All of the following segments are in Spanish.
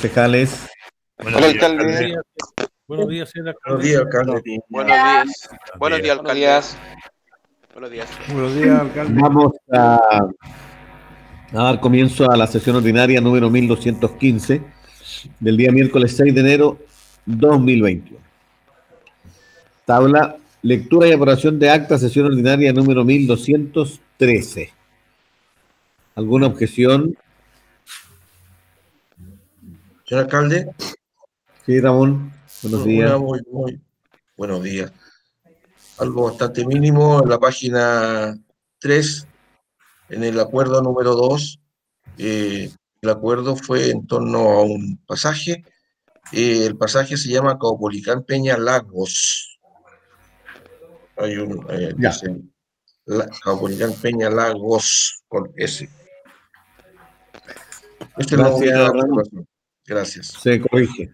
concejales. Hola, alcalde. Buenos días, señor Buenos alcalde. días, alcalde. Buenos días. Buenos días, alcalde. Buenos días. Buenos días, alcalde. Vamos a dar comienzo a la sesión ordinaria número 1215 del día miércoles 6 de enero 2021. Tabla, lectura y aprobación de acta, sesión ordinaria número 1213. ¿Alguna objeción? Señor alcalde. Sí, Ramón. Buenos días. Muy buenos días. Algo bastante mínimo en la página 3, en el acuerdo número 2. El acuerdo fue en torno a un pasaje. El pasaje se llama Caupolicán Peña Lagos. Hay un dice, Caupolicán Peña Lagos con S. Este es lo único de la observación. Gracias. Se corrige.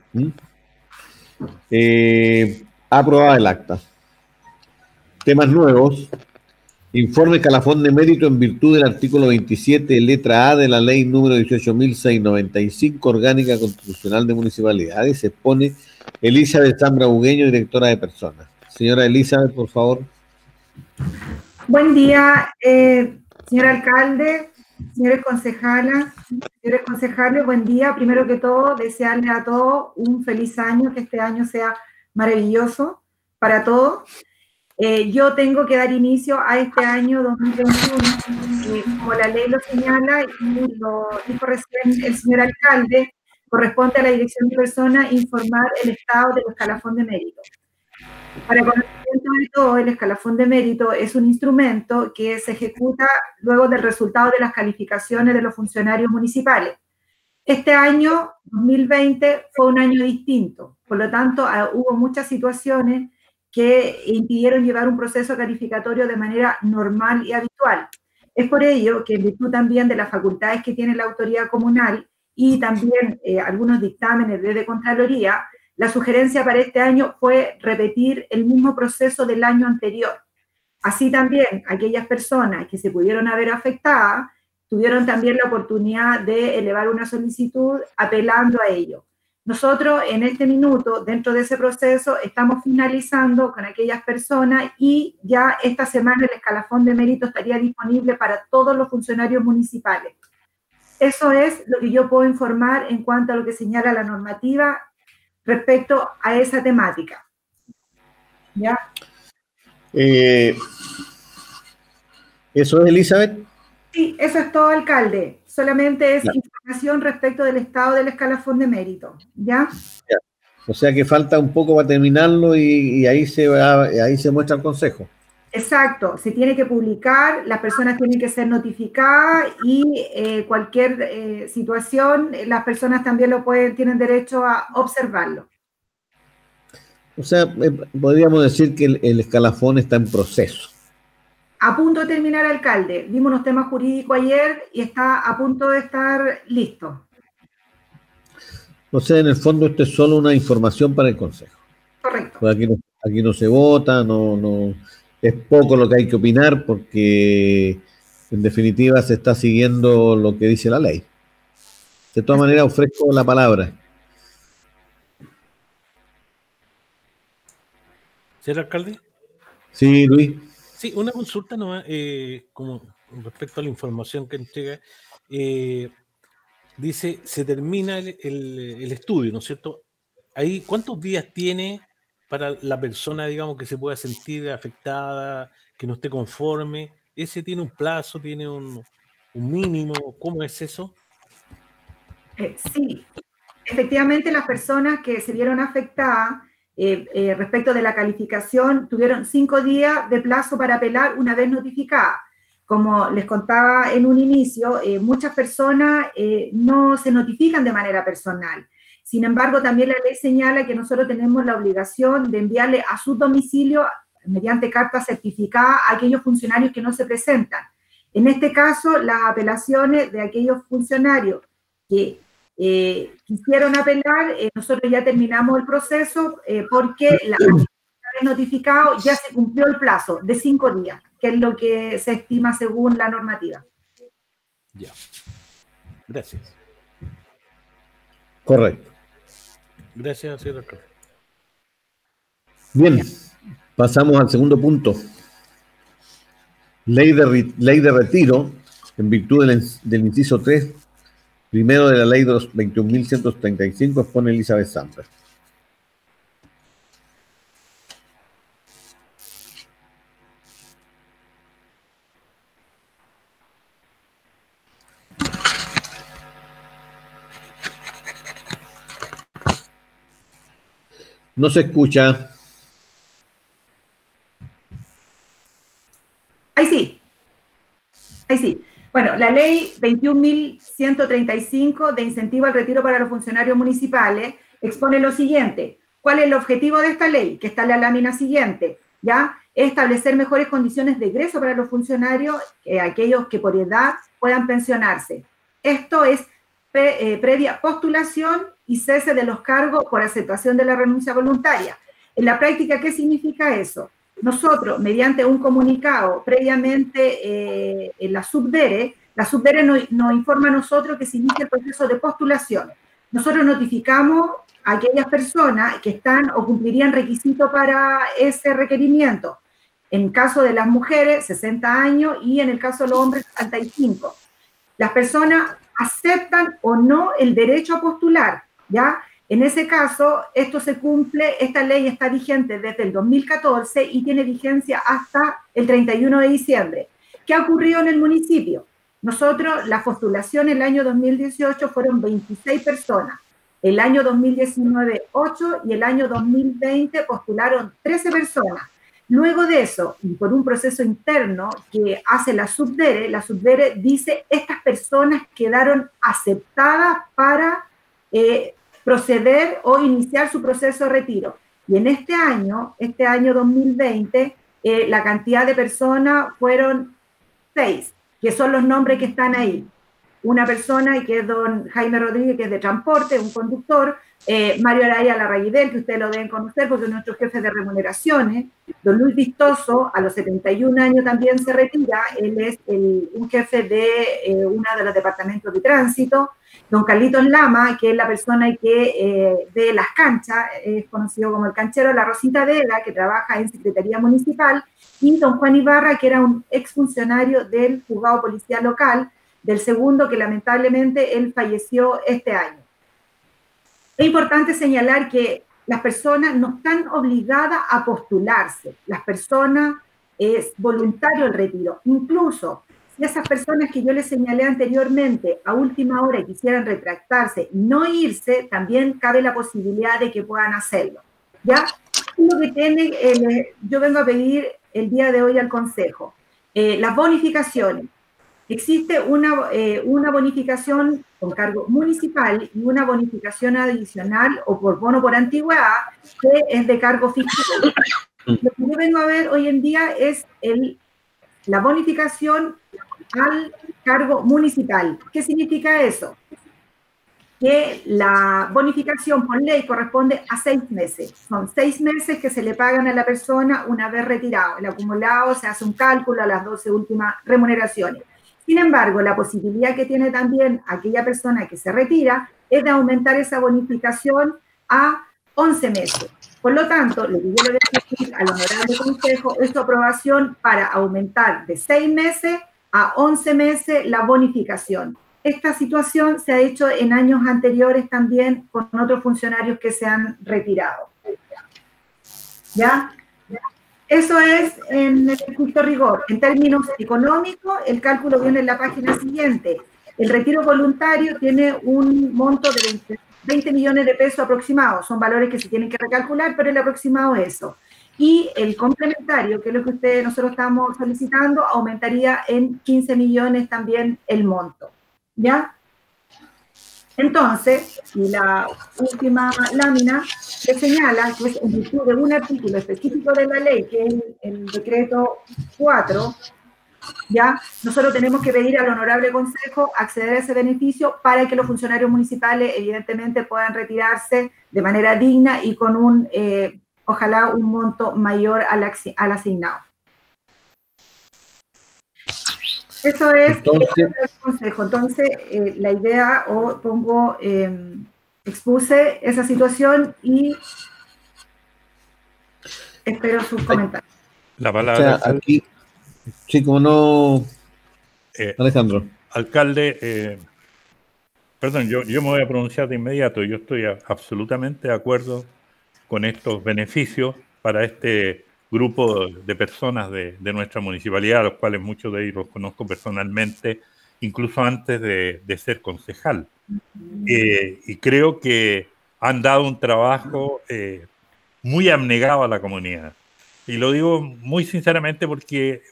Aprobada el acta. Temas nuevos. Informe escalafón de mérito en virtud del artículo 27, letra A de la ley número 18.695, orgánica constitucional de municipalidades. Se expone Elizabeth Zambra Bugueño, directora de personas. Señora Elizabeth, por favor. Buen día, señor alcalde, señores concejales, buen día. Primero que todo, desearle a todos un feliz año, que este año sea maravilloso para todos. Yo tengo que dar inicio a este año 2021, como la ley lo señala y lo dijo recién el señor alcalde, corresponde a la Dirección de Personas informar el estado del escalafón de mérito. Para conocimiento de todo, el escalafón de mérito es un instrumento que se ejecuta luego del resultado de las calificaciones de los funcionarios municipales. Este año, 2020, fue un año distinto, por lo tanto, hubo muchas situaciones que impidieron llevar un proceso calificatorio de manera normal y habitual. Es por ello que en virtud también de las facultades que tiene la autoridad comunal y también algunos dictámenes de Contraloría, la sugerencia para este año fue repetir el mismo proceso del año anterior. Así también aquellas personas que se pudieron haber afectadas tuvieron también la oportunidad de elevar una solicitud apelando a ello. Nosotros en este minuto, dentro de ese proceso, estamos finalizando con aquellas personas y ya esta semana el escalafón de mérito estaría disponible para todos los funcionarios municipales. Eso es lo que yo puedo informar en cuanto a lo que señala la normativa respecto a esa temática. ¿Ya? ¿Eso es, Elizabeth? Sí, eso es todo, alcalde. Solamente es información respecto del estado del escalafón de mérito. ¿Ya? Ya. O sea que falta un poco para terminarlo y ahí se muestra el consejo. Exacto. Se tiene que publicar, las personas tienen que ser notificadas y cualquier situación, las personas también tienen derecho a observarlo. O sea, podríamos decir que el escalafón está en proceso. A punto de terminar, alcalde. Vimos unos temas jurídicos ayer y está a punto de estar listo. O sea, en el fondo esto es solo una información para el consejo. Correcto. Pues aquí no se vota, no es poco lo que hay que opinar porque en definitiva se está siguiendo lo que dice la ley. De todas maneras, ofrezco la palabra. ¿Señor alcalde? Sí, Luis. Sí, una consulta nomás, como respecto a la información que entrega. Dice, se termina el estudio, ¿no es cierto? Ahí, ¿cuántos días tiene para la persona, digamos, que se pueda sentir afectada, que no esté conforme? ¿Ese tiene un plazo, tiene un mínimo? ¿Cómo es eso? Sí, efectivamente las personas que se vieron afectadas respecto de la calificación tuvieron 5 días de plazo para apelar una vez notificada. Como les contaba en un inicio, muchas personas no se notifican de manera personal. Sin embargo, también la ley señala que nosotros tenemos la obligación de enviarle a su domicilio, mediante carta certificada, a aquellos funcionarios que no se presentan. En este caso, las apelaciones de aquellos funcionarios que quisieron apelar, nosotros ya terminamos el proceso porque la notificado ya se cumplió el plazo de 5 días, que es lo que se estima según la normativa. Ya. Gracias. Correcto. Gracias, señor doctor. Bien, pasamos al segundo punto. Ley de retiro, en virtud del inciso 3, primero de la ley de los 21.135, expone Elizabeth Samper. No se escucha. Ahí sí. Ahí sí. Bueno, la ley 21.135 de incentivo al retiro para los funcionarios municipales expone lo siguiente. ¿Cuál es el objetivo de esta ley? Que está en la lámina siguiente, ¿ya? Establecer mejores condiciones de egreso para los funcionarios, aquellos que por edad puedan pensionarse. Esto es previa postulación y cese de los cargos por aceptación de la renuncia voluntaria. En la práctica, ¿qué significa eso? Nosotros, mediante un comunicado previamente en la subdere nos informa a nosotros que se inicia el proceso de postulación. Nosotros notificamos a aquellas personas que están o cumplirían requisitos para ese requerimiento. En caso de las mujeres, 60 años, y en el caso de los hombres, 65. Las personas aceptan o no el derecho a postular, ¿ya? En ese caso, esto se cumple, esta ley está vigente desde el 2014 y tiene vigencia hasta el 31 de diciembre. ¿Qué ha ocurrido en el municipio? Nosotros, la postulación el año 2018 fueron 26 personas, el año 2019 8 y el año 2020 postularon 13 personas. Luego de eso, y por un proceso interno que hace la subdere dice estas personas quedaron aceptadas para proceder o iniciar su proceso de retiro. Y en este año 2020, la cantidad de personas fueron 6, que son los nombres que están ahí. Una persona que es don Jaime Rodríguez, que es de transporte, un conductor, Mario Araya Larraguidel, que ustedes lo deben conocer porque es nuestro jefe de remuneraciones, don Luis Vistoso, a los 71 años también se retira, él es un jefe de uno de los departamentos de tránsito, don Carlitos Lama, que es la persona que de las canchas, es conocido como el canchero, la Rosita Vega, que trabaja en Secretaría Municipal, y don Juan Ibarra, que era un exfuncionario del juzgado policial local, del segundo, que lamentablemente él falleció este año. Es importante señalar que las personas no están obligadas a postularse, las personas es voluntario el retiro. Incluso si esas personas que yo les señalé anteriormente a última hora quisieran retractarse, no irse, también cabe la posibilidad de que puedan hacerlo. ¿Ya? Lo que tiene, yo vengo a pedir el día de hoy al Consejo, las bonificaciones. Existe una bonificación con cargo municipal y una bonificación adicional o por bono por antigüedad que es de cargo fiscal. Lo que yo vengo a ver hoy en día es la bonificación al cargo municipal. ¿Qué significa eso? Que la bonificación por ley corresponde a 6 meses. Son 6 meses que se le pagan a la persona una vez retirado. El acumulado se hace un cálculo a las 12 últimas remuneraciones. Sin embargo, la posibilidad que tiene también aquella persona que se retira es de aumentar esa bonificación a 11 meses. Por lo tanto, lo que yo le voy a pedir al honorable Consejo es su aprobación para aumentar de 6 meses a 11 meses la bonificación. Esta situación se ha hecho en años anteriores también con otros funcionarios que se han retirado. ¿Ya? Eso es en el estricto rigor. En términos económicos, el cálculo viene en la página siguiente. El retiro voluntario tiene un monto de 20 millones de pesos aproximados. Son valores que se tienen que recalcular, pero el aproximado es eso. Y el complementario, que es lo que nosotros estamos solicitando, aumentaría en 15 millones también el monto. ¿Ya? Entonces, y la última lámina que señala que es en virtud de un artículo específico de la ley, que es el decreto 4, ya nosotros tenemos que pedir al honorable Consejo acceder a ese beneficio para que los funcionarios municipales evidentemente puedan retirarse de manera digna y con un, ojalá, un monto mayor al asignado. Eso es el Consejo. Entonces, la idea, o pongo expuse esa situación y espero sus comentarios. La palabra. O sea, aquí, sí, como no, Alejandro. Alcalde, perdón, yo me voy a pronunciar de inmediato. Yo estoy absolutamente de acuerdo con estos beneficios para este grupo de personas de nuestra municipalidad, a los cuales muchos de ellos los conozco personalmente, incluso antes de ser concejal. Y creo que han dado un trabajo muy abnegado a la comunidad. Y lo digo muy sinceramente porque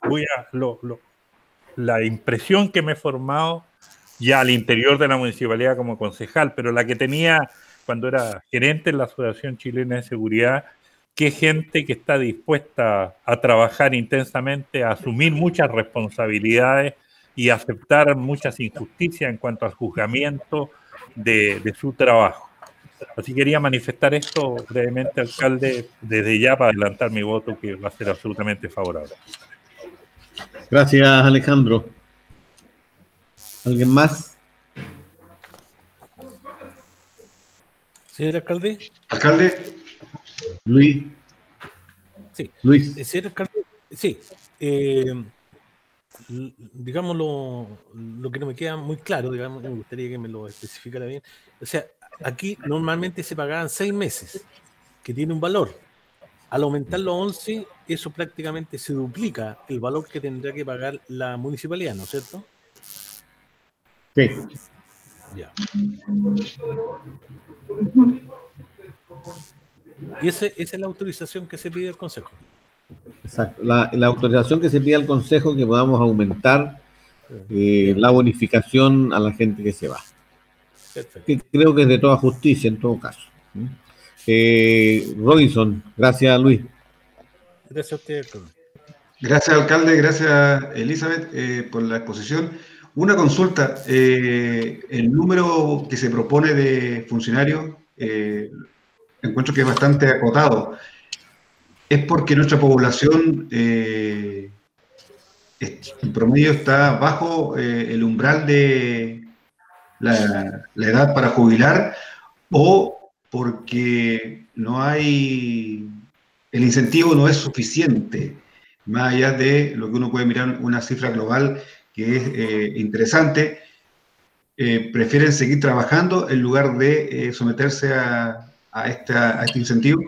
la impresión que me he formado ya al interior de la municipalidad como concejal, pero la que tenía cuando era gerente en la Asociación Chilena de Seguridad, que gente que está dispuesta a trabajar intensamente, a asumir muchas responsabilidades y a aceptar muchas injusticias en cuanto al juzgamiento de su trabajo. Así quería manifestar esto brevemente, alcalde, desde ya para adelantar mi voto, que va a ser absolutamente favorable. Gracias, Alejandro. ¿Alguien más? Señor alcalde. Alcalde. Luis. Sí. Luis. Señor alcalde, sí. Digamos lo que no me queda muy claro, digamos, me gustaría que me lo especificara bien. O sea, aquí normalmente se pagaban 6 meses, que tiene un valor. Al aumentar los 11, eso prácticamente se duplica el valor que tendrá que pagar la municipalidad, ¿no es cierto? Sí. Ya. Y esa es la autorización que se pide al Consejo. Exacto. La autorización que se pide al Consejo que podamos aumentar la bonificación a la gente que se va. Perfecto. Que creo que es de toda justicia en todo caso. Robinson, gracias Luis. Gracias a usted, alcalde. Gracias, alcalde, gracias Elizabeth por la exposición. Una consulta, el número que se propone de funcionarios encuentro que es bastante acotado. ¿Es porque nuestra población en promedio está bajo el umbral de la edad para jubilar o porque no hay, el incentivo no es suficiente, más allá de lo que uno puede mirar una cifra global que es interesante, prefieren seguir trabajando en lugar de someterse a este incentivo?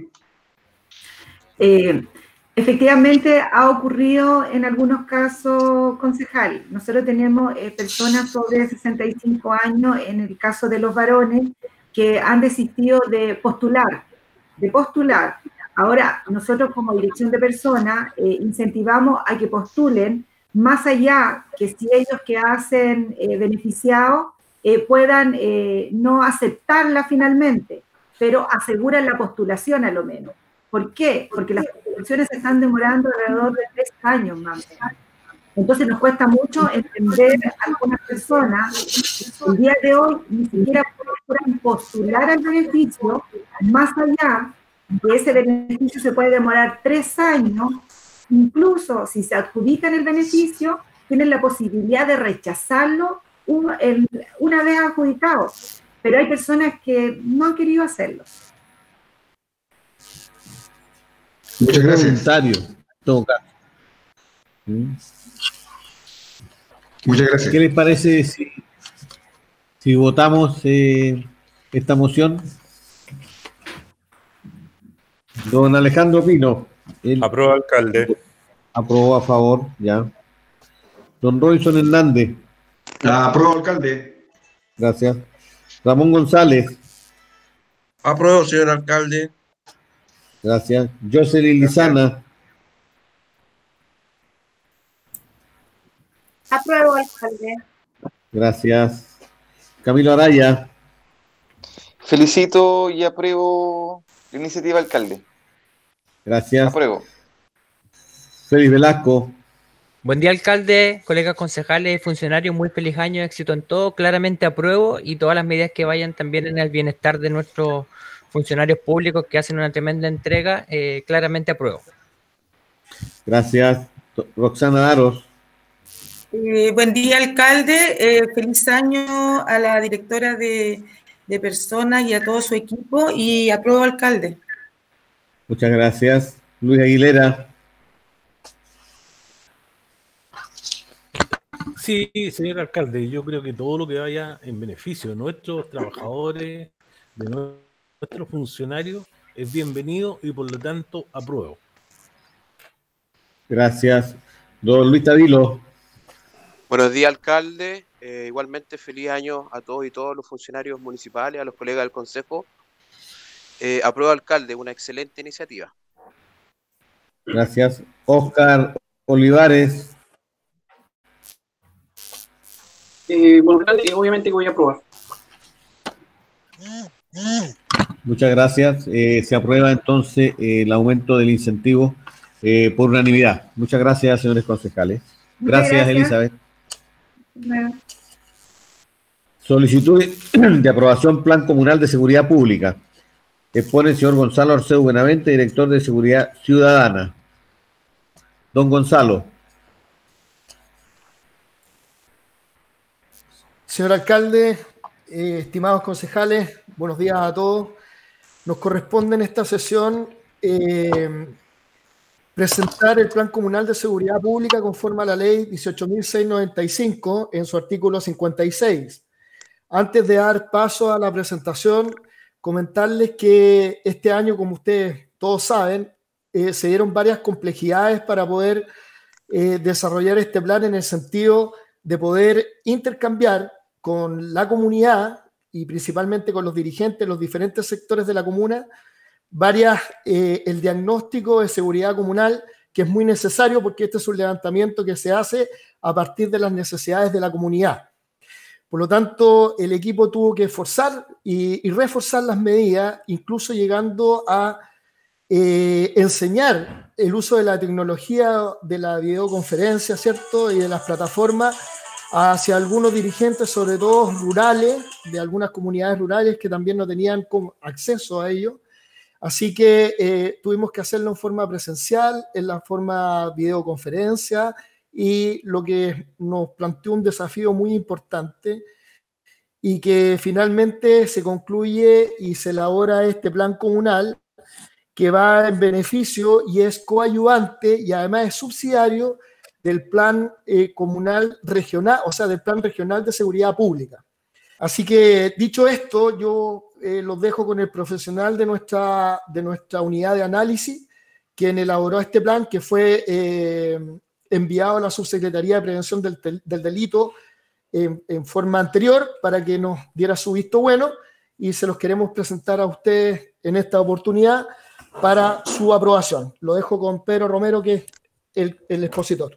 Efectivamente ha ocurrido en algunos casos, concejal. Nosotros tenemos personas sobre 65 años, en el caso de los varones, que han desistido de postular. Ahora, nosotros como dirección de personas incentivamos a que postulen, más allá que si ellos que hacen beneficiados puedan no aceptarla finalmente, pero aseguran la postulación a lo menos. ¿Por qué? Porque las postulaciones se están demorando alrededor de 3 años más. Entonces nos cuesta mucho entender a algunas personas que el día de hoy ni siquiera pueden postular al beneficio, más allá de ese beneficio se puede demorar 3 años, incluso si se adjudican el beneficio, tienen la posibilidad de rechazarlo una vez adjudicado, pero hay personas que no han querido hacerlo. Muchas gracias. Voluntario, en todo caso. Muchas gracias. ¿Qué les parece si votamos esta moción? Don Alejandro Pino. Aprueba, alcalde. Aprobó a favor, ya. Don Robinson Hernández. Apruebo, alcalde. Gracias. Ramón González. Apruebo, señor alcalde. Gracias. Jocelyn Lizana. Apruebo, alcalde. Gracias. Camilo Araya. Felicito y apruebo la iniciativa, alcalde. Gracias. Apruebo. Félix Velasco. Buen día, alcalde, colegas concejales, funcionarios, muy feliz año, éxito en todo. Claramente apruebo y todas las medidas que vayan también en el bienestar de nuestros funcionarios públicos que hacen una tremenda entrega, claramente apruebo. Gracias. Roxana Daros. Buen día, alcalde. Feliz año a la directora de de personas y a todo su equipo, y apruebo, alcalde. Muchas gracias. Luis Aguilera. Sí, señor alcalde, yo creo que todo lo que vaya en beneficio de nuestros trabajadores, de nuestros funcionarios, es bienvenido y por lo tanto apruebo. Gracias. Don Luis Tavilo. Buenos días, alcalde. Igualmente, feliz año a todos y todos los funcionarios municipales, a los colegas del Consejo. Apruebo, alcalde, una excelente iniciativa. Gracias. Oscar Olivares. Bueno, obviamente que voy a aprobar. Muchas gracias. Se aprueba entonces el aumento del incentivo por unanimidad. Muchas gracias, señores concejales. Gracias, Elizabeth. Bueno. Solicitud de aprobación Plan Comunal de Seguridad Pública. Expone el señor Gonzalo Arceu Benavente, director de Seguridad Ciudadana. Don Gonzalo. Señor alcalde, estimados concejales, buenos días a todos. Nos corresponde en esta sesión presentar el Plan Comunal de Seguridad Pública conforme a la Ley 18.695 en su artículo 56. Antes de dar paso a la presentación, comentarles que este año, como ustedes todos saben, se dieron varias complejidades para poder desarrollar este plan en el sentido de poder intercambiar con la comunidad y principalmente con los dirigentes, los diferentes sectores de la comuna, el diagnóstico de seguridad comunal, que es muy necesario porque este es un levantamiento que se hace a partir de las necesidades de la comunidad. Por lo tanto, el equipo tuvo que esforzar y reforzar las medidas, incluso llegando a enseñar el uso de la tecnología de la videoconferencia, ¿cierto? Y de las plataformas hacia algunos dirigentes, sobre todo rurales, de algunas comunidades rurales que también no tenían acceso a ello. Así que tuvimos que hacerlo en forma presencial, en la forma videoconferencia, y lo que nos planteó un desafío muy importante y que finalmente se concluye y se elabora este plan comunal que va en beneficio y es coadyuvante y además es subsidiario del plan comunal regional, o sea, del plan regional de seguridad pública. Así que, dicho esto, yo los dejo con el profesional de nuestra unidad de análisis, quien elaboró este plan, que fue enviado a la Subsecretaría de Prevención del Delito en forma anterior para que nos diera su visto bueno, y se los queremos presentar a ustedes en esta oportunidad para su aprobación. Lo dejo con Pedro Romero, que es el expositor.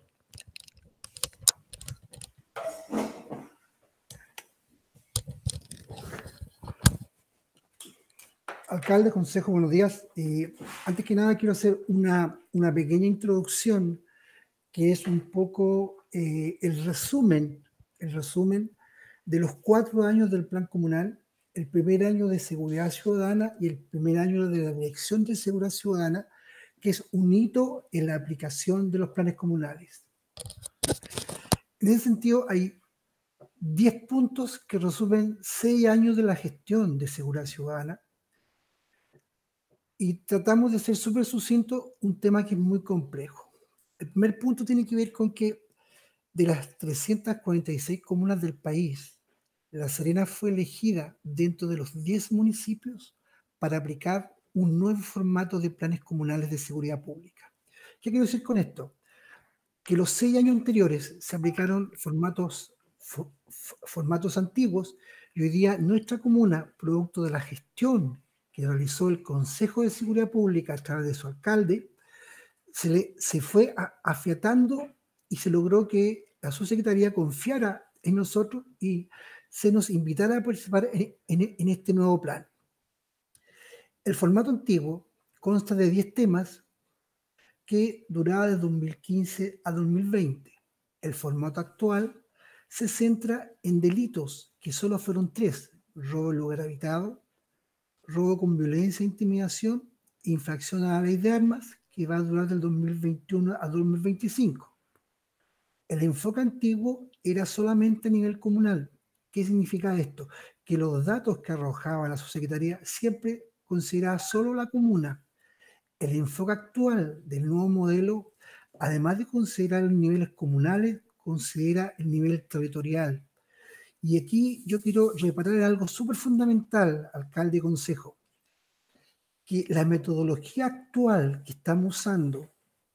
Alcalde, consejo, buenos días. Antes que nada quiero hacer una pequeña introducción que es un poco el resumen de los 4 años del plan comunal, el primer año de seguridad ciudadana y el primer año de la dirección de seguridad ciudadana, que es un hito en la aplicación de los planes comunales. En ese sentido hay 10 puntos que resumen 6 años de la gestión de seguridad ciudadana. Y tratamos de ser súper sucinto, un tema que es muy complejo. El primer punto tiene que ver con que de las 346 comunas del país, La Serena fue elegida dentro de los 10 municipios para aplicar un nuevo formato de planes comunales de seguridad pública. ¿Qué quiero decir con esto? Que los 6 años anteriores se aplicaron formatos antiguos y hoy día nuestra comuna, producto de la gestión que realizó el Consejo de Seguridad Pública a través de su alcalde, se fue afiatando y se logró que la subsecretaría confiara en nosotros y se nos invitara a participar en este nuevo plan. El formato antiguo consta de 10 temas que duraba de 2015 a 2020. El formato actual se centra en delitos que solo fueron 3: robo en lugar habitado, robo con violencia e intimidación, infracción a la ley de armas, que va a durar del 2021 a 2025. El enfoque antiguo era solamente a nivel comunal. ¿Qué significa esto? que los datos que arrojaba la subsecretaría siempre consideraba solo la comuna. El enfoque actual del nuevo modelo, además de considerar los niveles comunales, considera el nivel territorial. Y aquí yo quiero reparar algo súper fundamental, alcalde y consejo, que la metodología actual que estamos usando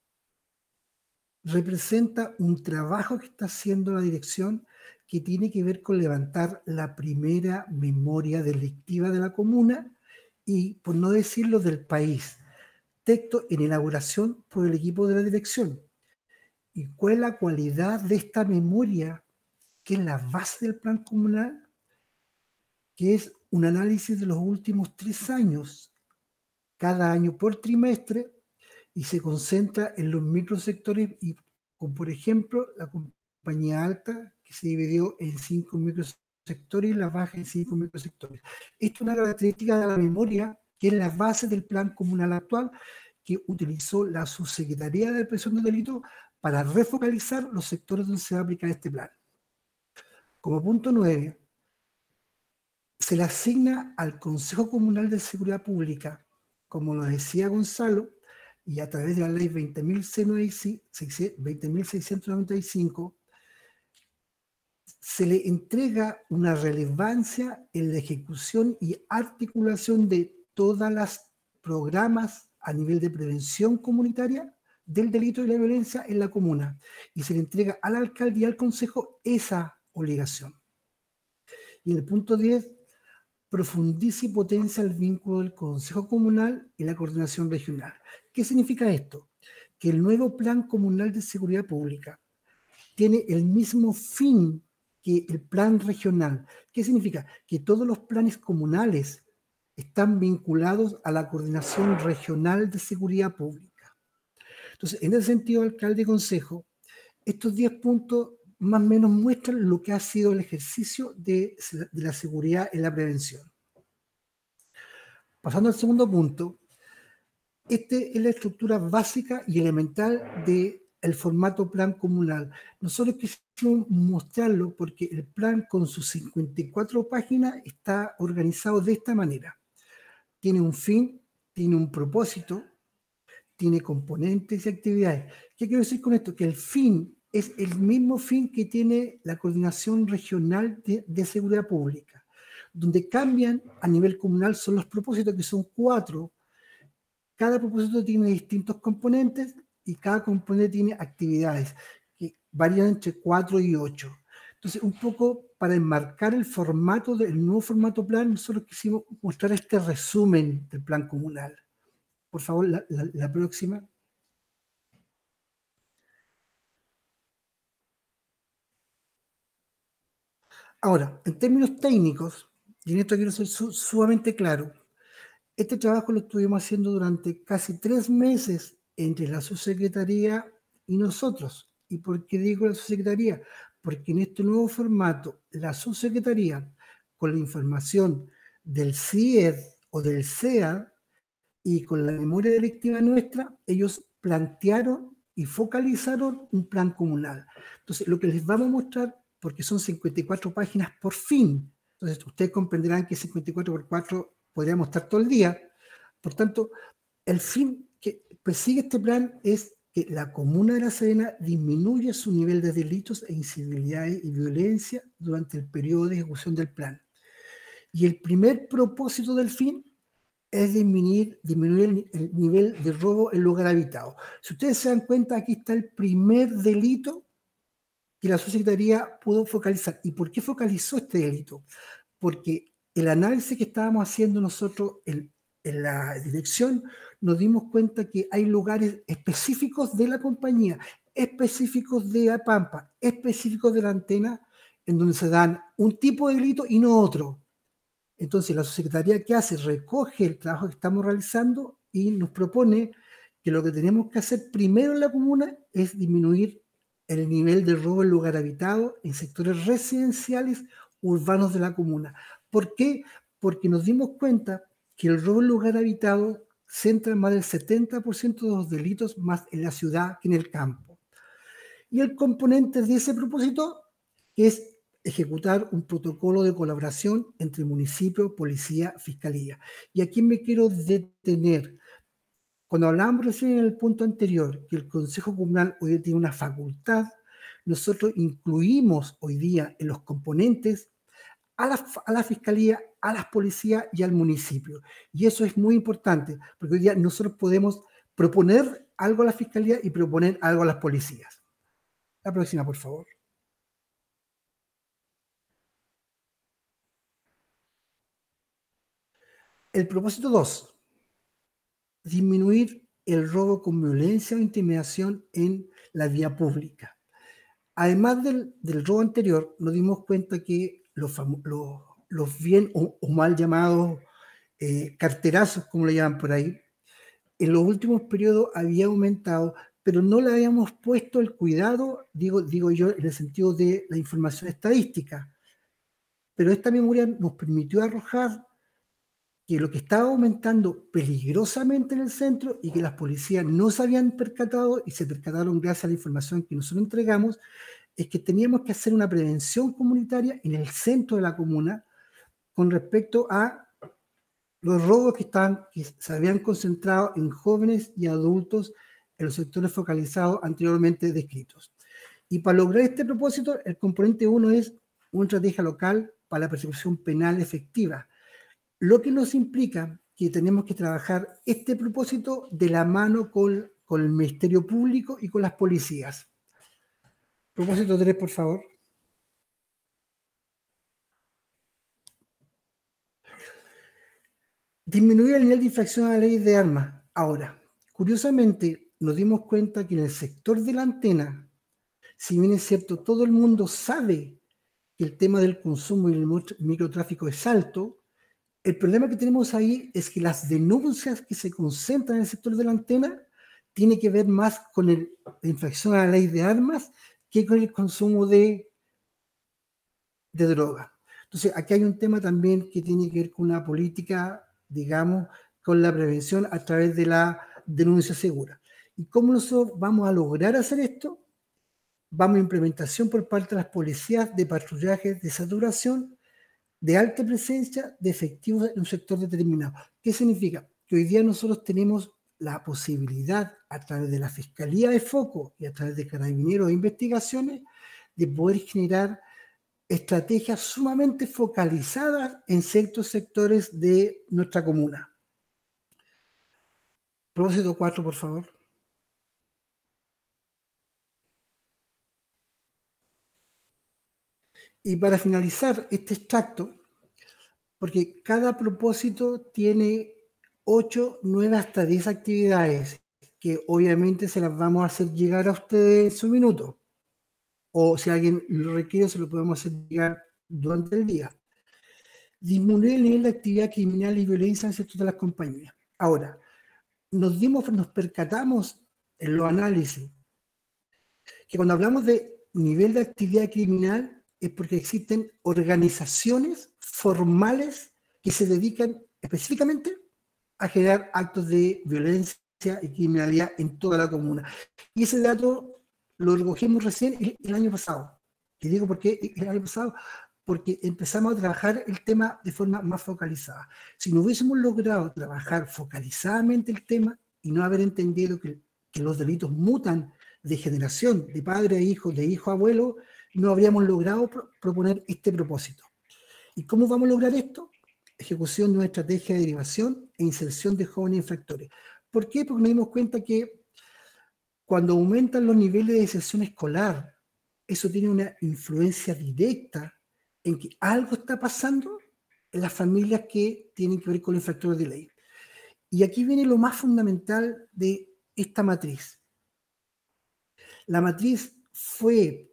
representa un trabajo que está haciendo la dirección que tiene que ver con levantar la primera memoria delictiva de la comuna y, por no decirlo, del país. Texto en elaboración por el equipo de la dirección. ¿Y cuál es la cualidad de esta memoria, que es la base del plan comunal? Que es un análisis de los últimos 3 años, cada año por trimestre, y se concentra en los microsectores, y como por ejemplo la compañía alta, que se dividió en 5 microsectores, y la baja en 5 microsectores. Esto es una característica de la memoria, que es la base del plan comunal actual, que utilizó la Subsecretaría de Represión del Delito para refocalizar los sectores donde se va a aplicar este plan. Como punto 9, se le asigna al Consejo Comunal de Seguridad Pública, como lo decía Gonzalo, y a través de la ley 20.695, se le entrega una relevancia en la ejecución y articulación de todas las programas a nivel de prevención comunitaria del delito y la violencia en la comuna, y se le entrega al alcalde y al consejo esa obligación. Y en el punto 10, profundiza y potencia el vínculo del Consejo Comunal y la coordinación regional. ¿Qué significa esto? Que el nuevo Plan Comunal de Seguridad Pública tiene el mismo fin que el plan regional. ¿Qué significa? Que todos los planes comunales están vinculados a la coordinación regional de seguridad pública. Entonces, en ese sentido, alcalde y consejo, estos 10 puntos más o menos muestran lo que ha sido el ejercicio de la seguridad en la prevención. Pasando al segundo punto, esta es la estructura básica y elemental del formato plan comunal. Nosotros quisimos mostrarlo porque el plan, con sus 54 páginas, está organizado de esta manera. Tiene un fin, tiene un propósito, tiene componentes y actividades. ¿Qué quiero decir con esto? Que el fin es el mismo fin que tiene la coordinación regional de seguridad pública. Donde cambian a nivel comunal son los propósitos, que son 4. Cada propósito tiene distintos componentes y cada componente tiene actividades que varían entre 4 y 8. Entonces, un poco para enmarcar el formato del nuevo formato plan, nosotros quisimos mostrar este resumen del plan comunal. Por favor, la próxima. Ahora, en términos técnicos, y en esto quiero ser sumamente claro, este trabajo lo estuvimos haciendo durante casi 3 meses entre la subsecretaría y nosotros. ¿Y por qué digo la subsecretaría? Porque en este nuevo formato, la subsecretaría, con la información del CIED o del CEA y con la memoria delictiva nuestra, ellos plantearon y focalizaron un plan comunal. Entonces, lo que les vamos a mostrar, porque son 54 páginas por fin, entonces ustedes comprenderán que 54 por 4 podríamos estar todo el día. Por tanto, el fin que persigue este plan es que la comuna de La Serena disminuya su nivel de delitos e incivilidades y violencia durante el periodo de ejecución del plan. Y el primer propósito del fin es disminuir el nivel de robo en lugar habitado. Si ustedes se dan cuenta, aquí está el primer delito que la subsecretaría pudo focalizar. ¿Y por qué focalizó este delito? Porque el análisis que estábamos haciendo nosotros en la dirección, nos dimos cuenta que hay lugares específicos de la compañía, específicos de Apampa, específicos de la antena, en donde se dan un tipo de delito y no otro. Entonces la subsecretaría, ¿qué hace? Recoge el trabajo que estamos realizando y nos propone que lo que tenemos que hacer primero en la comuna es disminuir el nivel de robo en lugar habitado en sectores residenciales urbanos de la comuna. ¿Por qué? Porque nos dimos cuenta que el robo en lugar habitado centra más del 70% de los delitos más en la ciudad que en el campo. Y el componente de ese propósito es ejecutar un protocolo de colaboración entre municipio, policía, fiscalía. Y aquí me quiero detener. Cuando hablábamos recién en el punto anterior que el Consejo Comunal hoy día tiene una facultad, nosotros incluimos hoy día en los componentes a la fiscalía, a las policías y al municipio. Y eso es muy importante, porque hoy día nosotros podemos proponer algo a la fiscalía y proponer algo a las policías. La próxima, por favor. El propósito 2, disminuir el robo con violencia o intimidación en la vía pública. Además del robo anterior, nos dimos cuenta que los bien o mal llamados carterazos, como le llaman por ahí, en los últimos periodos había aumentado, pero no le habíamos puesto el cuidado, digo yo, en el sentido de la información estadística. Pero esta memoria nos permitió arrojar que lo que estaba aumentando peligrosamente en el centro y que las policías no se habían percatado y se percataron gracias a la información que nosotros entregamos, es que teníamos que hacer una prevención comunitaria en el centro de la comuna con respecto a los robos que se habían concentrado en jóvenes y adultos en los sectores focalizados anteriormente descritos. Y para lograr este propósito, el componente 1 es una estrategia local para la persecución penal efectiva, lo que nos implica que tenemos que trabajar este propósito de la mano con el Ministerio Público y con las policías. Propósito 3, por favor. Disminuir el nivel de infracción a la ley de armas. Ahora, curiosamente, nos dimos cuenta que en el sector de la antena, si bien es cierto, todo el mundo sabe que el tema del consumo y el microtráfico es alto, el problema que tenemos ahí es que las denuncias que se concentran en el sector de la antena tienen que ver más con la infracción a la ley de armas que con el consumo de droga. Entonces, aquí hay un tema también que tiene que ver con una política, digamos, con la prevención a través de la denuncia segura. ¿Y cómo nosotros vamos a lograr hacer esto? Vamos a implementación por parte de las policías de patrullajes de saturación, de alta presencia de efectivos en un sector determinado. ¿Qué significa? Que hoy día nosotros tenemos la posibilidad, a través de la Fiscalía de Foco y a través de Carabineros e Investigaciones, de poder generar estrategias sumamente focalizadas en ciertos sectores de nuestra comuna. Propósito 4, por favor. Y para finalizar este extracto, porque cada propósito tiene 8, 9 hasta 10 actividades que obviamente se las vamos a hacer llegar a ustedes en su minuto. O si alguien lo requiere, se lo podemos hacer llegar durante el día. Disminuir el nivel de actividad criminal y violencia en el sector de las compañías. Ahora, nos percatamos en los análisis que cuando hablamos de nivel de actividad criminal es porque existen organizaciones formales que se dedican específicamente a generar actos de violencia y criminalidad en toda la comuna. Y ese dato lo recogimos recién el año pasado. Y digo por qué el año pasado, porque empezamos a trabajar el tema de forma más focalizada. Si no hubiésemos logrado trabajar focalizadamente el tema y no haber entendido que los delitos mutan de generación, de padre a hijo, de hijo a abuelo, no habríamos logrado proponer este propósito. ¿Y cómo vamos a lograr esto? Ejecución de una estrategia de derivación e inserción de jóvenes infractores. ¿Por qué? Porque nos dimos cuenta que cuando aumentan los niveles de deserción escolar, eso tiene una influencia directa en que algo está pasando en las familias que tienen que ver con los infractores de ley. Y aquí viene lo más fundamental de esta matriz. La matriz fue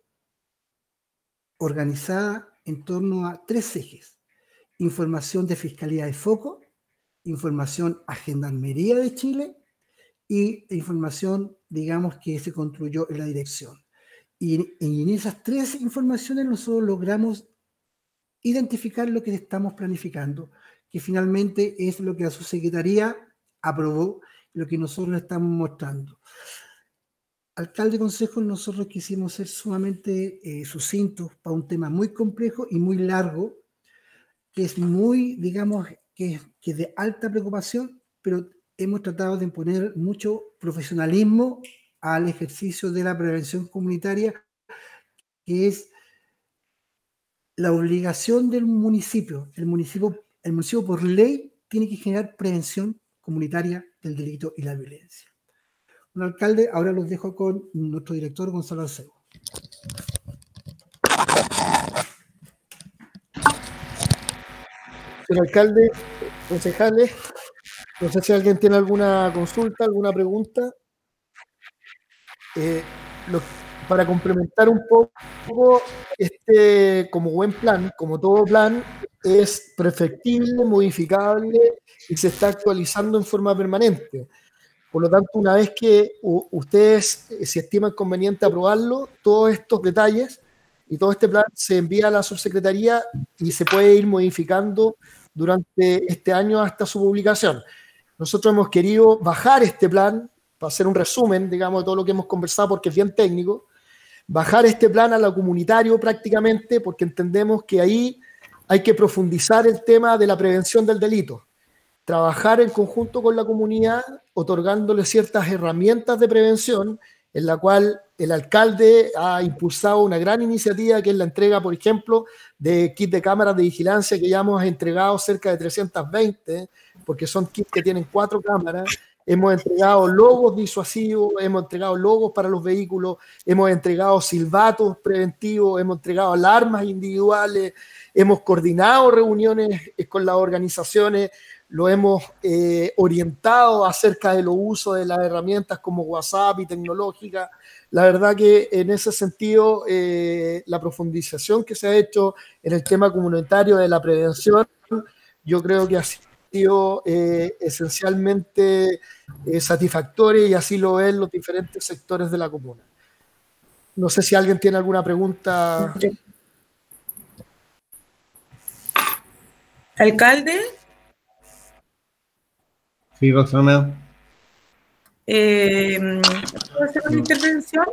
organizada en torno a 3 ejes. Información de Fiscalía de Foco, información a Gendarmería de Chile y información, digamos, que se construyó en la dirección. Y en esas 3 informaciones nosotros logramos identificar lo que estamos planificando, que finalmente es lo que la subsecretaría aprobó, lo que nosotros estamos mostrando. alcalde consejo, nosotros quisimos ser sumamente sucintos para un tema muy complejo y muy largo, que es muy, digamos, que es de alta preocupación, pero hemos tratado de poner mucho profesionalismo al ejercicio de la prevención comunitaria, que es la obligación del municipio. El municipio por ley tiene que generar prevención comunitaria del delito y la violencia. Bueno, alcalde, ahora los dejo con nuestro director Gonzalo Arcego. Señor alcalde, concejales, no sé si alguien tiene alguna consulta, alguna pregunta. Para complementar un poco, como buen plan, como todo plan, es perfectible, modificable y se está actualizando en forma permanente. Por lo tanto, una vez que ustedes si estiman conveniente aprobarlo, todos estos detalles y todo este plan se envía a la subsecretaría y se puede ir modificando durante este año hasta su publicación. Nosotros hemos querido bajar este plan, para hacer un resumen, digamos, de todo lo que hemos conversado, porque es bien técnico, bajar este plan a lo comunitario prácticamente, porque entendemos que ahí hay que profundizar el tema de la prevención del delito. Trabajar en conjunto con la comunidad, otorgándole ciertas herramientas de prevención, en la cual el alcalde ha impulsado una gran iniciativa, que es la entrega, por ejemplo, de kits de cámaras de vigilancia, que ya hemos entregado cerca de 320, porque son kits que tienen 4 cámaras. Hemos entregado logos disuasivos, hemos entregado logos para los vehículos, hemos entregado silbatos preventivos, hemos entregado alarmas individuales, hemos coordinado reuniones con las organizaciones, lo hemos orientado acerca de los usos de las herramientas como WhatsApp y tecnológicas. La verdad que en ese sentido la profundización que se ha hecho en el tema comunitario de la prevención, yo creo que ha sido esencialmente satisfactoria, y así lo ven los diferentes sectores de la comuna. No sé si alguien tiene alguna pregunta. Alcalde. Sí, Roxana. ¿Puedo hacer una intervención?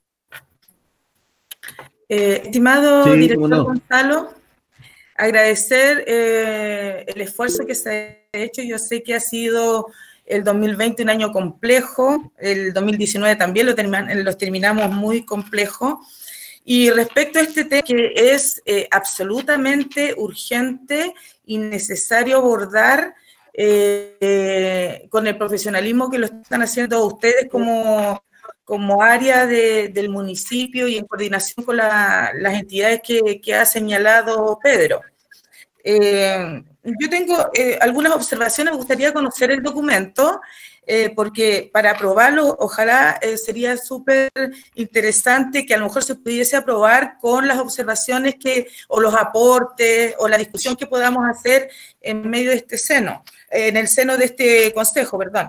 Estimado Sí, director no. Gonzalo, agradecer el esfuerzo que se ha hecho. Yo sé que ha sido el 2020 un año complejo, el 2019 también los terminamos muy complejo. Y respecto a este tema que es absolutamente urgente y necesario abordar con el profesionalismo que lo están haciendo ustedes como área del municipio y en coordinación con las entidades que ha señalado Pedro. Yo tengo algunas observaciones, me gustaría conocer el documento, porque para aprobarlo, ojalá sería súper interesante que a lo mejor se pudiese aprobar con las observaciones o los aportes, o la discusión que podamos hacer en medio de este seno, en el seno de este consejo, perdón.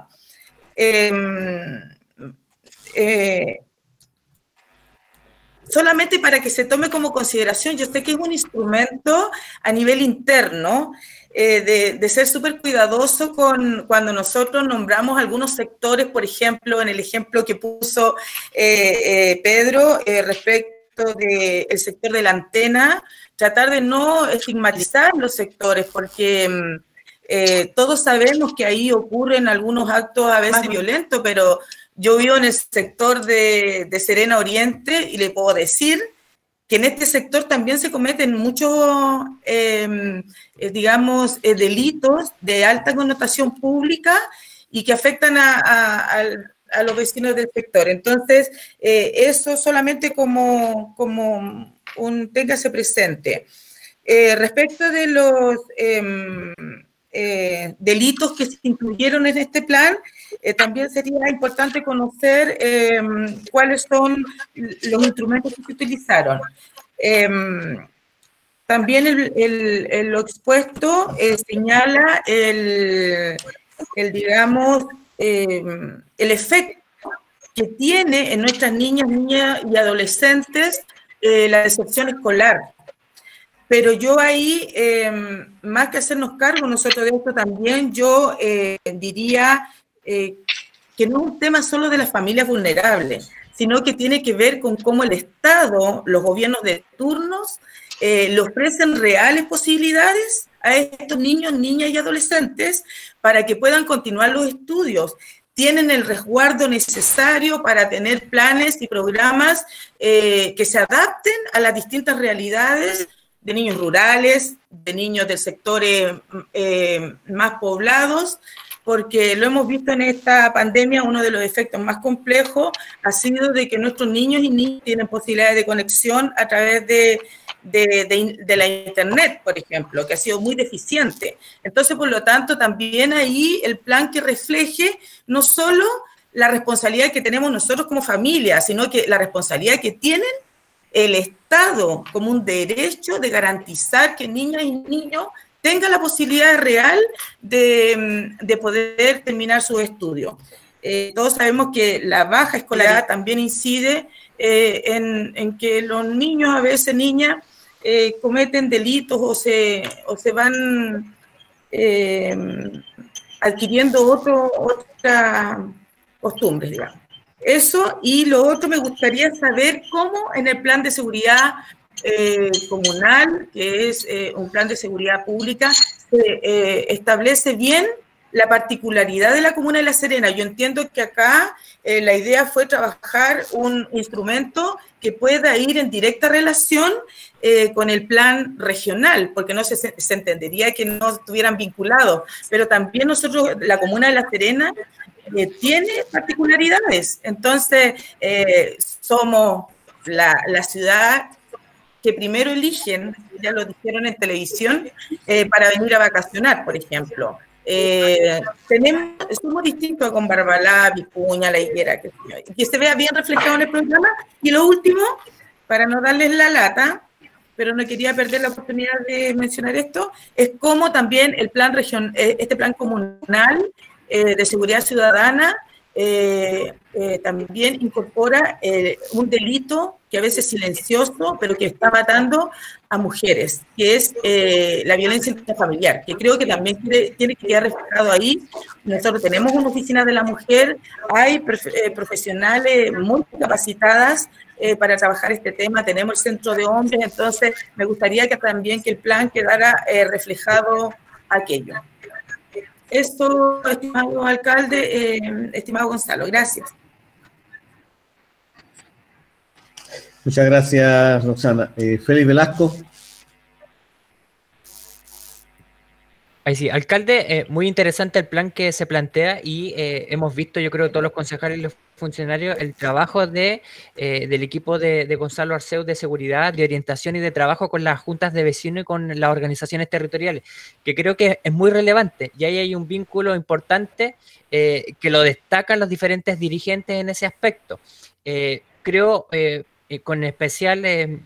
Solamente para que se tome como consideración, yo sé que es un instrumento a nivel interno, de ser súper cuidadoso cuando nosotros nombramos algunos sectores, por ejemplo, en el ejemplo que puso Pedro respecto del sector de la antena, tratar de no estigmatizar los sectores, porque todos sabemos que ahí ocurren algunos actos a veces violentos, pero yo vivo en el sector de Serena Oriente y le puedo decir que en este sector también se cometen muchos, digamos, delitos de alta connotación pública y que afectan a los vecinos del sector. Entonces, eso solamente como téngase presente. Respecto de los delitos que se incluyeron en este plan, también sería importante conocer cuáles son los instrumentos que se utilizaron. También lo expuesto señala digamos, el efecto que tiene en nuestras niñas y adolescentes la deserción escolar. Pero yo ahí, más que hacernos cargo nosotros de esto también, yo diría que no es un tema solo de las familias vulnerables, sino que tiene que ver con cómo el Estado, los gobiernos de turnos, le ofrecen reales posibilidades a estos niños, niñas y adolescentes para que puedan continuar los estudios. Tienen el resguardo necesario para tener planes y programas que se adapten a las distintas realidades de niños rurales, de niños de sectores más poblados, porque lo hemos visto en esta pandemia, uno de los efectos más complejos ha sido de que nuestros niños y niñas tienen posibilidades de conexión a través de la internet, por ejemplo, que ha sido muy deficiente. Entonces, por lo tanto, también ahí el plan que refleje no solo la responsabilidad que tenemos nosotros como familia, sino que la responsabilidad que tienen el Estado como un derecho de garantizar que niñas y niños tengan la posibilidad real de poder terminar sus estudios. Todos sabemos que la baja escolaridad también incide en que los niños, a veces niñas, cometen delitos o se van adquiriendo otras costumbres, digamos. Eso, y lo otro, me gustaría saber cómo en el plan de seguridad comunal, que es un plan de seguridad pública, se establece bien la particularidad de la comuna de La Serena. Yo entiendo que acá la idea fue trabajar un instrumento que pueda ir en directa relación con el plan regional, porque no se entendería que no estuvieran vinculados, pero también nosotros, la comuna de La Serena, tiene particularidades. Entonces, somos la ciudad que primero eligen, ya lo dijeron en televisión, para venir a vacacionar, por ejemplo. Somos distintos con Barbalá, Vicuña, La Higuera, que se vea bien reflejado en el programa. Y lo último, para no darles la lata, pero no quería perder la oportunidad de mencionar esto, es cómo también el plan este plan comunal de seguridad ciudadana también incorpora un delito que a veces es silencioso, pero que está matando a mujeres, que es la violencia intrafamiliar, que creo que también tiene que quedar reflejado ahí. Nosotros tenemos una oficina de la mujer, hay profesionales muy capacitadas para trabajar este tema, tenemos el centro de hombres, entonces me gustaría que también que el plan quedara reflejado aquello. Esto, estimado alcalde, estimado Gonzalo, gracias. Muchas gracias, Roxana. Félix Velasco. Ahí sí, alcalde, muy interesante el plan que se plantea y hemos visto, yo creo, todos los concejales y los funcionarios, el trabajo del equipo de Gonzalo Arceu de seguridad, de orientación y de trabajo con las juntas de vecinos y con las organizaciones territoriales, que creo que es muy relevante y ahí hay un vínculo importante que lo destacan los diferentes dirigentes en ese aspecto. Creo con especial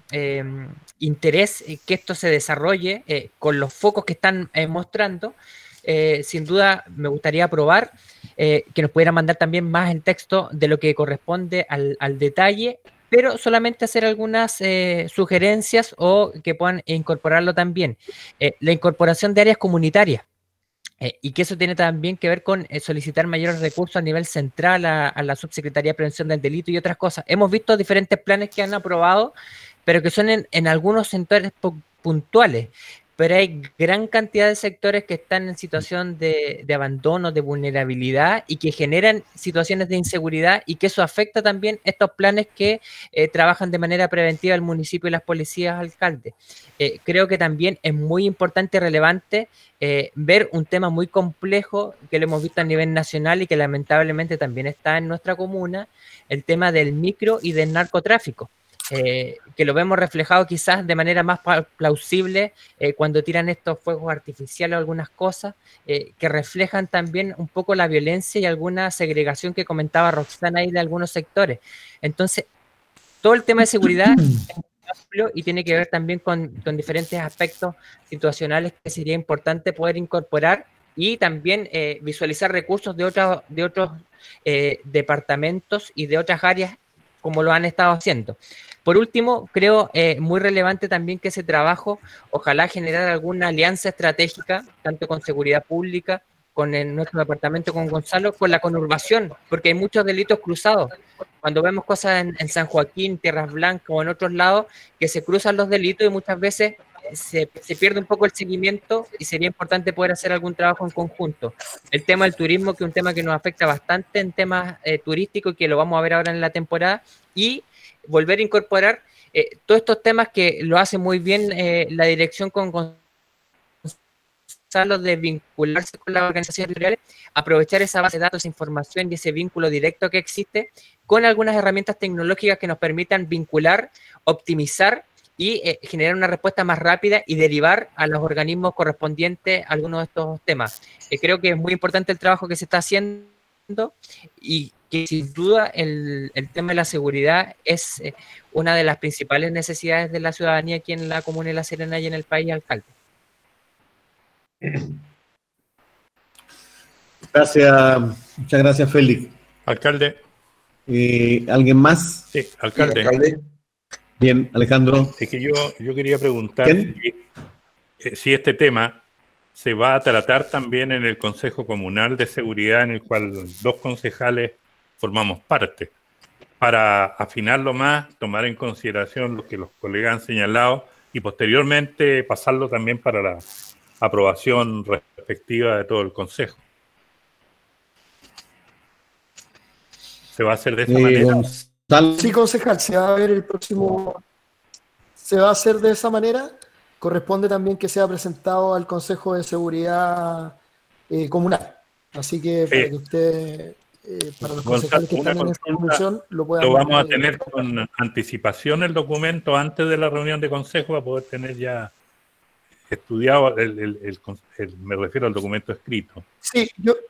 interés que esto se desarrolle con los focos que están mostrando. Sin duda me gustaría aprobar que nos pudieran mandar también más en texto de lo que corresponde al detalle, pero solamente hacer algunas sugerencias o que puedan incorporarlo también. La incorporación de áreas comunitarias. Y que eso tiene también que ver con solicitar mayores recursos a nivel central a la Subsecretaría de Prevención del Delito y otras cosas. Hemos visto diferentes planes que han aprobado, pero que son en algunos sectores puntuales. Pero hay gran cantidad de sectores que están en situación de abandono, de vulnerabilidad y que generan situaciones de inseguridad y que eso afecta también estos planes que trabajan de manera preventiva el municipio y las policías, alcalde. Creo que también es muy importante y relevante ver un tema muy complejo que lo hemos visto a nivel nacional y que lamentablemente también está en nuestra comuna, el tema del micro y del narcotráfico. Que lo vemos reflejado quizás de manera más plausible cuando tiran estos fuegos artificiales o algunas cosas que reflejan también un poco la violencia y alguna segregación que comentaba Roxana ahí de algunos sectores. Entonces, todo el tema de seguridad es muy amplio y tiene que ver también con diferentes aspectos situacionales que sería importante poder incorporar y también visualizar recursos de otros departamentos y de otras áreas como lo han estado haciendo. Por último, creo muy relevante también que ese trabajo, ojalá generar alguna alianza estratégica, tanto con seguridad pública, con nuestro departamento, con Gonzalo, con la conurbación, porque hay muchos delitos cruzados. cuando vemos cosas en San Joaquín, Tierras Blancas o en otros lados, que se cruzan los delitos y muchas veces se pierde un poco el seguimiento y sería importante poder hacer algún trabajo en conjunto. El tema del turismo, que es un tema que nos afecta bastante en temas turísticos, que lo vamos a ver ahora en la temporada, y volver a incorporar todos estos temas que lo hace muy bien la dirección con Gonzalo, de vincularse con las organizaciones territoriales, aprovechar esa base de datos, esa información y ese vínculo directo que existe con algunas herramientas tecnológicas que nos permitan vincular, optimizar y generar una respuesta más rápida y derivar a los organismos correspondientes a algunos de estos temas. Creo que es muy importante el trabajo que se está haciendo y que sin duda el tema de la seguridad es una de las principales necesidades de la ciudadanía aquí en la comuna de La Serena y en el país, alcalde. Gracias, muchas gracias, Félix. Alcalde. ¿Alguien más? Sí, alcalde. Alcalde. Bien, Alejandro. Es que yo quería preguntar si este tema se va a tratar también en el Consejo Comunal de Seguridad, en el cual 2 concejales formamos parte, para afinarlo más, tomar en consideración lo que los colegas han señalado y posteriormente pasarlo también para la aprobación respectiva de todo el Consejo. ¿Se va a hacer de esa manera? Sí, concejal, se va a ver el próximo. Se va a hacer de esa manera. Corresponde también que sea presentado al Consejo de Seguridad Comunal. Así que para que usted, para los concejales que están en esta comisión, lo puedan. ¿Lo vamos a tener con anticipación el documento antes de la reunión de consejo para poder tener ya estudiado me refiero al documento escrito? Sí,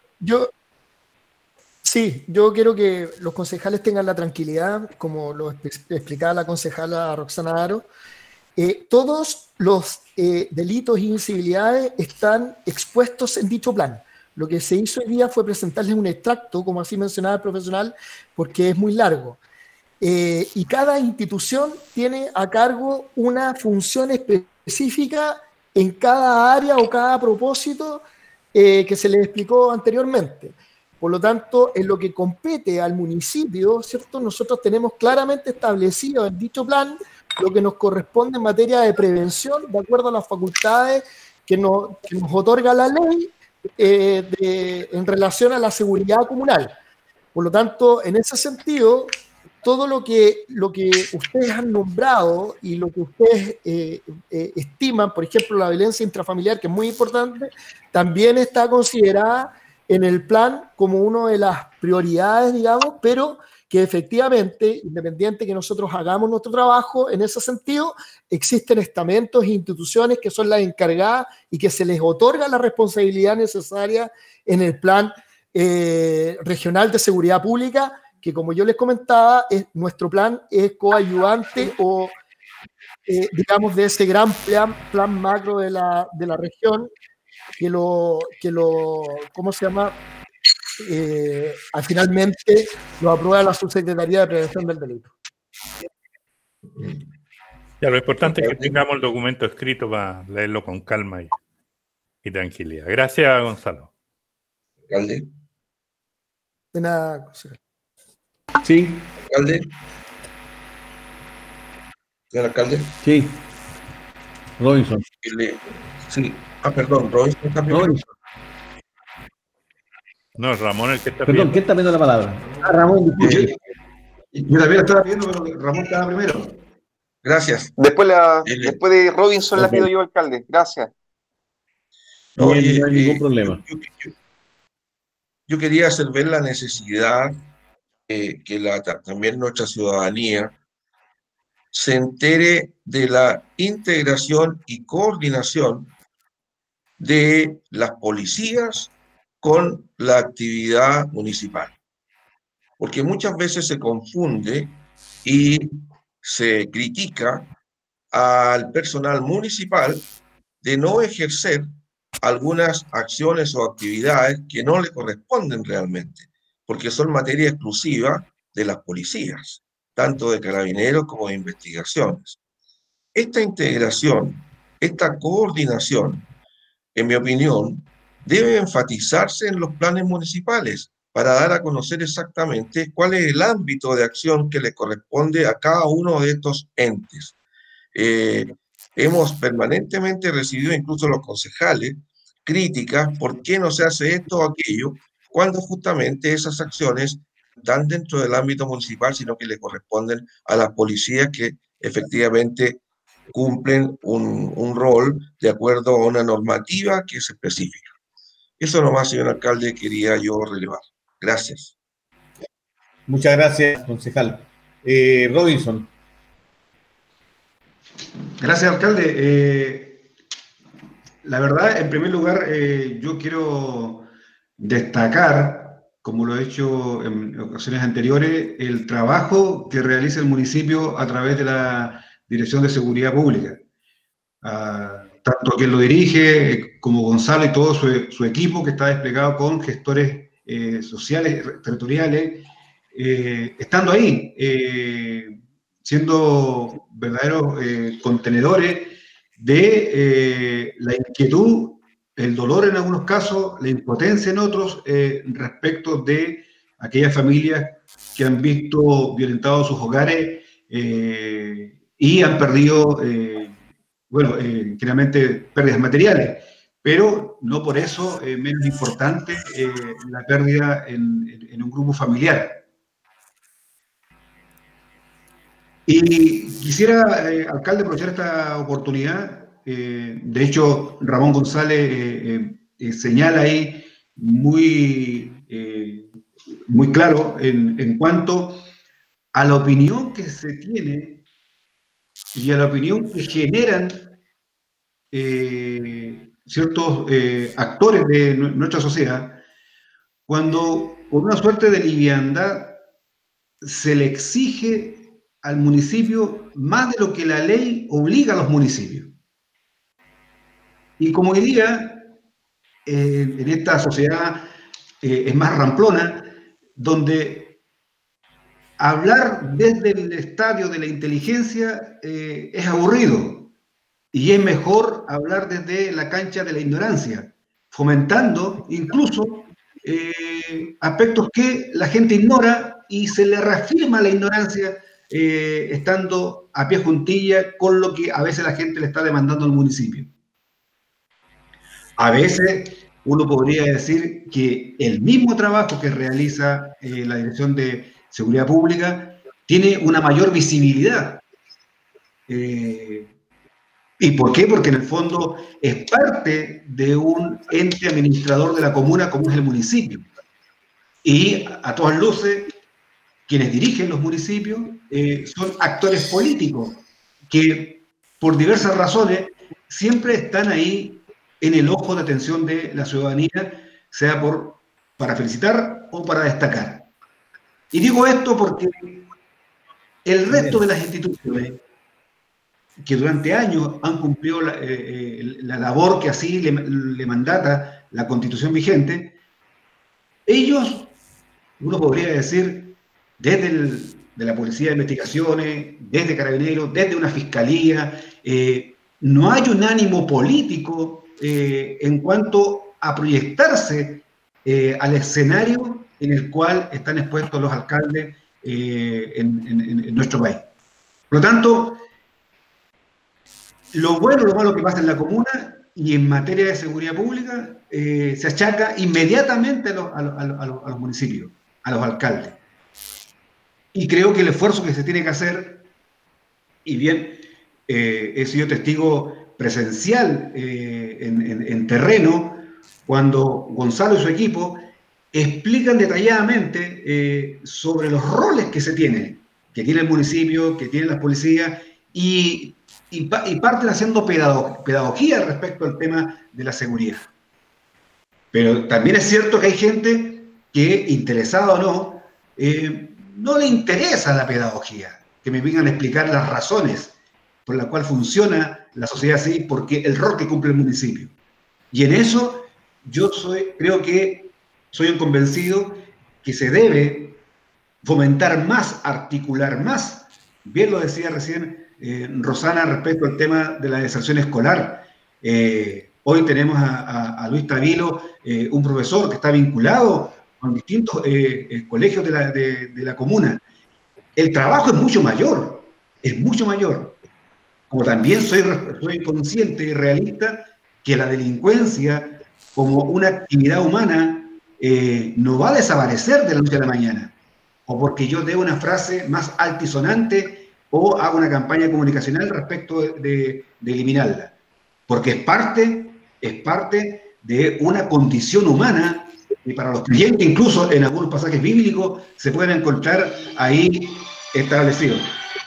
yo quiero que los concejales tengan la tranquilidad, como lo explicaba la concejala Roxana Aro. Todos los delitos e incivilidades están expuestos en dicho plan. Lo que se hizo hoy día fue presentarles un extracto, como así mencionaba el profesional, porque es muy largo. Y cada institución tiene a cargo una función específica en cada área o cada propósito que se les explicó anteriormente. Por lo tanto, en lo que compete al municipio, ¿cierto? Nosotros tenemos claramente establecido en dicho plan lo que nos corresponde en materia de prevención, de acuerdo a las facultades que nos otorga la ley en relación a la seguridad comunal. Por lo tanto, en ese sentido, todo lo que ustedes han nombrado y lo que ustedes estiman, por ejemplo, la violencia intrafamiliar, que es muy importante, también está considerada en el plan como una de las prioridades, digamos, pero que efectivamente, independiente que nosotros hagamos nuestro trabajo en ese sentido, existen estamentos e instituciones que son las encargadas y que se les otorga la responsabilidad necesaria en el plan regional de seguridad pública, que como yo les comentaba, nuestro plan es coayudante o, digamos, de ese gran plan macro de la región, ¿cómo se llama? Finalmente lo aprueba la Subsecretaría de Prevención del Delito. Ya, lo importante es que tengamos el documento escrito para leerlo con calma y tranquilidad. Gracias, Gonzalo. Alcalde. De nada, concejal. Sí. Alcalde. ¿Señor alcalde? Sí. Robinson. Sí. Perdón, Robinson está primero. No, Ramón el que está Perdón, ¿quién está pidiendo la palabra? Ramón. Yo también estaba pidiendo, pero Ramón estaba primero. Gracias. Después de Robinson la pido yo, alcalde. Gracias. No hay ningún problema. Yo quería hacer ver la necesidad que también nuestra ciudadanía se entere de la integración y coordinación de las policías con la actividad municipal. Porque muchas veces se confunde y se critica al personal municipal de no ejercer algunas acciones o actividades que no le corresponden realmente, porque son materia exclusiva de las policías, tanto de carabineros como de investigaciones. Esta integración, esta coordinación, en mi opinión, debe enfatizarse en los planes municipales, para dar a conocer exactamente cuál es el ámbito de acción que le corresponde a cada uno de estos entes. Hemos permanentemente recibido, incluso los concejales, críticas por qué no se hace esto o aquello, cuando justamente esas acciones están dentro del ámbito municipal, sino que le corresponden a las policías que efectivamente cumplen un rol de acuerdo a una normativa que es específica. Eso nomás, señor alcalde, quería yo relevar. Gracias. Muchas gracias, concejal. Robinson. Gracias, alcalde. La verdad, en primer lugar, yo quiero destacar, como lo he hecho en ocasiones anteriores, el trabajo que realiza el municipio a través de la Dirección de Seguridad Pública. Tanto quien lo dirige como Gonzalo y todo su equipo, que está desplegado con gestores sociales, territoriales, estando ahí, siendo verdaderos contenedores de la inquietud, el dolor en algunos casos, la impotencia en otros, respecto de aquellas familias que han visto violentados sus hogares y han perdido, generalmente pérdidas materiales, pero no por eso menos importante la pérdida en un grupo familiar. Y quisiera, alcalde, aprovechar esta oportunidad. De hecho, Ramón González señala ahí muy claro en cuanto a la opinión que se tiene y a la opinión que generan ciertos actores de nuestra sociedad, cuando con una suerte de liviandad se le exige al municipio más de lo que la ley obliga a los municipios. Y como hoy día, en esta sociedad es más ramplona, donde hablar desde el estadio de la inteligencia es aburrido, y es mejor hablar desde la cancha de la ignorancia, fomentando incluso aspectos que la gente ignora y se le reafirma la ignorancia estando a pie juntilla con lo que a veces la gente le está demandando al municipio. A veces uno podría decir que el mismo trabajo que realiza la Dirección de Seguridad Pública tiene una mayor visibilidad. ¿Y por qué? Porque en el fondo es parte de un ente administrador de la comuna como es el municipio. Y a todas luces, quienes dirigen los municipios son actores políticos que por diversas razones siempre están ahí en el ojo de atención de la ciudadanía, sea para felicitar o para destacar. Y digo esto porque el resto de las instituciones que durante años han cumplido la labor que así le mandata la Constitución vigente, ellos, uno podría decir, desde de la Policía de Investigaciones, desde Carabineros, desde una Fiscalía, no hay un ánimo político en cuanto a proyectarse al escenario en el cual están expuestos los alcaldes en nuestro país. Por lo tanto, lo bueno o lo malo que pasa en la comuna y en materia de seguridad pública se achaca inmediatamente a los municipios, a los alcaldes. Y creo que el esfuerzo que se tiene que hacer, y bien, he sido testigo presencial en terreno, cuando Gonzalo y su equipo explican detalladamente sobre los roles que se tienen, que tiene el municipio, que tienen las policías, y parten haciendo pedagogía respecto al tema de la seguridad. Pero también es cierto que hay gente que, interesada o no, no le interesa la pedagogía, que me vengan a explicar las razones por las cuales funciona la sociedad así, porque el rol que cumple el municipio. Y en eso yo creo que soy un convencido que se debe fomentar más, articular más. Bien lo decía recién Rosana respecto al tema de la deserción escolar. Hoy tenemos a Luis Tavilo, un profesor que está vinculado con distintos colegios de la comuna. El trabajo es mucho mayor, es mucho mayor. Como también soy consciente y realista que la delincuencia como una actividad humana no va a desaparecer de la noche a la mañana, o porque yo dé una frase más altisonante o hago una campaña comunicacional respecto de eliminarla, porque es parte de una condición humana y para los creyentes, incluso en algunos pasajes bíblicos, se pueden encontrar ahí establecidos.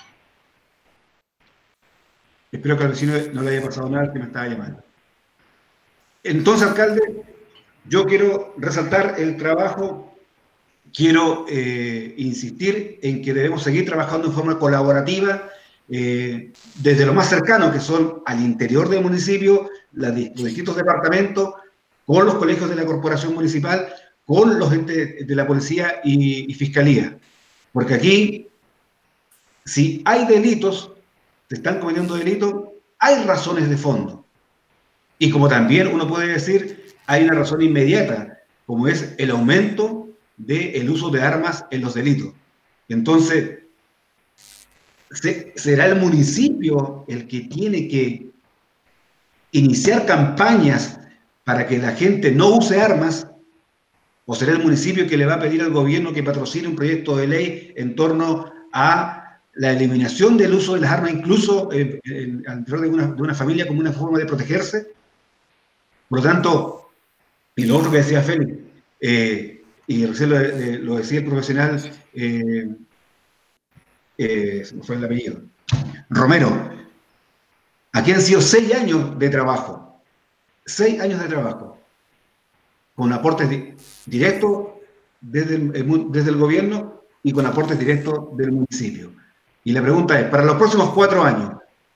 Espero que al vecino no le haya pasado nada, que me estaba llamando. Entonces, alcalde, yo quiero resaltar el trabajo, quiero insistir en que debemos seguir trabajando en forma colaborativa, desde lo más cercano, que son al interior del municipio, los distintos departamentos, con los colegios de la corporación municipal, con los entes de la policía y fiscalía. Porque aquí, si hay delitos, se están cometiendo delitos, hay razones de fondo. Y como también uno puede decir, hay una razón inmediata, como es el aumento del uso de armas en los delitos. Entonces, será el municipio el que tiene que iniciar campañas para que la gente no use armas, o será el municipio que le va a pedir al gobierno que patrocine un proyecto de ley en torno a la eliminación del uso de las armas, incluso al interior de una familia, como una forma de protegerse. Por lo tanto, y lo otro que decía Félix, y recién lo decía el profesional, se me fue el apellido, Romero, aquí han sido 6 años de trabajo, 6 años de trabajo, con aportes directos desde el gobierno y con aportes directos del municipio. Y la pregunta es, para los próximos 4 años,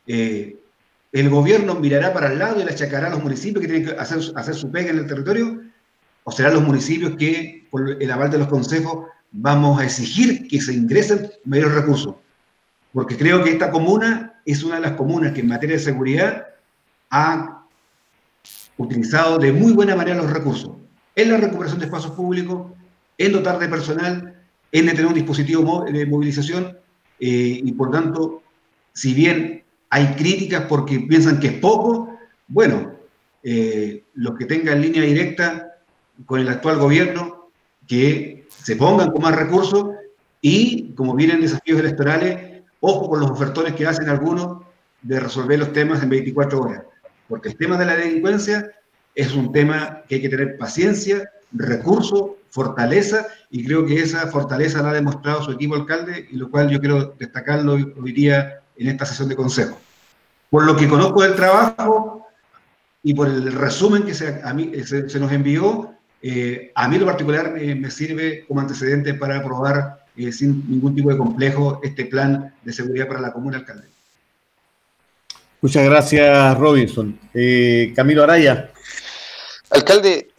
¿el gobierno mirará para el lado y le achacará a los municipios que tienen que hacer su pega en el territorio? ¿O serán los municipios que, por el aval de los consejos, vamos a exigir que se ingresen mayores recursos? Porque creo que esta comuna es una de las comunas que en materia de seguridad ha utilizado de muy buena manera los recursos. En la recuperación de espacios públicos, en dotar de personal, en tener un dispositivo de movilización, y por tanto, si bien hay críticas porque piensan que es poco, bueno, los que tengan línea directa con el actual gobierno, que se pongan con más recursos y, como vienen desafíos electorales, ojo con los ofertones que hacen algunos de resolver los temas en 24 horas, porque el tema de la delincuencia es un tema que hay que tener paciencia, recursos, fortaleza, y creo que esa fortaleza la ha demostrado su equipo alcalde, y lo cual yo quiero destacarlo hoy día en esta sesión de consejo. Por lo que conozco del trabajo y por el resumen que a mí se nos envió, a mí en lo particular me sirve como antecedente para aprobar sin ningún tipo de complejo este plan de seguridad para la comuna, alcalde. Muchas gracias, Robinson. Camilo Araya. Alcalde,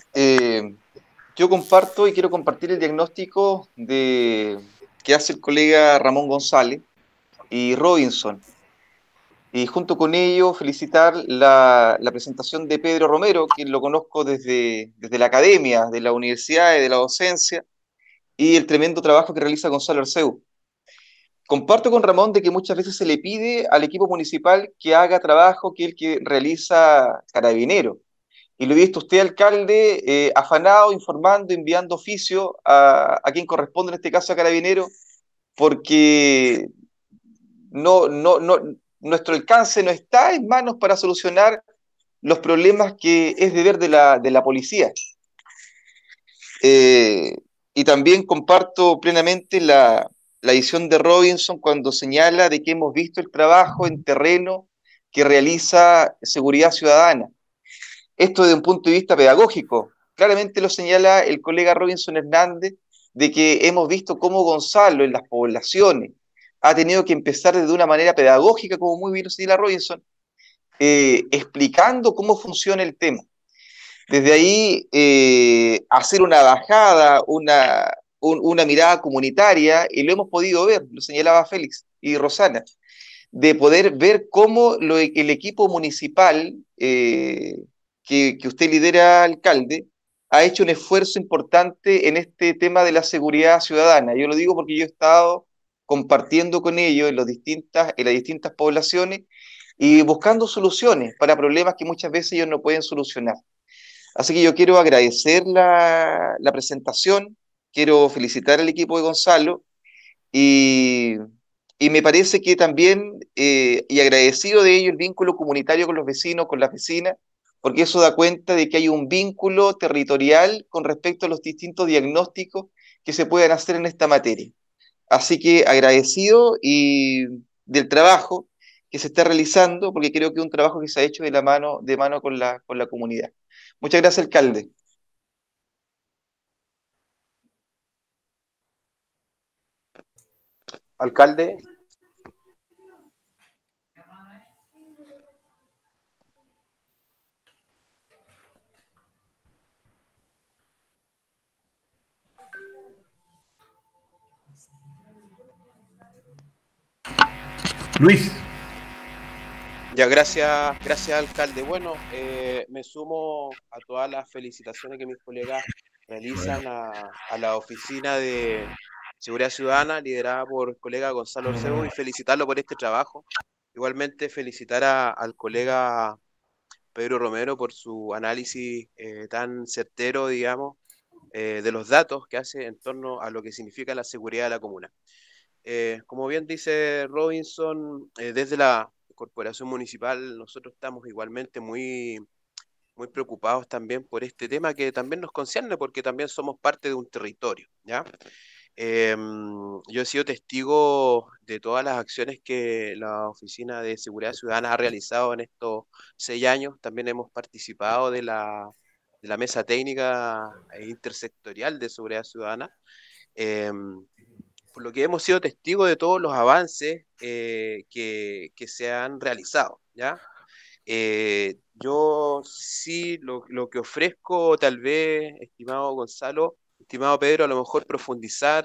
yo comparto y quiero compartir el diagnóstico que hace el colega Ramón González y Robinson. Y junto con ello felicitar la presentación de Pedro Romero, quien lo conozco desde la academia, de la universidad y de la docencia, y el tremendo trabajo que realiza Gonzalo Arceu. Comparto con Ramón de que muchas veces se le pide al equipo municipal que haga trabajo que el que realiza Carabinero. Y lo he visto usted, alcalde, afanado, informando, enviando oficio a quien corresponde, en este caso a Carabinero, porque nuestro alcance no está en manos para solucionar los problemas que es deber de la policía. Y también comparto plenamente la visión de Robinson cuando señala de que hemos visto el trabajo en terreno que realiza Seguridad Ciudadana. Esto desde un punto de vista pedagógico. Claramente lo señala el colega Robinson Hernández, de que hemos visto cómo Gonzalo en las poblaciones ha tenido que empezar desde una manera pedagógica, como muy bien lo señala Robinson, explicando cómo funciona el tema. Desde ahí hacer una bajada, una mirada comunitaria, y lo hemos podido ver, lo señalaba Félix y Rosana, de poder ver cómo el equipo municipal que usted lidera, alcalde, ha hecho un esfuerzo importante en este tema de la seguridad ciudadana. Yo lo digo porque yo he estado compartiendo con ellos en las distintas poblaciones y buscando soluciones para problemas que muchas veces ellos no pueden solucionar. Así que yo quiero agradecer la presentación, quiero felicitar al equipo de Gonzalo y me parece que también, y agradecido de ello, el vínculo comunitario con los vecinos, con las vecinas, porque eso da cuenta de que hay un vínculo territorial con respecto a los distintos diagnósticos que se puedan hacer en esta materia. Así que agradecido y del trabajo que se está realizando, porque creo que es un trabajo que se ha hecho de mano con la comunidad. Muchas gracias, alcalde. Alcalde. Luis. Ya, gracias alcalde. Bueno, me sumo a todas las felicitaciones que mis colegas realizan a la oficina de Seguridad Ciudadana, liderada por el colega Gonzalo Orcego, y felicitarlo por este trabajo. Igualmente felicitar al colega Pedro Romero por su análisis tan certero, digamos, de los datos que hace en torno a lo que significa la seguridad de la comuna. Como bien dice Robinson, desde la Corporación Municipal nosotros estamos igualmente muy preocupados también por este tema que también nos concierne porque también somos parte de un territorio, ¿ya? Yo he sido testigo de todas las acciones que la Oficina de Seguridad Ciudadana ha realizado en estos 6 años. También hemos participado de la mesa técnica intersectorial de seguridad ciudadana. Por lo que hemos sido testigos de todos los avances que se han realizado, ¿ya? Yo sí lo que ofrezco, tal vez, estimado Gonzalo, estimado Pedro, a lo mejor profundizar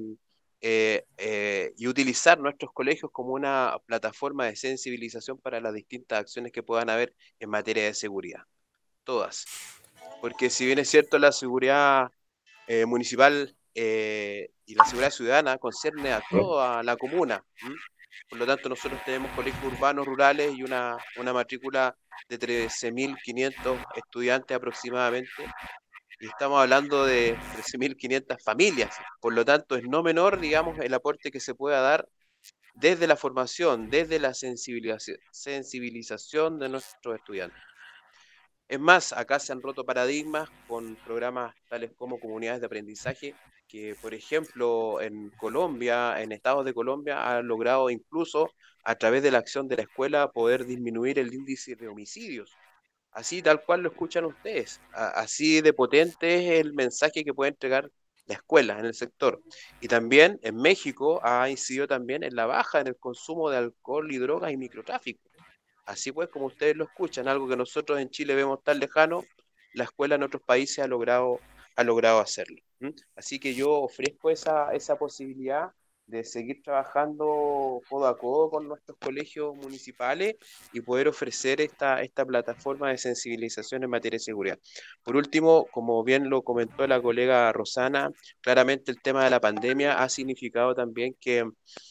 y utilizar nuestros colegios como una plataforma de sensibilización para las distintas acciones que puedan haber en materia de seguridad, todas. Porque si bien es cierto, la seguridad municipal y la seguridad ciudadana concierne a toda la comuna. Por lo tanto, nosotros tenemos colegios urbanos, rurales y una matrícula de 13.500 estudiantes aproximadamente. Y estamos hablando de 13.500 familias. Por lo tanto, es no menor, digamos, el aporte que se pueda dar desde la formación, desde la sensibilización de nuestros estudiantes. Es más, acá se han roto paradigmas con programas tales como comunidades de aprendizaje, que por ejemplo en Colombia, en estados de Colombia, han logrado incluso a través de la acción de la escuela poder disminuir el índice de homicidios. Así tal cual lo escuchan ustedes, así de potente es el mensaje que puede entregar la escuela en el sector. Y también en México ha incidido también en la baja en el consumo de alcohol y drogas y microtráfico. Así pues, como ustedes lo escuchan, algo que nosotros en Chile vemos tan lejano, la escuela en otros países ha logrado hacerlo. Así que yo ofrezco esa posibilidad de seguir trabajando codo a codo con nuestros colegios municipales y poder ofrecer esta plataforma de sensibilización en materia de seguridad. Por último, como bien lo comentó la colega Rosana, claramente el tema de la pandemia ha significado también que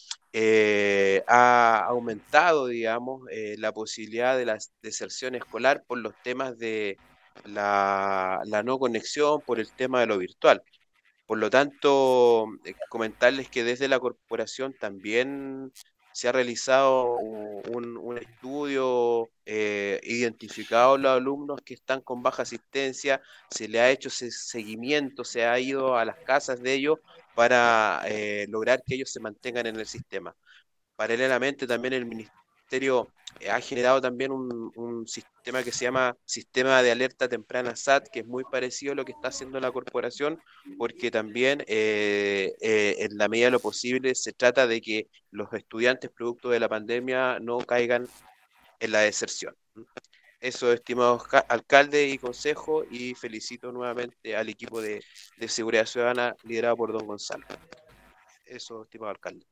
ha aumentado, digamos, la posibilidad de la deserción escolar por los temas de la no conexión, por el tema de lo virtual. Por lo tanto, comentarles que desde la corporación también se ha realizado un estudio, identificado los alumnos que están con baja asistencia, se le ha hecho ese seguimiento, se ha ido a las casas de ellos para lograr que ellos se mantengan en el sistema. Paralelamente también el Ministerio ha generado también un sistema que se llama Sistema de Alerta Temprana SAT, que es muy parecido a lo que está haciendo la corporación, porque también en la medida de lo posible se trata de que los estudiantes producto de la pandemia no caigan en la deserción. Eso, estimados alcalde y consejo, y felicito nuevamente al equipo de Seguridad Ciudadana liderado por don Gonzalo. Eso, estimado alcalde.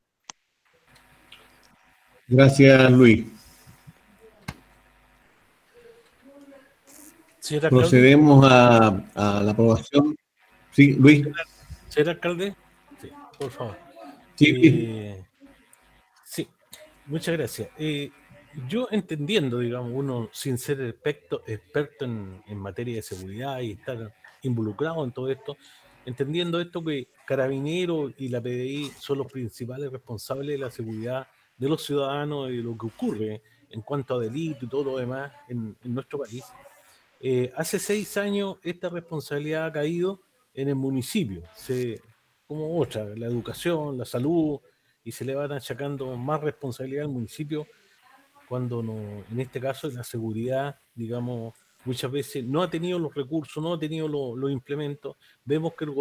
Gracias, Luis. Procedemos a la aprobación. Sí, Luis. ¿Señor alcalde? Sí, por favor. Sí. Sí, muchas gracias. Yo entendiendo, digamos, uno sin ser experto en materia de seguridad y estar involucrado en todo esto, entendiendo esto que Carabineros y la PDI son los principales responsables de la seguridad de los ciudadanos y de lo que ocurre en cuanto a delito y todo lo demás en nuestro país. Hace 6 años esta responsabilidad ha caído en el municipio, como otra, la educación, la salud, y se le van achacando más responsabilidad al municipio cuando no, en este caso la seguridad, digamos, muchas veces no ha tenido los recursos, no ha tenido los implementos. Vemos que los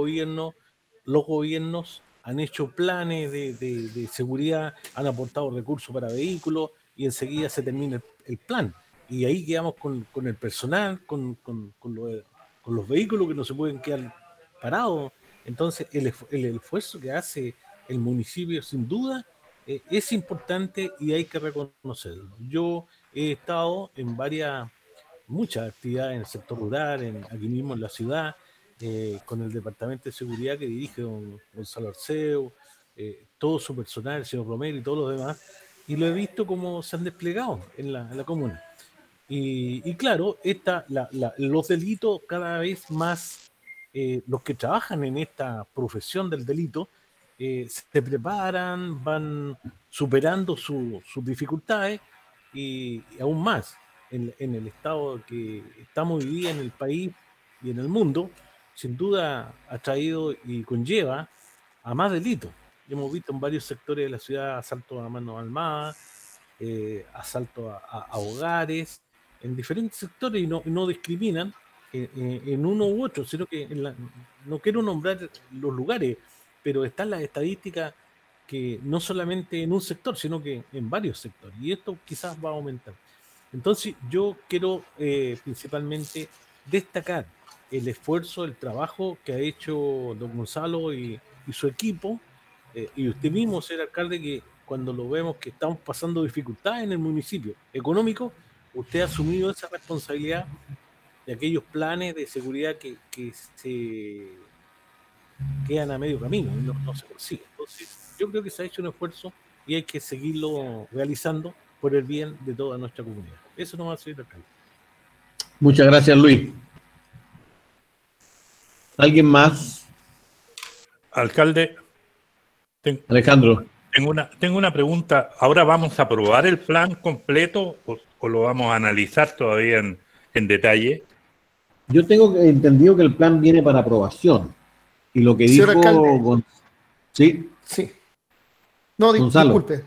gobiernos han hecho planes de seguridad, han aportado recursos para vehículos y enseguida se termina el plan. Y ahí quedamos con el personal, con los vehículos que no se pueden quedar parados. Entonces el esfuerzo que hace el municipio sin duda es importante y hay que reconocerlo. Yo he estado en muchas actividades en el sector rural, aquí mismo en la ciudad, con el Departamento de Seguridad que dirige don Gonzalo Arceo, todo su personal, el señor Romero y todos los demás, y lo he visto cómo se han desplegado en la comuna. Y claro, los delitos cada vez más, los que trabajan en esta profesión del delito, se preparan, van superando sus dificultades y aún más en el estado que estamos hoy día en el país y en el mundo, sin duda ha traído y conlleva a más delitos. Hemos visto en varios sectores de la ciudad asaltos a manos armadas, asaltos a hogares, en diferentes sectores y no discriminan en uno u otro, sino que no quiero nombrar los lugares, pero están las estadísticas que no solamente en un sector, sino que en varios sectores, y esto quizás va a aumentar. Entonces yo quiero principalmente destacar el esfuerzo, el trabajo que ha hecho don Gonzalo y su equipo, y usted mismo, señor alcalde, que cuando lo vemos que estamos pasando dificultades en el municipio económico, usted ha asumido esa responsabilidad de aquellos planes de seguridad que se quedan a medio camino y no se consiguen. Entonces, yo creo que se ha hecho un esfuerzo y hay que seguirlo realizando por el bien de toda nuestra comunidad. Eso no va a ser alcalde. Muchas gracias, Luis. ¿Alguien más? Alcalde. Alejandro. Tengo una pregunta. ¿Ahora vamos a aprobar el plan completo o lo vamos a analizar todavía en detalle? Yo tengo entendido que el plan viene para aprobación. Y lo que dijo... ¿Sí? Sí. No, Gonzalo. Disculpe.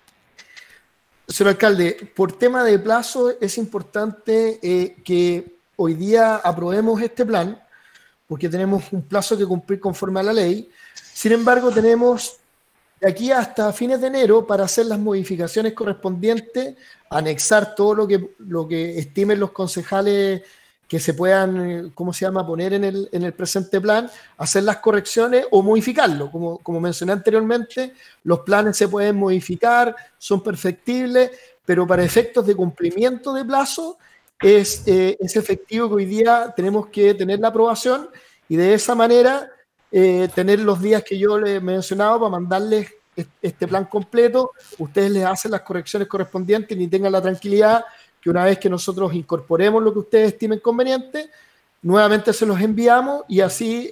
Señor alcalde, por tema de plazo es importante que hoy día aprobemos este plan, porque tenemos un plazo que cumplir conforme a la ley. Sin embargo, tenemos de aquí hasta fines de enero para hacer las modificaciones correspondientes, anexar todo lo que estimen los concejales que se puedan, poner en el presente plan, hacer las correcciones o modificarlo. Como mencioné anteriormente, los planes se pueden modificar, son perfectibles, pero para efectos de cumplimiento de plazo es efectivo que hoy día tenemos que tener la aprobación y de esa manera tener los días que yo les he mencionado para mandarles este plan completo. Ustedes les hacen las correcciones correspondientes y tengan la tranquilidad que una vez que nosotros incorporemos lo que ustedes estimen conveniente, nuevamente se los enviamos y así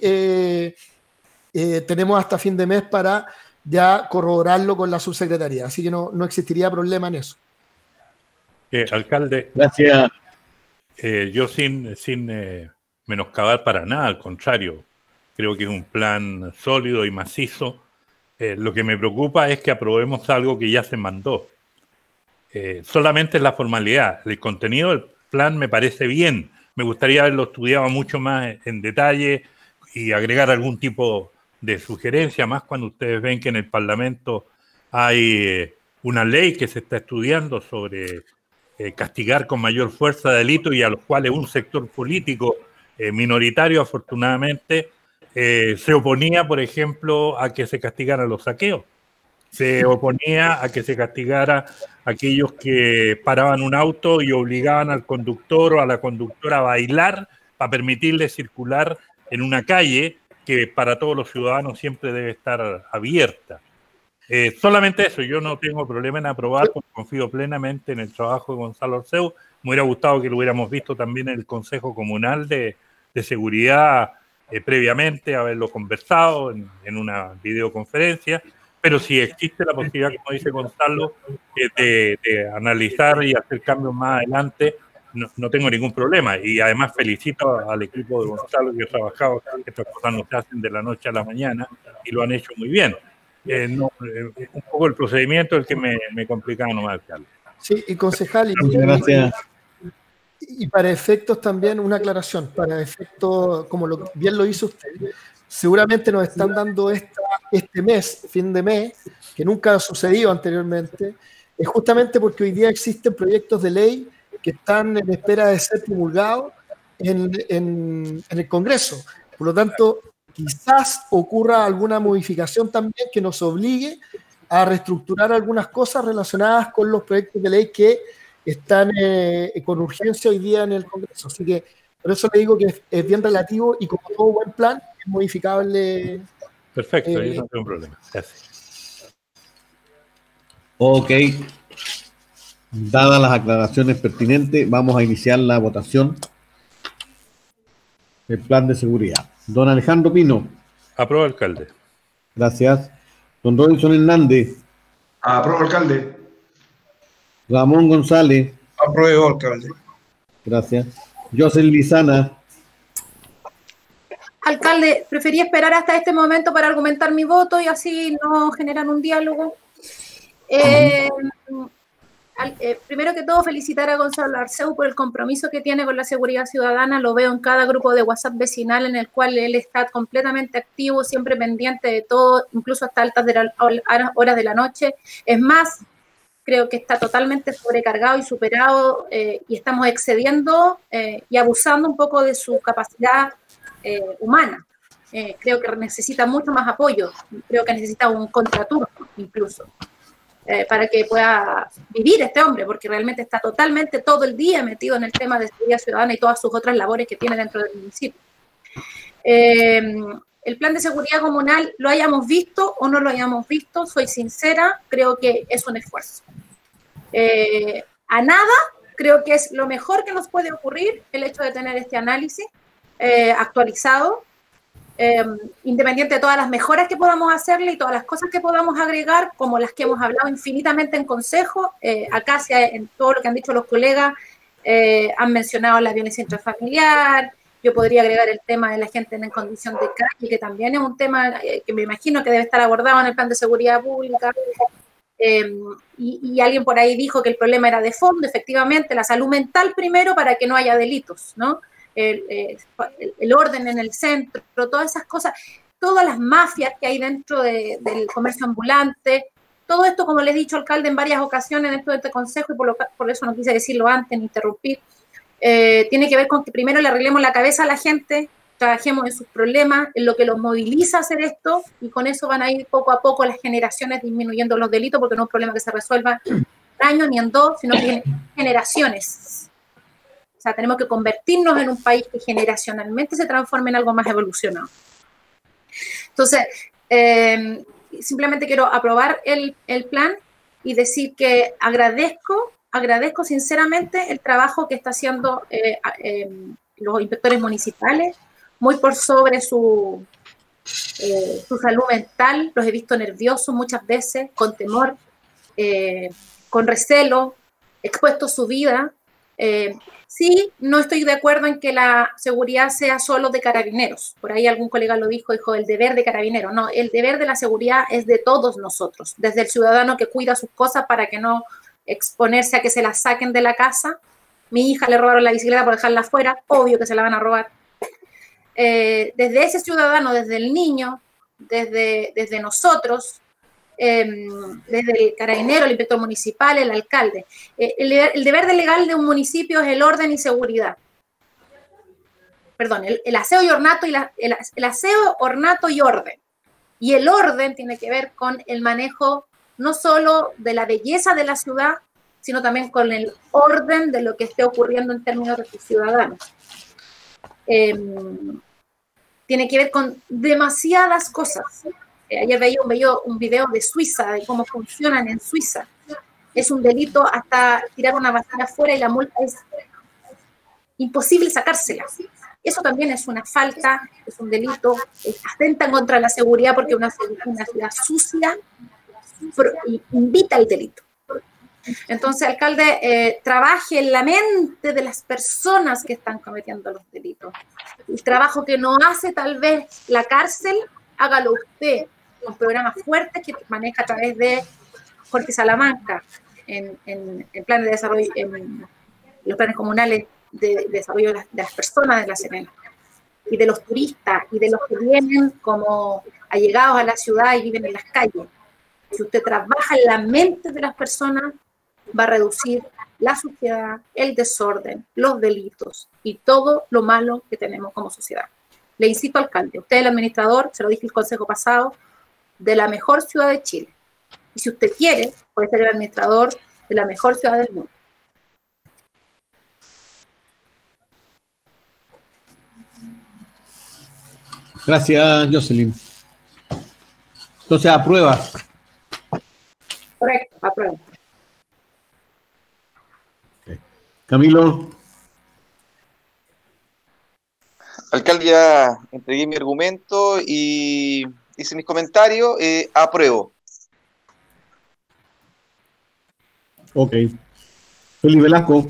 tenemos hasta fin de mes para ya corroborarlo con la subsecretaría. Así que no existiría problema en eso. Alcalde. Gracias. Yo sin menoscabar para nada, al contrario, creo que es un plan sólido y macizo. Lo que me preocupa es que aprobemos algo que ya se mandó. Solamente es la formalidad. El contenido del plan me parece bien. Me gustaría haberlo estudiado mucho más en detalle y agregar algún tipo de sugerencia, más cuando ustedes ven que en el Parlamento hay una ley que se está estudiando sobre castigar con mayor fuerza delitos y a los cuales un sector político minoritario, afortunadamente, se oponía, por ejemplo, a que se castigaran los saqueos. se oponía a que se castigara a aquellos que paraban un auto y obligaban al conductor o a la conductora a bailar para permitirle circular en una calle que para todos los ciudadanos siempre debe estar abierta. Solamente eso, yo no tengo problema en aprobar porque confío plenamente en el trabajo de Gonzalo Arceu. Me hubiera gustado que lo hubiéramos visto también en el Consejo Comunal de Seguridad previamente, haberlo conversado en una videoconferencia, pero si existe la posibilidad, como dice Gonzalo, de analizar y hacer cambios más adelante, no tengo ningún problema. Y además felicito al equipo de Gonzalo que ha trabajado, estas cosas no se hacen de la noche a la mañana y lo han hecho muy bien. Un poco el procedimiento es el que me complicaba nomás, alcalde. Sí, y concejal, muchas gracias. Y para efectos también, una aclaración, para efectos, como bien lo hizo usted, seguramente nos están dando este mes, fin de mes, que nunca ha sucedido anteriormente, es justamente porque hoy día existen proyectos de ley que están en espera de ser promulgados en el Congreso. Por lo tanto, quizás ocurra alguna modificación también que nos obligue a reestructurar algunas cosas relacionadas con los proyectos de ley que están con urgencia hoy día en el Congreso. Así que por eso le digo que es bien relativo y como todo buen plan, es modificable. Perfecto, ahí no tengo problema. Gracias. Ok. Dadas las aclaraciones pertinentes, vamos a iniciar la votación del plan de seguridad. Don Alejandro Pino. Apruebo, alcalde. Gracias. Don Robinson Hernández. Apruebo, alcalde. Ramón González. Apruebo, alcalde. Gracias. José Lizana. Alcalde, preferí esperar hasta este momento para argumentar mi voto y así no generar un diálogo. Primero que todo, felicitar a Gonzalo Arceu por el compromiso que tiene con la seguridad ciudadana. Lo veo en cada grupo de WhatsApp vecinal en el cual él está completamente activo, siempre pendiente de todo, incluso hasta altas horas de la noche. Es más, creo que está totalmente sobrecargado y superado y estamos excediendo y abusando un poco de su capacidad humana. Creo que necesita mucho más apoyo, creo que necesita un contraturno incluso. Para que pueda vivir este hombre, porque realmente está totalmente todo el día metido en el tema de seguridad ciudadana y todas sus otras labores que tiene dentro del municipio. El plan de seguridad comunal, lo hayamos visto o no lo hayamos visto, soy sincera, creo que es un esfuerzo. A nada, creo que es lo mejor que nos puede ocurrir el hecho de tener este análisis actualizado, independiente de todas las mejoras que podamos hacerle y todas las cosas que podamos agregar, como las que hemos hablado infinitamente en consejo. Acá, en todo lo que han dicho los colegas, han mencionado la violencia intrafamiliar. Yo podría agregar el tema de la gente en condición de calle, que también es un tema que me imagino que debe estar abordado en el plan de seguridad pública. Y alguien por ahí dijo que el problema era de fondo, efectivamente, la salud mental primero para que no haya delitos, ¿no? El orden en el centro, todas esas cosas, todas las mafias que hay dentro del comercio ambulante, todo esto, como les he dicho, alcalde, en varias ocasiones dentro de este consejo, y por eso no quise decirlo antes, ni interrumpir, tiene que ver con que primero le arreglemos la cabeza a la gente, trabajemos en sus problemas, en lo que los moviliza a hacer esto, y con eso van a ir poco a poco las generaciones disminuyendo los delitos, porque no es un problema que se resuelva en un año ni en dos, sino que en generaciones. O sea, tenemos que convertirnos en un país que generacionalmente se transforme en algo más evolucionado. Entonces, simplemente quiero aprobar el plan y decir que agradezco sinceramente el trabajo que está haciendo los inspectores municipales, muy por sobre su salud mental. Los he visto nerviosos muchas veces, con temor, con recelo, expuestos su vida. Sí, no estoy de acuerdo en que la seguridad sea solo de carabineros. Por ahí algún colega lo dijo el deber de carabineros. No, el deber de la seguridad es de todos nosotros, desde el ciudadano que cuida sus cosas para que no exponerse a que se las saquen de la casa. Mi hija le robaron la bicicleta por dejarla afuera, obvio que se la van a robar. Desde ese ciudadano, desde el niño, desde nosotros, desde el carabinero, el inspector municipal, el alcalde. El deber legal de un municipio es el orden y seguridad. Perdón, el aseo y ornato, el aseo, ornato y orden. Y el orden tiene que ver con el manejo no solo de la belleza de la ciudad, sino también con el orden de lo que esté ocurriendo en términos de sus ciudadanos. Tiene que ver con demasiadas cosas. Ayer veía un video de Suiza, de cómo funcionan en Suiza. Es un delito hasta tirar una basura afuera y la multa es imposible sacársela. Eso también es una falta, es un delito, atenta contra la seguridad porque una ciudad sucia invita al delito. Entonces, alcalde, trabaje en la mente de las personas que están cometiendo los delitos. El trabajo que no hace tal vez la cárcel, hágalo usted, con programas fuertes que maneja a través de Jorge Salamanca, en planes de desarrollo, en los planes comunales de desarrollo de las personas de La Serena, y de los turistas, y de los que vienen como allegados a la ciudad y viven en las calles. Si usted trabaja en la mente de las personas, va a reducir la suciedad, el desorden, los delitos y todo lo malo que tenemos como sociedad. Le insisto, alcalde, usted es el administrador, se lo dije el consejo pasado, de la mejor ciudad de Chile. Y si usted quiere, puede ser el administrador de la mejor ciudad del mundo. Gracias, Jocelyn. Entonces, aprueba. Correcto, aprueba. Camilo. Alcalde, ya entregué mi argumento y hice mis comentarios. Apruebo. Ok. Felipe Velasco.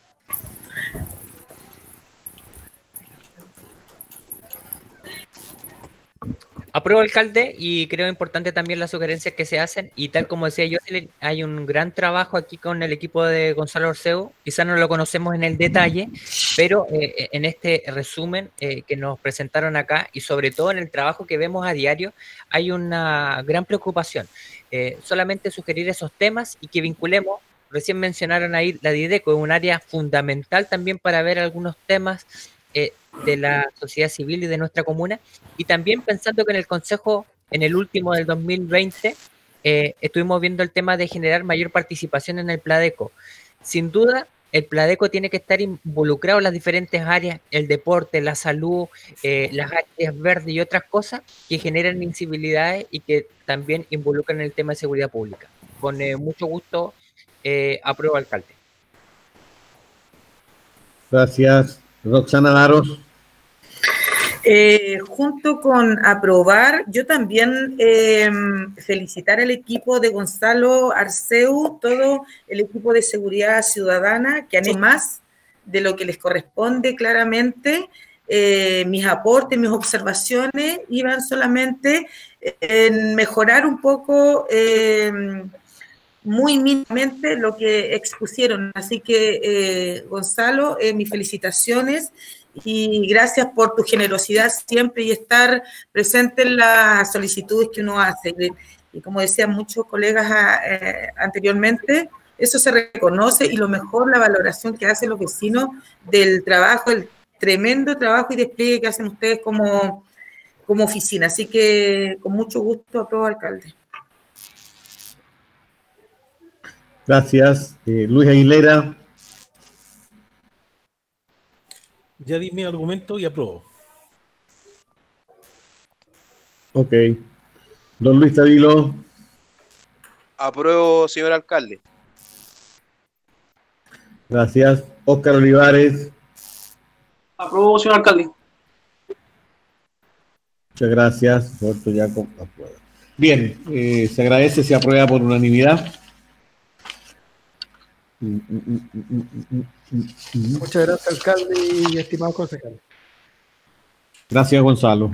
Apruebo, alcalde, y creo importante también las sugerencias que se hacen, y tal como decía yo, hay un gran trabajo aquí con el equipo de Gonzalo Arceo. Quizás no lo conocemos en el detalle, pero en este resumen que nos presentaron acá, y sobre todo en el trabajo que vemos a diario, hay una gran preocupación. Solamente sugerir esos temas y que vinculemos, recién mencionaron ahí la Dideco, es un área fundamental también para ver algunos temas de la sociedad civil y de nuestra comuna, y también pensando que en el Consejo, en el último del 2020, estuvimos viendo el tema de generar mayor participación en el Pladeco. Sin duda, el Pladeco tiene que estar involucrado en las diferentes áreas, el deporte, la salud, las áreas verdes y otras cosas que generan incivilidades y que también involucran el tema de seguridad pública. Con mucho gusto, apruebo, alcalde. Gracias. Roxana Daros. Junto con aprobar, yo también felicitar al equipo de Gonzalo Arceu, todo el equipo de seguridad ciudadana, que han hecho más de lo que les corresponde claramente. Mis aportes, mis observaciones iban solamente en mejorar un poco, muy mínimamente, lo que expusieron. Así que, Gonzalo, mis felicitaciones. Y gracias por tu generosidad siempre y estar presente en las solicitudes que uno hace. Y como decían muchos colegas anteriormente, eso se reconoce, y lo mejor, la valoración que hacen los vecinos del trabajo, el tremendo trabajo y despliegue que hacen ustedes como oficina. Así que con mucho gusto apruebo, alcalde. Gracias. Luis Aguilera. Ya di mi argumento y apruebo. Ok. Don Luis Tavilo. Apruebo, señor alcalde. Gracias. Óscar Olivares. Apruebo, señor alcalde. Muchas gracias. Roberto Jacob, aprueba. Bien, se agradece, se aprueba por unanimidad. Muchas gracias, alcalde y estimados concejales. Gracias, Gonzalo.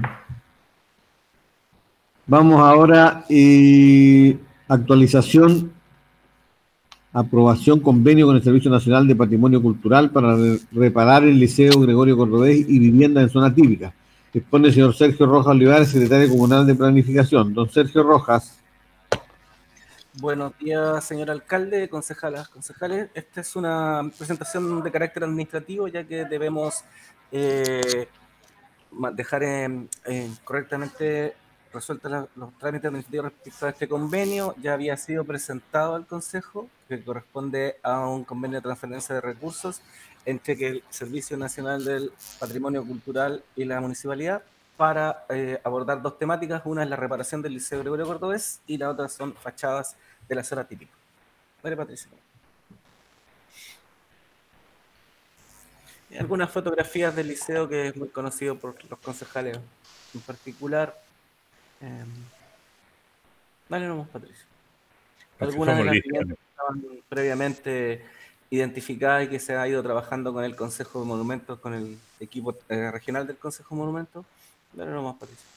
Vamos ahora, actualización, aprobación, convenio con el Servicio Nacional de Patrimonio Cultural para reparar el Liceo Gregorio Cordobés y vivienda en zona típica. Expone el señor Sergio Rojas Olivares, secretario comunal de Planificación. Don Sergio Rojas. Buenos días, señor alcalde, concejalas, concejales. Esta es una presentación de carácter administrativo, ya que debemos dejar correctamente resueltos los trámites administrativos respecto a este convenio, ya había sido presentado al Consejo, que corresponde a un convenio de transferencia de recursos entre el Servicio Nacional del Patrimonio Cultural y la Municipalidad para abordar dos temáticas. Una es la reparación del Liceo Gregorio Cordobés y la otra son fachadas de la zona típica. Vale, Patricia. Algunas fotografías del liceo que es muy conocido por los concejales en particular. Dale nomás, Patricio. Algunas de las viviendas que estaban previamente identificadas y que se ha ido trabajando con el Consejo de Monumentos, con el equipo regional del Consejo de Monumentos. Dale nomás, Patricio.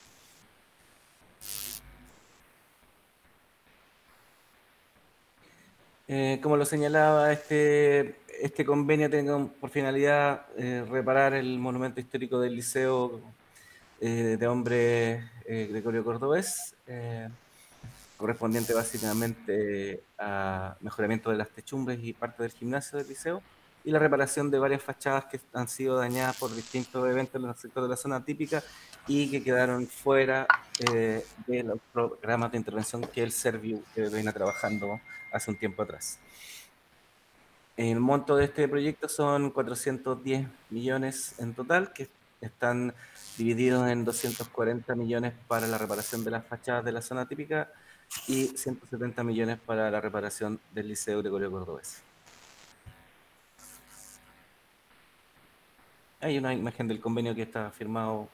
Como lo señalaba, este convenio tiene por finalidad reparar el monumento histórico del Liceo de Hombres Gregorio Cordobés, correspondiente básicamente a mejoramiento de las techumbres y parte del gimnasio del liceo, y la reparación de varias fachadas que han sido dañadas por distintos eventos en el sector de la zona típica y que quedaron fuera de los programas de intervención que el Serviu viene trabajando hace un tiempo atrás. El monto de este proyecto son 410 millones en total, que están divididos en 240 millones para la reparación de las fachadas de la zona típica y 170 millones para la reparación del Liceo Gregorio Cordobés. Hay una imagen del convenio que está firmado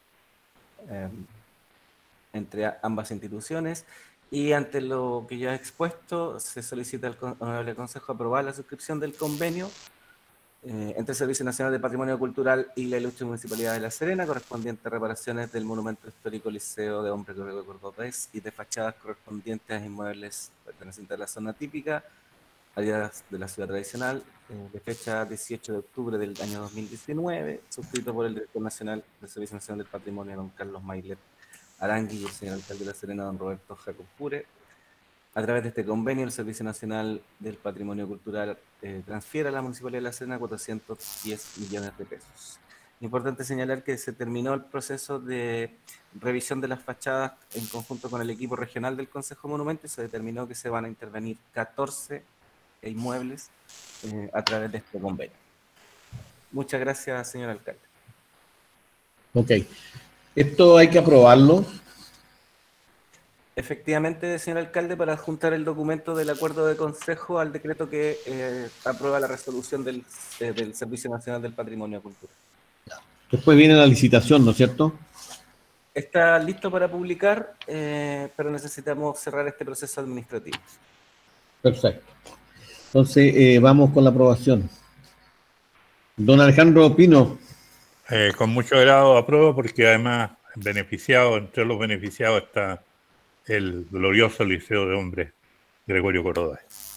entre ambas instituciones, y ante lo que ya he expuesto, se solicita al Honorable Consejo aprobar la suscripción del convenio entre el Servicio Nacional de Patrimonio Cultural y la Ilustre Municipalidad de La Serena, correspondiente a reparaciones del Monumento Histórico Liceo de Hombres Gregorio Cordobés y de fachadas correspondientes a inmuebles pertenecientes a la zona típica, áreas de la ciudad tradicional, de fecha 18 de octubre del año 2019, suscrito por el Director Nacional del Servicio Nacional del Patrimonio, don Carlos Mailet Arangui, y el señor alcalde de La Serena, don Roberto Jacob Pure. A través de este convenio, el Servicio Nacional del Patrimonio Cultural transfiere a la Municipalidad de La Serena 410 millones de pesos. Importante señalar que se terminó el proceso de revisión de las fachadas en conjunto con el equipo regional del Consejo de Monumentos y se determinó que se van a intervenir 14 inmuebles a través de este convenio. Muchas gracias, señor alcalde. Ok. Esto hay que aprobarlo. Efectivamente, señor alcalde, para adjuntar el documento del acuerdo de consejo al decreto que aprueba la resolución del Servicio Nacional del Patrimonio Cultural. Después viene la licitación, ¿no es cierto? Está listo para publicar, pero necesitamos cerrar este proceso administrativo. Perfecto. Entonces, vamos con la aprobación. Don Alejandro Pino. Con mucho agrado apruebo, porque además entre los beneficiados está el glorioso Liceo de Hombres Gregorio Cordobés.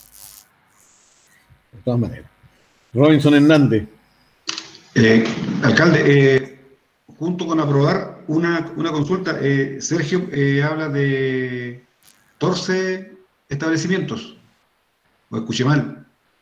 De todas maneras. Robinson Hernández. Alcalde, junto con aprobar una consulta, Sergio habla de 14 establecimientos. ¿O escuché mal?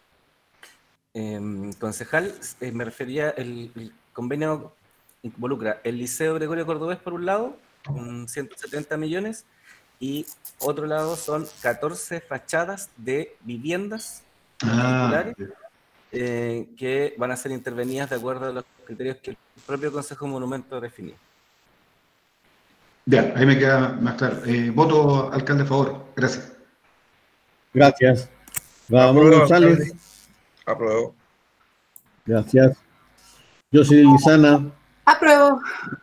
Concejal, me refería, el convenio involucra el Liceo Gregorio Cordobés por un lado, con 170 millones, y otro lado son 14 fachadas de viviendas particulares que van a ser intervenidas de acuerdo a los criterios que el propio Consejo de Monumentos definió. Ya, ahí me queda más claro. Voto, alcalde, a favor. Gracias. Gracias. Ramón González. Apruebo. Gracias. José Lizana. Apruebo.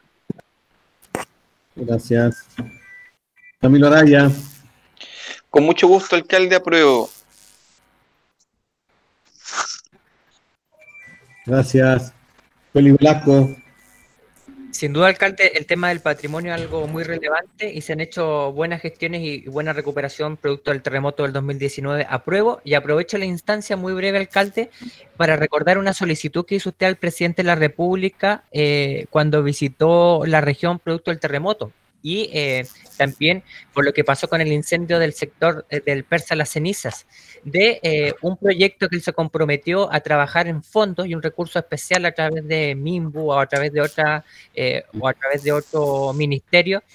Gracias. Camilo Araya. Con mucho gusto, alcalde, apruebo. Gracias. Felipe Velasco. Sin duda, alcalde, el tema del patrimonio es algo muy relevante y se han hecho buenas gestiones y buena recuperación producto del terremoto del 2019. Apruebo y aprovecho la instancia muy breve, alcalde, para recordar una solicitud que hizo usted al presidente de la República cuando visitó la región producto del terremoto. Y también por lo que pasó con el incendio del sector del Persa Las Cenizas, de un proyecto que él se comprometió a trabajar en fondos y un recurso especial a través de MIMBU o a través de otro ministerio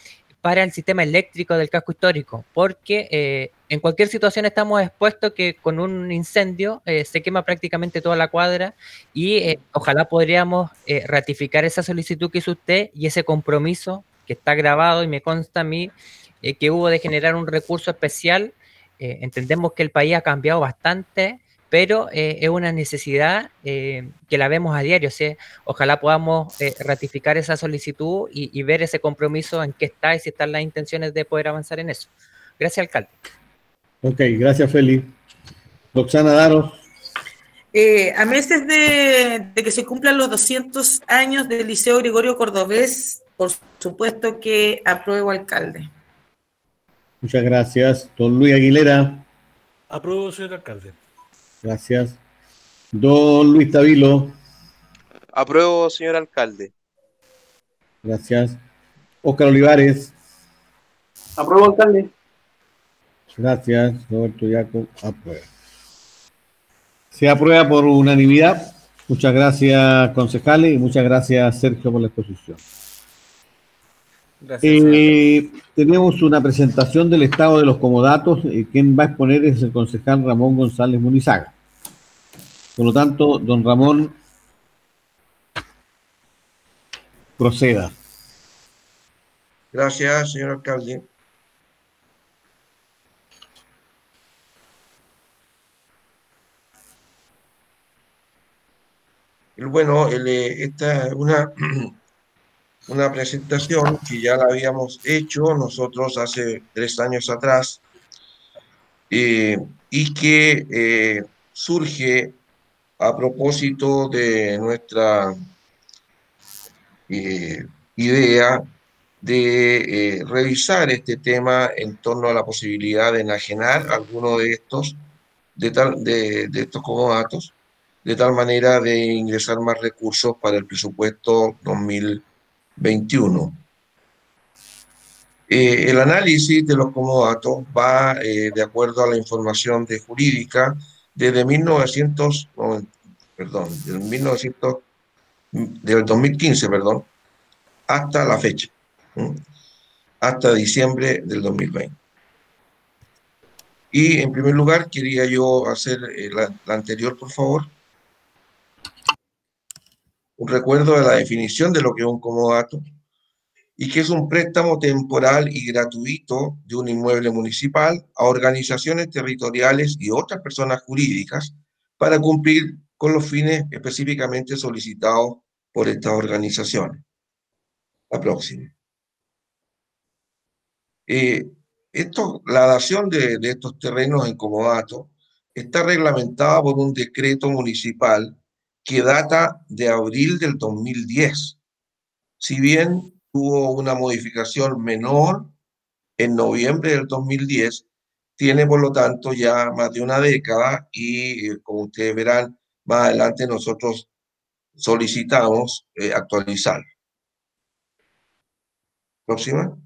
para el sistema eléctrico del casco histórico, porque en cualquier situación estamos expuestos que con un incendio se quema prácticamente toda la cuadra y ojalá podríamos ratificar esa solicitud que hizo usted y ese compromiso que está grabado y me consta a mí que hubo de generar un recurso especial. Entendemos que el país ha cambiado bastante, pero es una necesidad que la vemos a diario. ¿Sí? Ojalá podamos ratificar esa solicitud y ver ese compromiso en qué está y si están las intenciones de poder avanzar en eso. Gracias, alcalde. Ok, gracias, Feli. Roxana Daros. A meses de que se cumplan los 200 años del Liceo Gregorio Cordobés, por supuesto que apruebo, alcalde. Muchas gracias. Don Luis Aguilera. Apruebo, señor alcalde. Gracias. Don Luis Tavilo. Apruebo, señor alcalde. Gracias. Óscar Olivares. Apruebo, alcalde. Gracias. Roberto Jacob. Aprueba. Se aprueba por unanimidad. Muchas gracias, concejales, y muchas gracias, Sergio, por la exposición. Gracias, tenemos una presentación del estado de los comodatos. Quien va a exponer es el concejal Ramón González Munizaga. Por lo tanto, don Ramón, proceda. Gracias, señor alcalde. Bueno, esta es una presentación que ya la habíamos hecho nosotros hace 3 años atrás y que surge a propósito de nuestra idea de revisar este tema en torno a la posibilidad de enajenar alguno de estos, de estos comodatos, de tal manera de ingresar más recursos para el presupuesto 2021. El análisis de los comodatos va de acuerdo a la información de jurídica desde del 2015, hasta la fecha, hasta diciembre del 2020. Y en primer lugar quería yo hacer la anterior, por favor. Un recuerdo de la definición de lo que es un comodato y que es un préstamo temporal y gratuito de un inmueble municipal a organizaciones territoriales y otras personas jurídicas para cumplir con los fines específicamente solicitados por estas organizaciones. La próxima. La dación de estos terrenos en comodato está reglamentada por un decreto municipal que data de abril del 2010. Si bien tuvo una modificación menor en noviembre del 2010, tiene por lo tanto ya más de una década y como ustedes verán, más adelante nosotros solicitamos actualizar. Próxima.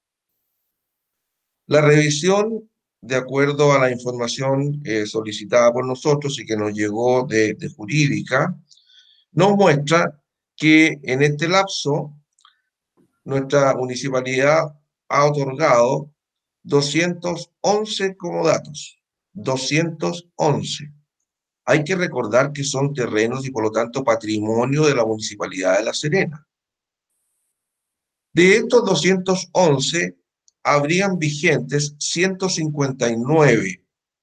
La revisión, de acuerdo a la información solicitada por nosotros y que nos llegó de jurídica, nos muestra que en este lapso nuestra municipalidad ha otorgado 211 comodatos. 211. Hay que recordar que son terrenos y por lo tanto patrimonio de la Municipalidad de La Serena. De estos 211, habrían vigentes 159.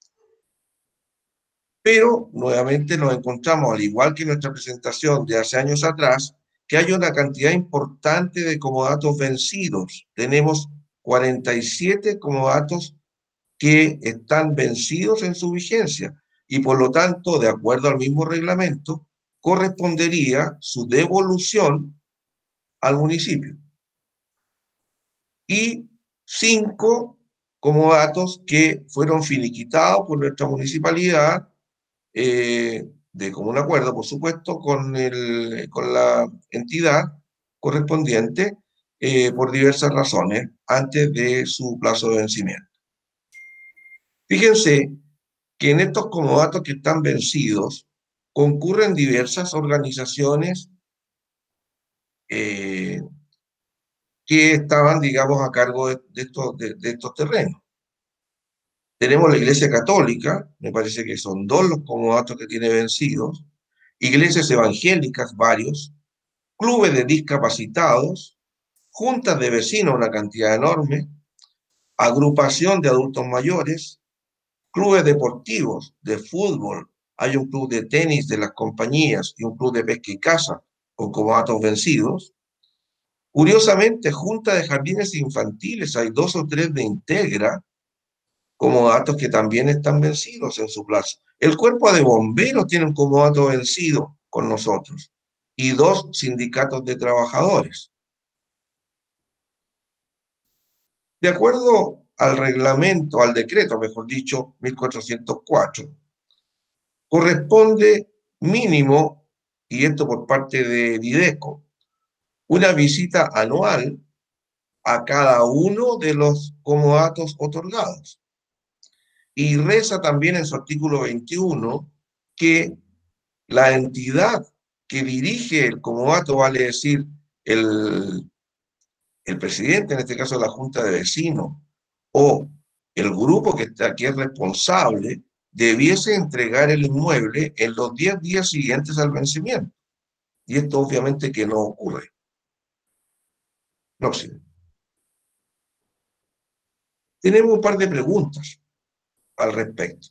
Pero nuevamente nos encontramos, al igual que en nuestra presentación de hace años atrás, que hay una cantidad importante de comodatos vencidos. Tenemos 47 comodatos que están vencidos en su vigencia y por lo tanto, de acuerdo al mismo reglamento, correspondería su devolución al municipio. Y 5 comodatos que fueron finiquitados por nuestra municipalidad de común acuerdo, por supuesto, con la entidad correspondiente por diversas razones antes de su plazo de vencimiento. Fíjense que en estos comodatos que están vencidos concurren diversas organizaciones que estaban, digamos, a cargo de estos terrenos. Tenemos la Iglesia Católica, me parece que son 2 los comodatos que tiene vencidos, iglesias evangélicas, varios, clubes de discapacitados, juntas de vecinos, una cantidad enorme, agrupación de adultos mayores, clubes deportivos de fútbol, hay un club de tenis de las compañías y un club de pesca y caza con comodatos vencidos. Curiosamente, junta de jardines infantiles, hay 2 o 3 de Integra, comodatos que también están vencidos en su plazo. El cuerpo de bomberos tiene un comodato vencido con nosotros y 2 sindicatos de trabajadores. De acuerdo al reglamento, al decreto, mejor dicho, 1404, corresponde mínimo, y esto por parte de Videco, una visita anual a cada uno de los comodatos otorgados. Y reza también en su artículo 21 que la entidad que dirige el comodato, vale decir, el presidente, en este caso la Junta de Vecinos, o el grupo que es responsable, debiese entregar el inmueble en los 10 días siguientes al vencimiento. Y esto obviamente que no ocurre. Próximo. Tenemos un par de preguntas al respecto.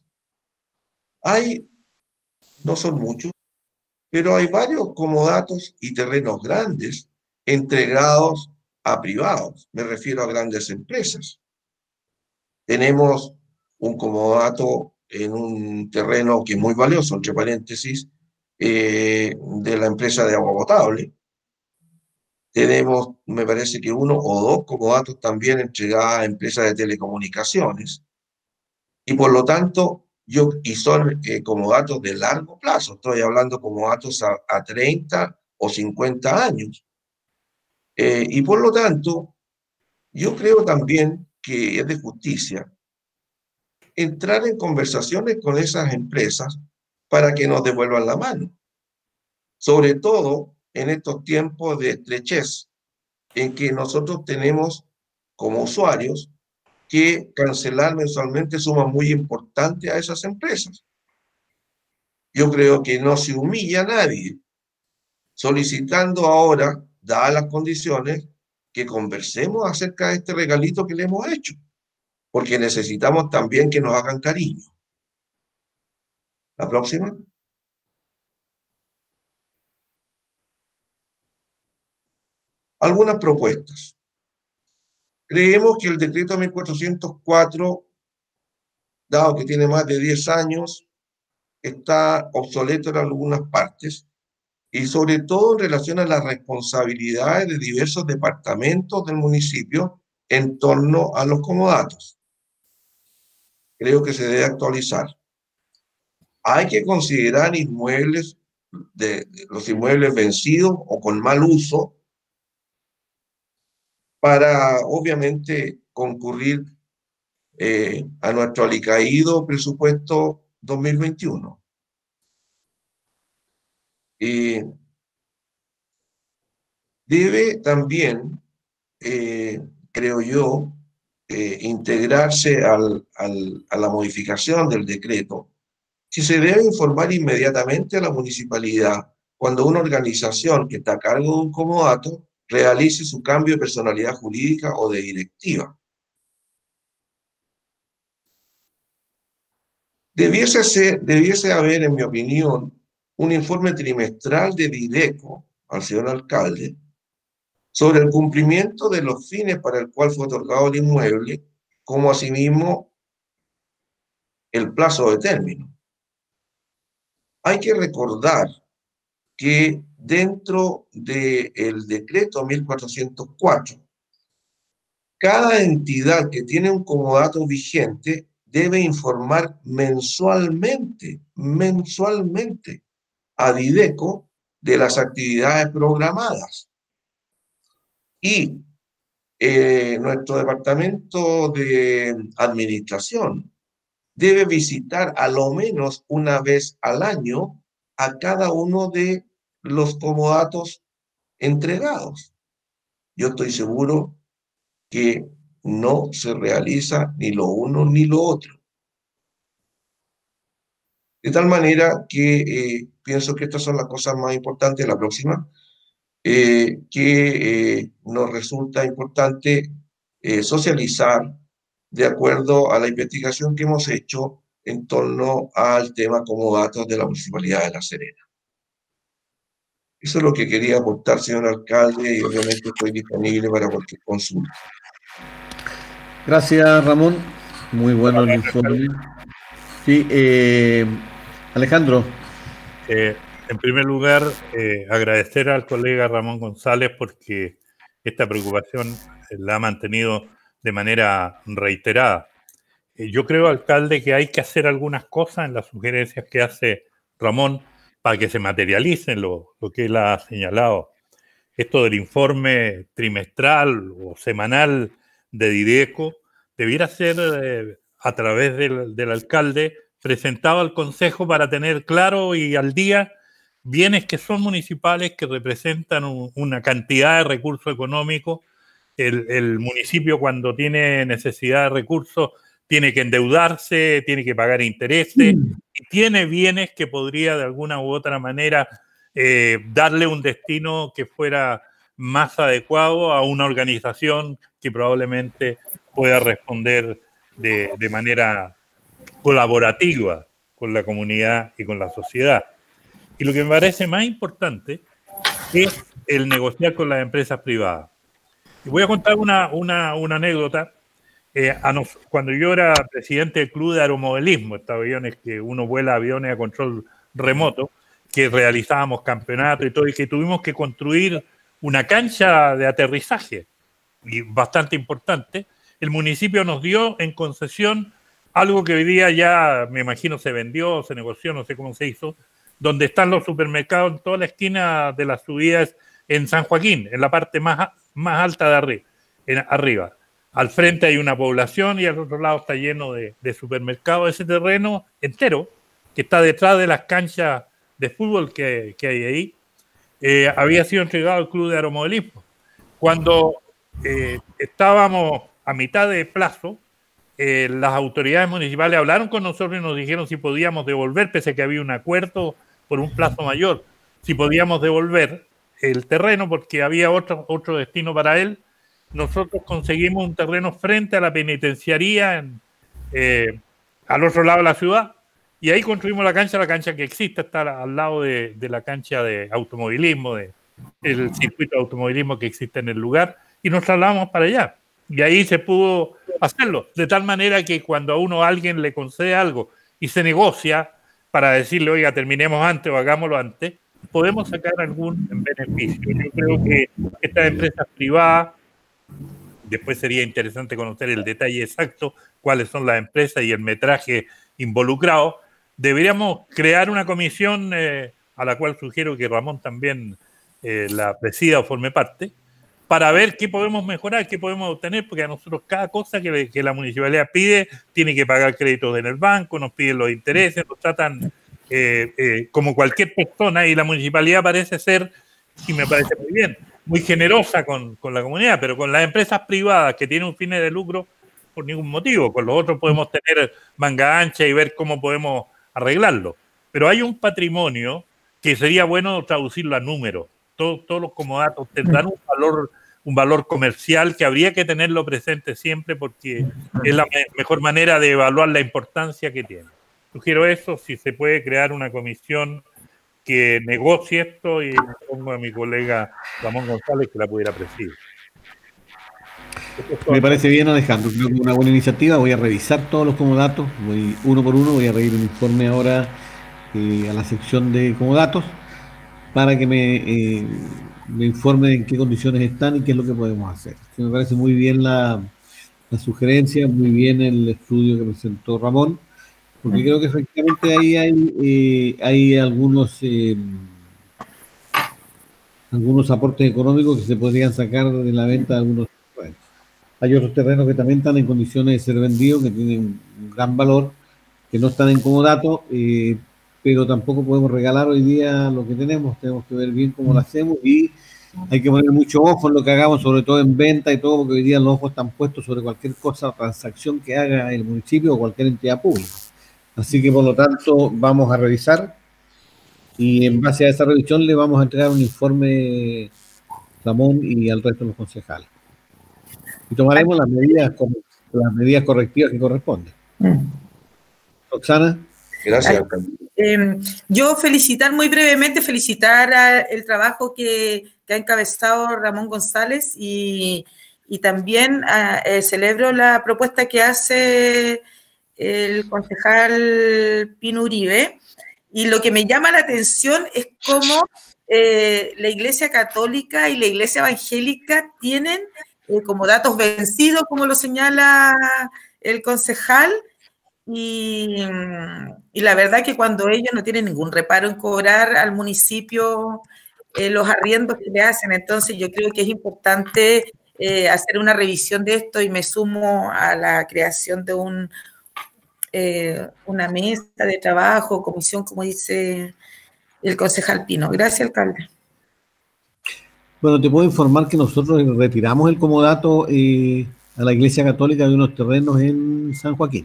No son muchos, pero hay varios comodatos y terrenos grandes entregados a privados. Me refiero a grandes empresas. Tenemos un comodato en un terreno que es muy valioso, entre paréntesis, de la empresa de agua potable. Tenemos, me parece que 1 o 2 comodatos también entregados a empresas de telecomunicaciones. Y por lo tanto, y son comodatos de largo plazo. Estoy hablando comodatos a 30 o 50 años. Y por lo tanto, yo creo también que es de justicia entrar en conversaciones con esas empresas para que nos devuelvan la mano. Sobre todo en estos tiempos de estrechez, en que nosotros tenemos como usuarios que cancelar mensualmente sumas muy importantes a esas empresas. Yo creo que no se humilla a nadie solicitando ahora, dadas las condiciones, que conversemos acerca de este regalito que le hemos hecho, porque necesitamos también que nos hagan cariño. La próxima. Algunas propuestas. Creemos que el decreto 1404, dado que tiene más de 10 años, está obsoleto en algunas partes, y sobre todo en relación a las responsabilidades de diversos departamentos del municipio en torno a los comodatos. Creo que se debe actualizar. Hay que considerar inmuebles, los inmuebles vencidos o con mal uso, para obviamente concurrir a nuestro alicaído presupuesto 2021. Debe también, creo yo, integrarse a la modificación del decreto, si se debe informar inmediatamente a la municipalidad cuando una organización que está a cargo de un comodato realice su cambio de personalidad jurídica o de directiva. Debiese haber, en mi opinión, un informe trimestral de Videco al señor alcalde sobre el cumplimiento de los fines para el cual fue otorgado el inmueble, como asimismo el plazo de término. Hay que recordar que dentro del decreto 1404, cada entidad que tiene un comodato vigente debe informar mensualmente a Videco de las actividades programadas. Y nuestro departamento de administración debe visitar a lo menos una vez al año a cada uno de los comodatos entregados. yo estoy seguro que no se realiza ni lo uno ni lo otro. De tal manera que pienso que estas son las cosas más importantes. La próxima, que nos resulta importante socializar de acuerdo a la investigación que hemos hecho en torno al tema comodatos de la Municipalidad de La Serena. Eso es lo que quería aportar, señor alcalde, y obviamente estoy disponible para cualquier consulta. Gracias, Ramón. Muy bueno el informe. Sí, Alejandro. En primer lugar, agradecer al colega Ramón González porque esta preocupación la ha mantenido de manera reiterada. Yo creo, alcalde, que hay que hacer algunas cosas en las sugerencias que hace Ramón para que se materialicen lo que él ha señalado. Esto del informe trimestral o semanal de Dideco debiera ser a través del alcalde presentado al Consejo para tener claro y al día bienes que son municipales, que representan una cantidad de recursos económicos. El municipio, cuando tiene necesidad de recursos, tiene que endeudarse, tiene que pagar intereses, y tiene bienes que podría de alguna u otra manera darle un destino que fuera más adecuado a una organización que probablemente pueda responder de manera colaborativa con la comunidad y con la sociedad. Y lo que me parece más importante es el negociar con las empresas privadas. Y voy a contar una anécdota. Cuando yo era presidente del Club de Aeromodelismo, estos aviones que uno vuela aviones a control remoto, que realizábamos campeonatos y todo, y que tuvimos que construir una cancha de aterrizaje y bastante importante, el municipio nos dio en concesión algo que hoy día ya, me imagino, se vendió, se negoció, no sé cómo se hizo, donde están los supermercados en toda la esquina de las subidas en San Joaquín, en la parte más alta de arriba. Al frente hay una población y al otro lado está lleno de supermercados. Ese terreno entero, que está detrás de las canchas de fútbol que hay ahí, había sido entregado al Club de Aeromodelismo. Cuando estábamos a mitad de plazo, las autoridades municipales hablaron con nosotros y nos dijeron si podíamos devolver, pese a que había un acuerdo por un plazo mayor, si podíamos devolver el terreno porque había otro destino para él. Nosotros conseguimos un terreno frente a la penitenciaría al otro lado de la ciudad, y ahí construimos la cancha que existe, está al lado de la cancha de automovilismo, el circuito de automovilismo que existe en el lugar, y nos trasladamos para allá. Y ahí se pudo hacerlo, de tal manera que cuando a alguien le concede algo y se negocia para decirle, oiga, terminemos antes o hagámoslo antes, podemos sacar algún beneficio. Yo creo que estas empresas privadas, después sería interesante conocer el detalle exacto, cuáles son las empresas y el metraje involucrado. Deberíamos crear una comisión a la cual sugiero que Ramón también la presida o forme parte, para ver qué podemos mejorar, qué podemos obtener, porque a nosotros cada cosa que la municipalidad pide tiene que pagar créditos en el banco, nos piden los intereses, nos tratan como cualquier persona, y la municipalidad parece ser, y me parece muy bien, muy generosa con la comunidad, pero con las empresas privadas que tienen un fin de lucro, por ningún motivo. Con los otros podemos tener manga ancha y ver cómo podemos arreglarlo. Pero hay un patrimonio que sería bueno traducirlo a números. Todos los comodatos tendrán un valor comercial que habría que tenerlo presente siempre, porque es la mejor manera de evaluar la importancia que tiene. Sugiero eso, si se puede crear una comisión que negocie esto, y pongo a mi colega Ramón González que la pudiera presidir. Me parece bien, Alejandro, creo que es una buena iniciativa. Voy a revisar todos los comodatos, voy uno por uno, voy a reír un informe ahora a la sección de comodatos para que me informe en qué condiciones están y qué es lo que podemos hacer. Me parece muy bien la sugerencia, muy bien el estudio que presentó Ramón, porque creo que efectivamente ahí hay algunos aportes económicos que se podrían sacar de la venta de algunos terrenos. Hay otros terrenos que también están en condiciones de ser vendidos, que tienen un gran valor, que no están en comodato, pero tampoco podemos regalar hoy día lo que tenemos que ver bien cómo lo hacemos, y hay que poner mucho ojo en lo que hagamos, sobre todo en venta y todo, porque hoy día los ojos están puestos sobre cualquier cosa, transacción que haga el municipio o cualquier entidad pública. Así que, por lo tanto, vamos a revisar y en base a esa revisión le vamos a entregar un informe Ramón y al resto de los concejales. Y tomaremos las medidas correctivas que corresponden. Roxana. Gracias, alcalde. Yo muy brevemente felicitar el trabajo que ha encabezado Ramón González y también celebro la propuesta que hace el concejal Pino Uribe. Y lo que me llama la atención es cómo la Iglesia Católica y la Iglesia Evangélica tienen como datos vencidos, como lo señala el concejal, y la verdad que cuando ellos no tienen ningún reparo en cobrar al municipio los arriendos que le hacen, entonces yo creo que es importante hacer una revisión de esto y me sumo a la creación de una mesa de trabajo, comisión, como dice el concejal Pino. Gracias, alcalde. Bueno, te puedo informar que nosotros retiramos el comodato a la Iglesia Católica de unos terrenos en San Joaquín.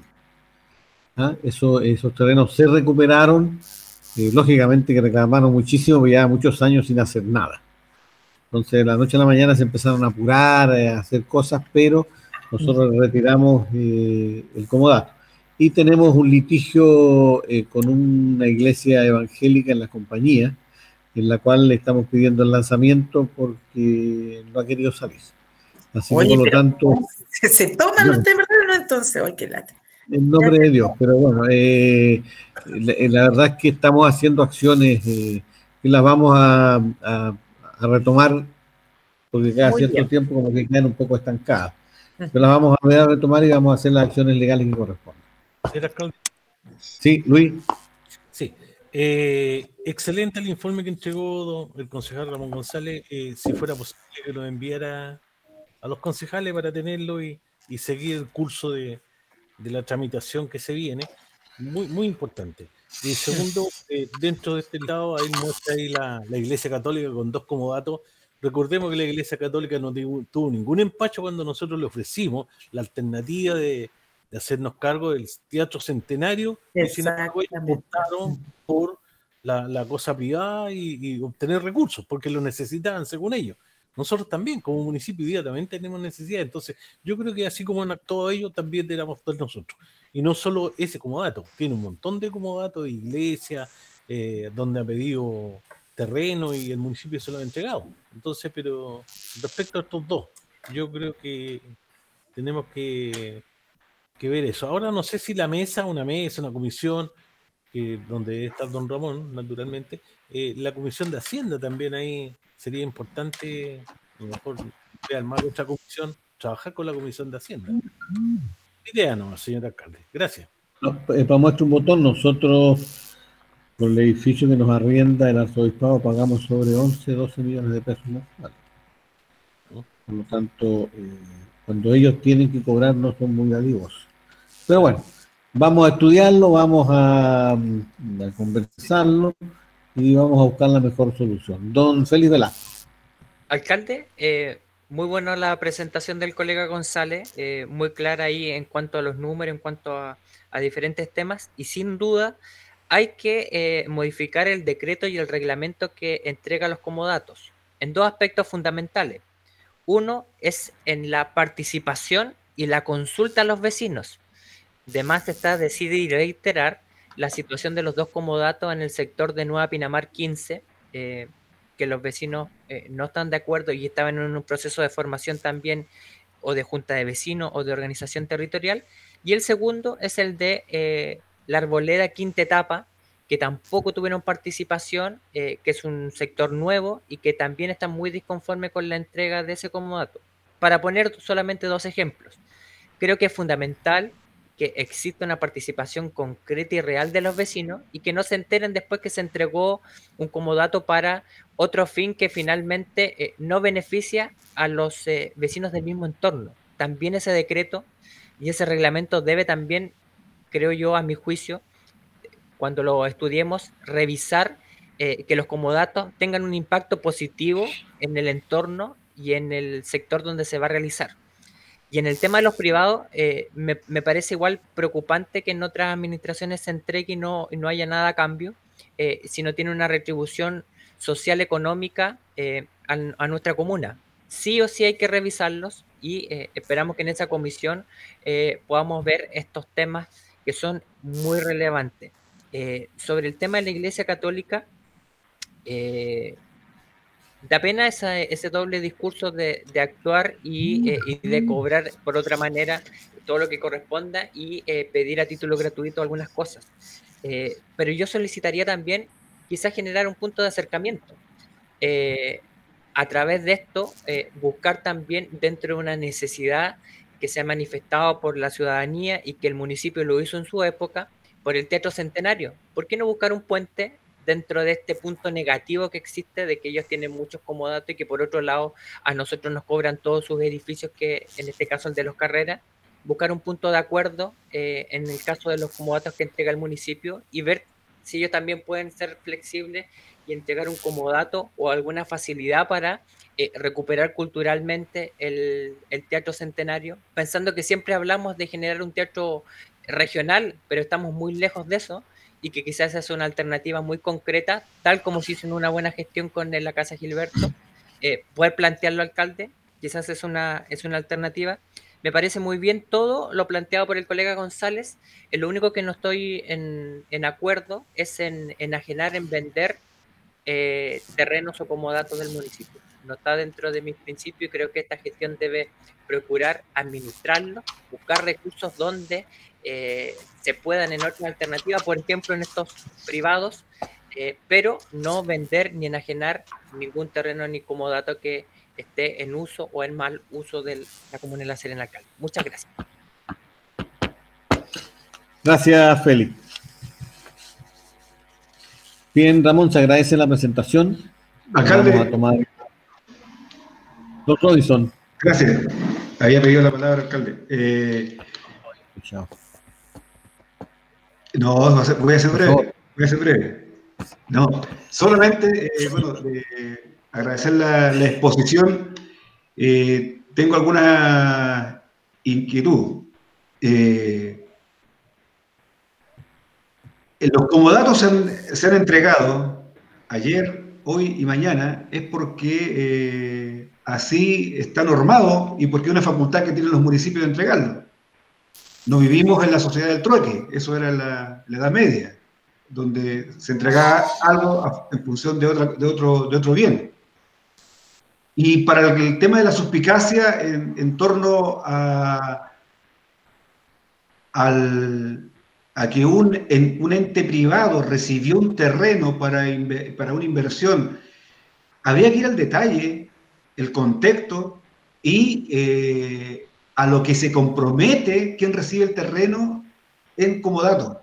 Esos terrenos se recuperaron, lógicamente que reclamaron muchísimo, pero ya muchos años sin hacer nada. Entonces, de la noche a la mañana se empezaron a apurar, a hacer cosas, pero nosotros retiramos el comodato. Y tenemos un litigio con una iglesia evangélica en la compañía, en la cual le estamos pidiendo el lanzamiento porque no ha querido salir. Así que, por lo tanto... ¿Se toman los temas o no? Entonces, hoy qué lata. En nombre de Dios, pero bueno, la verdad es que estamos haciendo acciones que las vamos a retomar, porque cada cierto tiempo como que quedan un poco estancadas. Pero las vamos a retomar y vamos a hacer las acciones legales que corresponden. Sí, Luis. Sí. Excelente el informe que entregó el concejal Ramón González. Si fuera posible que lo enviara a los concejales para tenerlo y seguir el curso de la tramitación que se viene, muy importante. Y segundo, dentro de este lado, ahí muestra ahí la Iglesia Católica con 2 comodatos. Recordemos que la Iglesia Católica no tuvo ningún empacho cuando nosotros le ofrecimos la alternativa de hacernos cargo del Teatro Centenario, y sin embargo ellos optaron por la cosa privada y obtener recursos, porque lo necesitaban según ellos. Nosotros también, como municipio hoy día, también tenemos necesidad. Entonces, yo creo que así como han actuado ellos, también deberíamos actuar nosotros. Y no solo ese comodato, tiene un montón de comodatos de iglesias, donde ha pedido terreno y el municipio se lo ha entregado. Entonces, pero respecto a estos 2, yo creo que tenemos que ver eso. Ahora no sé si una comisión, donde está don Ramón, naturalmente, la comisión de Hacienda también ahí. Sería importante, a lo mejor, armar otra comisión, trabajar con la comisión de Hacienda. Idea no, señor alcalde. Gracias. Para muestra un botón, nosotros, por el edificio que nos arrienda el arzobispado, pagamos sobre 11-12 millones de pesos mensuales. Por lo tanto, cuando ellos tienen que cobrar, no son muy adivos. Pero bueno, vamos a estudiarlo, vamos a conversarlo y vamos a buscar la mejor solución. Don Félix Velasco. Alcalde, muy buena la presentación del colega González, muy clara ahí en cuanto a los números, en cuanto a diferentes temas, y sin duda hay que modificar el decreto y el reglamento que entrega los comodatos en 2 aspectos fundamentales. Uno es en la participación y la consulta a los vecinos. Además está decidir y reiterar la situación de los 2 comodatos en el sector de Nueva Pinamar 15, que los vecinos no están de acuerdo y estaban en un proceso de formación también, o de junta de vecinos o de organización territorial. Y el segundo es el de la Arboleda quinta etapa, que tampoco tuvieron participación, que es un sector nuevo y que también están muy disconformes con la entrega de ese comodato. Para poner solamente 2 ejemplos, creo que es fundamental que exista una participación concreta y real de los vecinos y que no se enteren después que se entregó un comodato para otro fin que finalmente no beneficia a los vecinos del mismo entorno. También ese decreto y ese reglamento debe también, creo yo, a mi juicio, cuando lo estudiemos, revisar que los comodatos tengan un impacto positivo en el entorno y en el sector donde se va a realizar. Y en el tema de los privados, me parece igual preocupante que en otras administraciones se entregue y no haya nada a cambio, si no tiene una retribución social económica a nuestra comuna. Sí o sí hay que revisarlos y esperamos que en esa comisión podamos ver estos temas que son muy relevantes. Sobre el tema de la Iglesia Católica, da pena ese doble discurso de actuar y de cobrar por otra manera todo lo que corresponda y pedir a título gratuito algunas cosas. Pero yo solicitaría también quizás generar un punto de acercamiento. A través de esto, buscar también dentro de una necesidad que se ha manifestado por la ciudadanía y que el municipio lo hizo en su época, por el Teatro Centenario. ¿Por qué no buscar un puente dentro de este punto negativo que existe de que ellos tienen muchos comodatos y que por otro lado a nosotros nos cobran todos sus edificios, que en este caso el de los Carreras? Buscar un punto de acuerdo en el caso de los comodatos que entrega el municipio y ver si ellos también pueden ser flexibles y entregar un comodato o alguna facilidad para recuperar culturalmente el Teatro Centenario, pensando que siempre hablamos de generar un teatro regional, pero estamos muy lejos de eso, y que quizás es una alternativa muy concreta, tal como se hizo en una buena gestión con la Casa Gilberto, poder plantearlo, alcalde, quizás es una alternativa. Me parece muy bien todo lo planteado por el colega González. Lo único que no estoy en acuerdo es en enajenar, en vender terrenos o comodatos del municipio. No está dentro de mis principios y creo que esta gestión debe procurar administrarlo, buscar recursos donde se puedan en otras alternativas, por ejemplo en estos privados, pero no vender ni enajenar ningún terreno ni comodato que esté en uso o en mal uso de la comuna de La Serena, alcalde. Muchas gracias. Gracias, Félix. Bien, Ramón, se agradece la presentación. Alcalde. Vamos a tomar... Don Robinson. Gracias. Había pedido la palabra, alcalde. Chao. No, voy a ser breve. No, solamente, agradecer la exposición. Tengo alguna inquietud. Los comodatos se han entregado ayer, hoy y mañana, es porque así está normado y porque es una facultad que tienen los municipios de entregarlo. No vivimos en la sociedad del trueque, eso era la Edad Media, donde se entregaba algo en función de otro bien. Y para el tema de la suspicacia en torno a que un ente privado recibió un terreno para una inversión, había que ir al detalle, el contexto y a lo que se compromete quien recibe el terreno en comodato.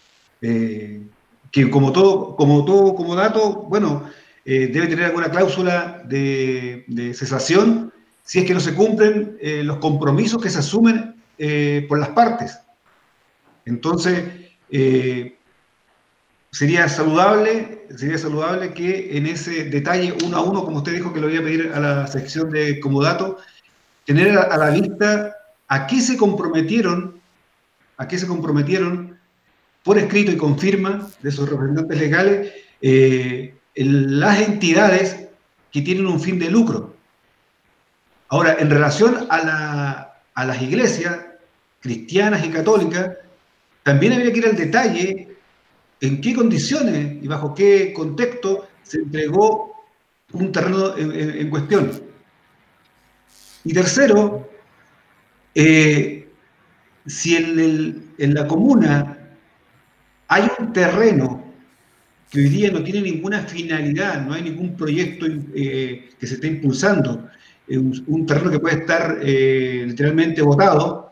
Que como todo comodato, bueno, debe tener alguna cláusula de cesación si es que no se cumplen los compromisos que se asumen por las partes. Entonces, sería saludable que en ese detalle, uno a uno, como usted dijo que lo voy a pedir a la sección de comodato, tener a la vista a qué se comprometieron por escrito y con firma de sus representantes legales las entidades que tienen un fin de lucro. Ahora, en relación a las iglesias cristianas y católicas, también habría que ir al detalle en qué condiciones y bajo qué contexto se entregó un terreno en cuestión. Y tercero, si en la comuna hay un terreno que hoy día no tiene ninguna finalidad, no hay ningún proyecto que se esté impulsando, un terreno que puede estar literalmente botado,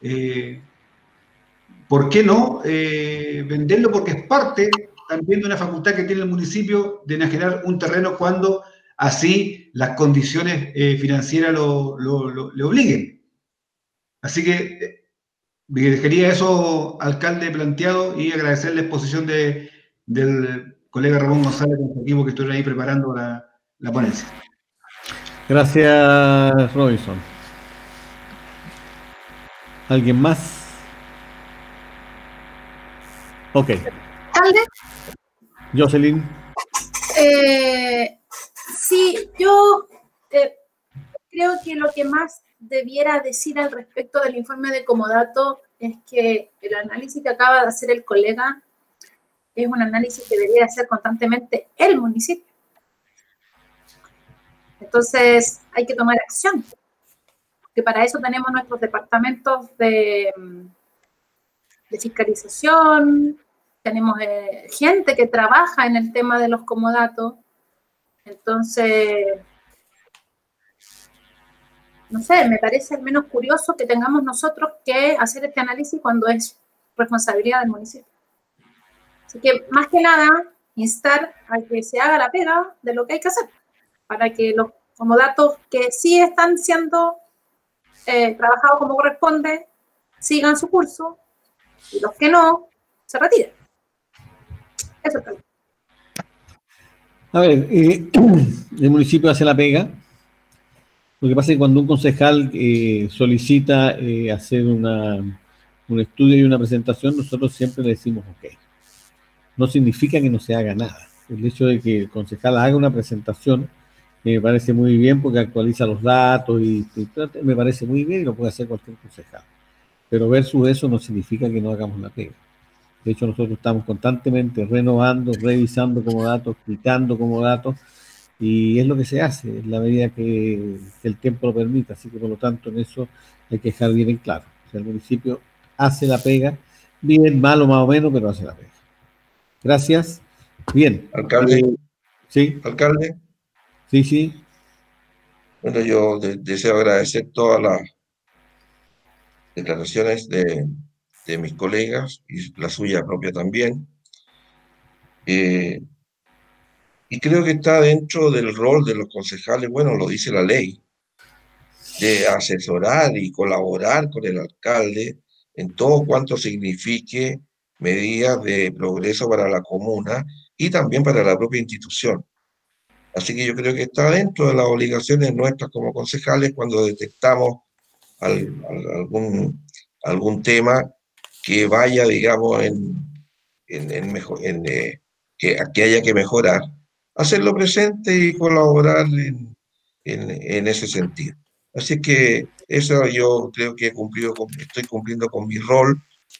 ¿por qué no venderlo? Porque es parte también de una facultad que tiene el municipio de enajenar un terreno cuando así las condiciones financieras le obliguen. Así que dejaría eso, alcalde, planteado y agradecer la exposición del colega Ramón González con su equipo que estoy ahí preparando la ponencia. Gracias, Robinson. ¿Alguien más? Ok. ¿Alcalde? Jocelyn. Sí, yo creo que lo que más debiera decir al respecto del informe de Comodato es que el análisis que acaba de hacer el colega es un análisis que debería hacer constantemente el municipio. Entonces hay que tomar acción, que para eso tenemos nuestros departamentos de fiscalización, tenemos gente que trabaja en el tema de los comodatos. Entonces, no sé, me parece al menos curioso que tengamos nosotros que hacer este análisis cuando es responsabilidad del municipio. Así que, más que nada, instar a que se haga la pega de lo que hay que hacer, para que los comodatos que sí están siendo trabajados como corresponde, sigan su curso, y los que no, se retiren. Eso es todo. A ver, el municipio hace la pega. Lo que pasa es que cuando un concejal solicita hacer un estudio y una presentación, nosotros siempre le decimos ok. No significa que no se haga nada. El hecho de que el concejal haga una presentación me parece muy bien porque actualiza los datos y me parece muy bien y lo puede hacer cualquier concejal. Pero versus eso no significa que no hagamos la pega. De hecho, nosotros estamos constantemente renovando, revisando comodatos, quitando comodatos, y es lo que se hace en la medida que el tiempo lo permita. Así que, por lo tanto, en eso hay que dejar bien en claro. O sea, el municipio hace la pega, bien, mal o más o menos, pero hace la pega. Gracias. Bien. Alcalde. Sí. Alcalde. Sí, sí. Bueno, yo deseo agradecer todas las declaraciones de mis colegas y la suya propia también. Y creo que está dentro del rol de los concejales, bueno, lo dice la ley, de asesorar y colaborar con el alcalde en todo cuanto signifique medidas de progreso para la comuna y también para la propia institución. Así que yo creo que está dentro de las obligaciones nuestras como concejales cuando detectamos algún tema que vaya, digamos, que haya que mejorar, hacerlo presente y colaborar en ese sentido. Así que eso yo creo que estoy cumpliendo con mi rol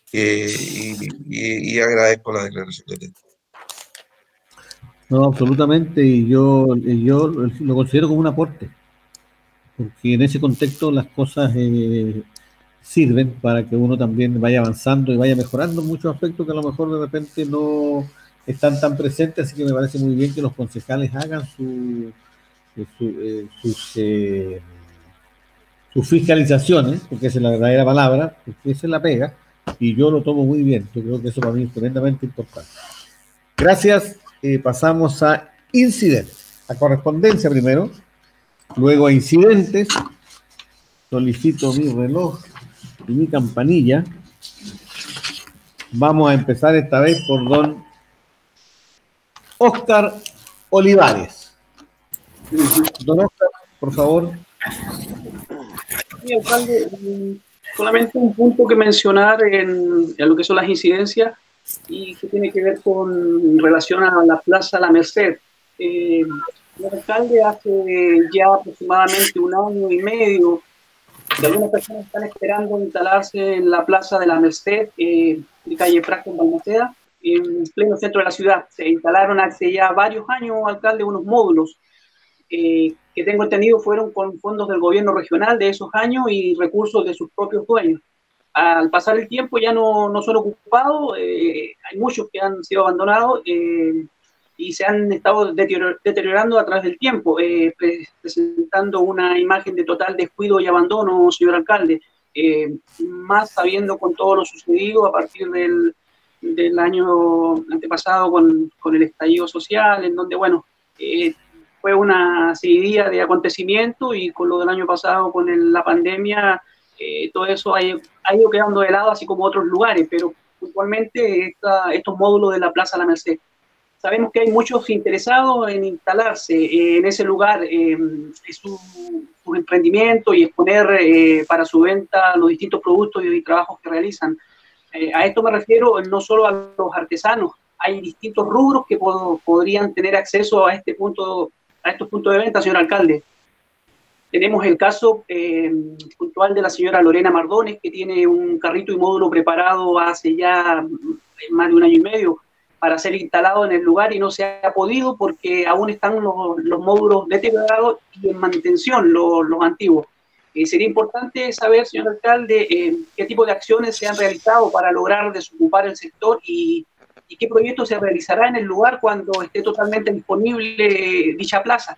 y agradezco la declaración de usted. No, absolutamente, y yo lo considero como un aporte, porque en ese contexto las cosas sirven para que uno también vaya avanzando y vaya mejorando muchos aspectos que a lo mejor de repente no están tan presentes, así que me parece muy bien que los concejales hagan sus fiscalizaciones, porque esa es la verdadera palabra, porque esa es la pega, y yo lo tomo muy bien. Yo creo que eso para mí es tremendamente importante. Gracias. Pasamos a incidentes, a correspondencia primero, luego a incidentes. Solicito mi reloj y mi campanilla. Vamos a empezar esta vez por don Óscar Olivares. Don Óscar, por favor. Sí, alcalde, solamente un punto que mencionar en lo que son las incidencias y que tiene que ver con relación a la Plaza La Merced. El alcalde hace ya aproximadamente 1 año y medio que algunas personas están esperando instalarse en la Plaza de La Merced, de calle Prat con Balmaceda, en pleno centro de la ciudad. Se instalaron hace ya varios años, alcalde, unos módulos que tengo entendido fueron con fondos del gobierno regional de esos años y recursos de sus propios dueños. Al pasar el tiempo ya no son ocupados, hay muchos que han sido abandonados y se han estado deteriorando a través del tiempo, presentando una imagen de total descuido y abandono, señor alcalde, más sabiendo con todo lo sucedido a partir del año antepasado con el estallido social, en donde, bueno, fue una seguidilla de acontecimientos y con lo del año pasado con la pandemia, todo eso ha ido quedando de lado, así como otros lugares, pero puntualmente estos módulos de la Plaza La Merced. sabemos que hay muchos interesados en instalarse en ese lugar, su emprendimiento y exponer para su venta los distintos productos y trabajos que realizan. A esto me refiero no solo a los artesanos, hay distintos rubros que podrían tener acceso a estos puntos de venta, señor alcalde. Tenemos el caso puntual de la señora Lorena Mardones, que tiene un carrito y módulo preparado hace ya más de 1 año y medio para ser instalado en el lugar y no se ha podido porque aún están los módulos deteriorados y en mantención los antiguos. Sería importante saber, señor alcalde, qué tipo de acciones se han realizado para lograr desocupar el sector y qué proyecto se realizará en el lugar cuando esté totalmente disponible dicha plaza.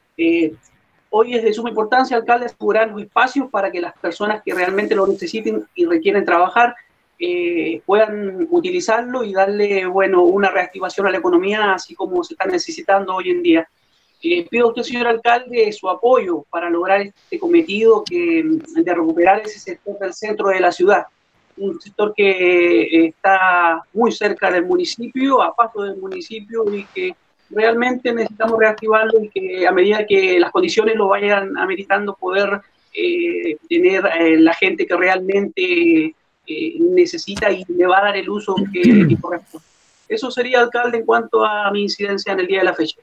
Hoy es de suma importancia, alcalde, asegurar los espacios para que las personas que realmente lo necesiten y requieren trabajar puedan utilizarlo y darle, bueno, una reactivación a la economía, así como se está necesitando hoy en día. Pido a usted, señor alcalde, su apoyo para lograr este cometido de recuperar ese sector del centro de la ciudad, un sector que está muy cerca del municipio, a paso del municipio, y que realmente necesitamos reactivarlo y que a medida que las condiciones lo vayan ameritando poder tener la gente que realmente necesita y le va a dar el uso que corresponde. Eso sería, alcalde, en cuanto a mi incidencia en el día de la fecha.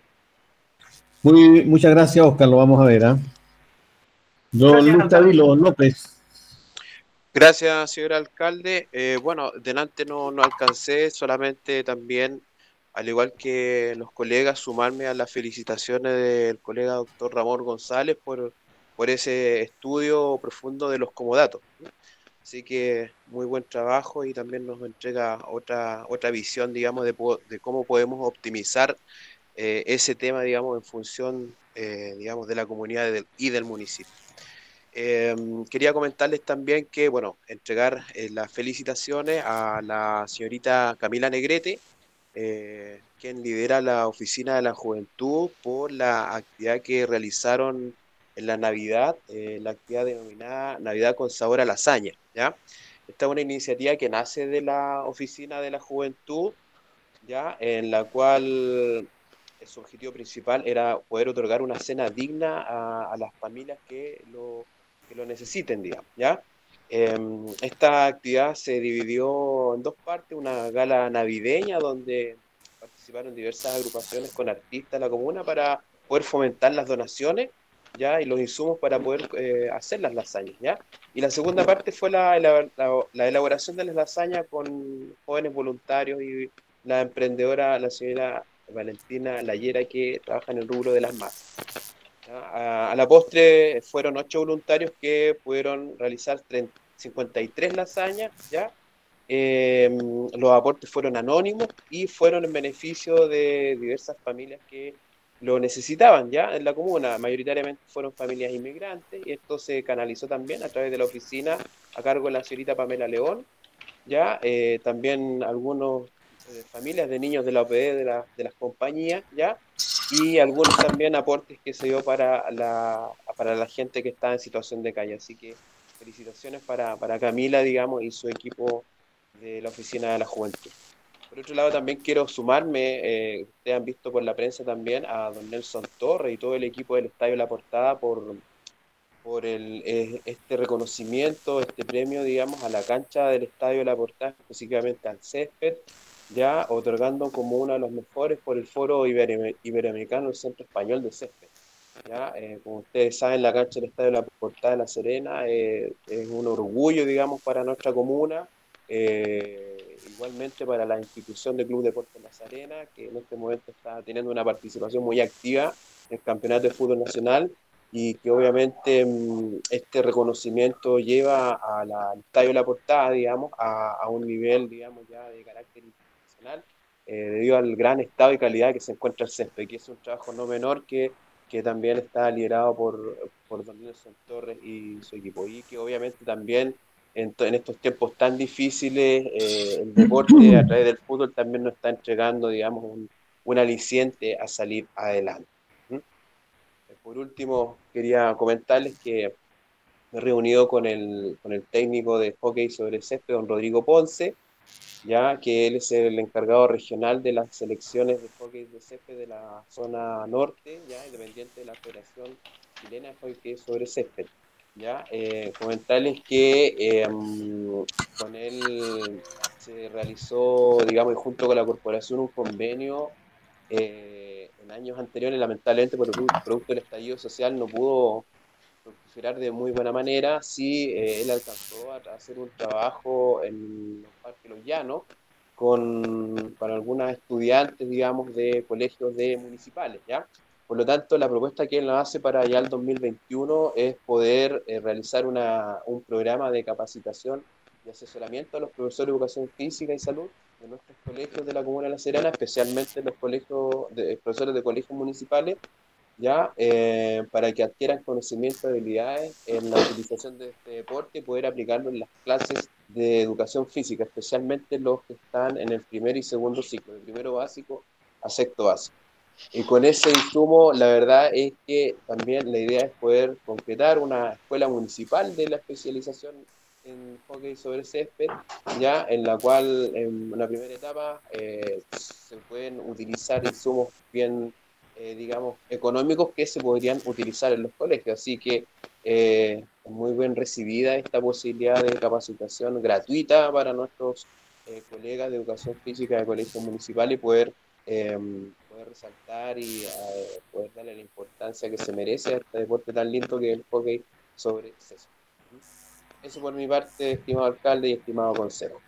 Muchas gracias, Oscar, lo vamos a ver. Don Luis Tavilo López. Gracias, señor alcalde. Bueno, delante no alcancé, solamente también, al igual que los colegas, sumarme a las felicitaciones del colega doctor Ramón González por ese estudio profundo de los comodatos. Así que muy buen trabajo y también nos entrega otra visión, digamos, de cómo podemos optimizar ese tema, digamos, en función, digamos, de la comunidad y del municipio. Quería comentarles también que, bueno, entregar las felicitaciones a la señorita Camila Negrete, quien lidera la Oficina de la Juventud por la actividad que realizaron en la Navidad, la actividad denominada Navidad con Sabor a Lasaña, ¿ya? Esta es una iniciativa que nace de la Oficina de la Juventud, ¿ya? En la cual su objetivo principal era poder otorgar una cena digna a las familias que lo necesiten, digamos, ¿ya? Esta actividad se dividió en 2 partes, una gala navideña donde participaron diversas agrupaciones con artistas de la comuna para poder fomentar las donaciones, ¿ya? Y los insumos para poder hacer las lasañas, ¿ya? Y la segunda parte fue la elaboración de las lasañas con jóvenes voluntarios y la emprendedora, la señora Valentina Layera, que trabaja en el rubro de las masas. A la postre fueron 8 voluntarios que pudieron realizar 53 lasañas, ¿ya? Los aportes fueron anónimos y fueron en beneficio de diversas familias que lo necesitaban, ¿ya? En la comuna, mayoritariamente fueron familias inmigrantes, y esto se canalizó también a través de la oficina a cargo de la señorita Pamela León, ¿ya? También algunos familias de niños de la OPD de las compañías, ¿ya? Y algunos también aportes que se dio para la gente que está en situación de calle. Así que felicitaciones para Camila, digamos, y su equipo de la Oficina de la Juventud. Por otro lado, también quiero sumarme, ustedes han visto por la prensa también, a don Nelson Torres y todo el equipo del Estadio La Portada por este reconocimiento, este premio, digamos, a la cancha del Estadio La Portada, específicamente al césped, ya otorgando como uno de los mejores por el Foro Iberoamericano, el Centro Español de Césped. ¿Ya? Como ustedes saben, la cancha del Estadio La Portada de La Serena es un orgullo, digamos, para nuestra comuna, igualmente para la institución de Club Deportes La Serena, que en este momento está teniendo una participación muy activa en el Campeonato de Fútbol Nacional, y que obviamente este reconocimiento lleva al Estadio La Portada, digamos, a un nivel, digamos, ya de carácter internacional, debido al gran estado y calidad que se encuentra el césped, que es un trabajo no menor que también está liderado por don Nelson Torres y su equipo, y que obviamente también en estos tiempos tan difíciles, el deporte a través del fútbol también nos está entregando, digamos, un aliciente a salir adelante. Por último, quería comentarles que me he reunido con el técnico de hockey sobre césped, don Rodrigo Ponce, ya que él es el encargado regional de las selecciones de hockey de césped de la zona norte, ya independiente de la Federación Chilena de Hockey sobre Césped. Ya comentarles que con él se realizó, digamos, y junto con la corporación un convenio en años anteriores. Lamentablemente por el producto del estallido social no pudo fructificar de muy buena manera. Sí, él alcanzó a hacer un trabajo en los Parques Los Llanos con algunas estudiantes, digamos, de colegios municipales, ¿ya? Por lo tanto, la propuesta que él nos hace para ya el 2021 es poder realizar un programa de capacitación y asesoramiento a los profesores de educación física y salud de nuestros colegios de la Comuna de La Serena, especialmente los colegios profesores de colegios municipales, ya para que adquieran conocimiento y habilidades en la utilización de este deporte y poder aplicarlo en las clases de educación física, especialmente los que están en el primer y segundo ciclo, de primero básico a sexto básico. Y con ese insumo, la verdad es que también la idea es poder concretar una escuela municipal de la especialización en hockey sobre césped, ya en la cual en una primera etapa se pueden utilizar insumos bien digamos, económicos que se podrían utilizar en los colegios. Así que muy bien recibida esta posibilidad de capacitación gratuita para nuestros colegas de educación física de colegios municipales y poder resaltar y poder darle la importancia que se merece a este deporte tan lindo que es el hockey sobre césped. Eso por mi parte, estimado alcalde y estimado consejo.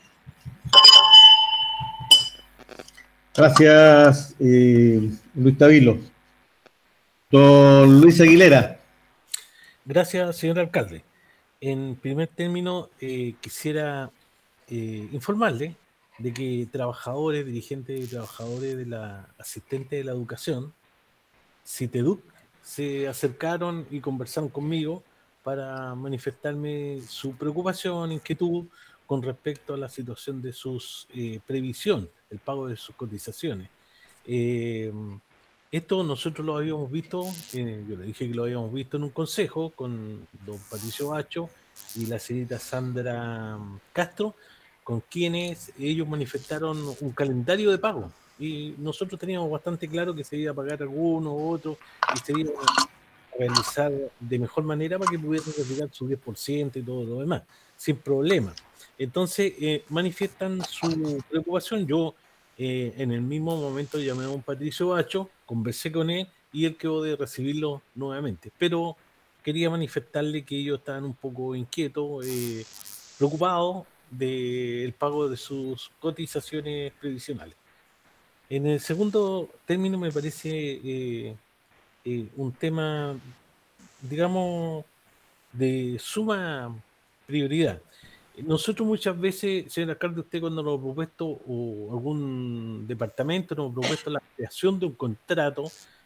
Gracias, Luis Tavilo. Don Luis Aguilera. Gracias, señor alcalde. En primer término, quisiera informarle de que trabajadores, dirigentes y trabajadores de la asistente de la educación, CITEDUC, se acercaron y conversaron conmigo para manifestarme su preocupación, inquietud con respecto a la situación de sus previsión, el pago de sus cotizaciones. Esto nosotros lo habíamos visto, yo le dije que lo habíamos visto en un consejo con don Patricio Bacho y la señorita Sandra Castro, con quienes ellos manifestaron un calendario de pago. Y nosotros teníamos bastante claro que se iba a pagar alguno u otro y se iba a realizar de mejor manera para que pudieran retirar su 10% y todo lo demás, sin problema. Entonces, manifiestan su preocupación. Yo, en el mismo momento, llamé a un Patricio Bacho, conversé con él y él quedó de recibirlo nuevamente. Pero quería manifestarle que ellos estaban un poco inquietos, preocupados del pago de sus cotizaciones previsionales. En el segundo término me parece un tema, digamos, de suma prioridad. Nosotros muchas veces, señor alcalde, usted cuando nos ha propuesto o algún departamento nos ha propuesto la creación de un contrato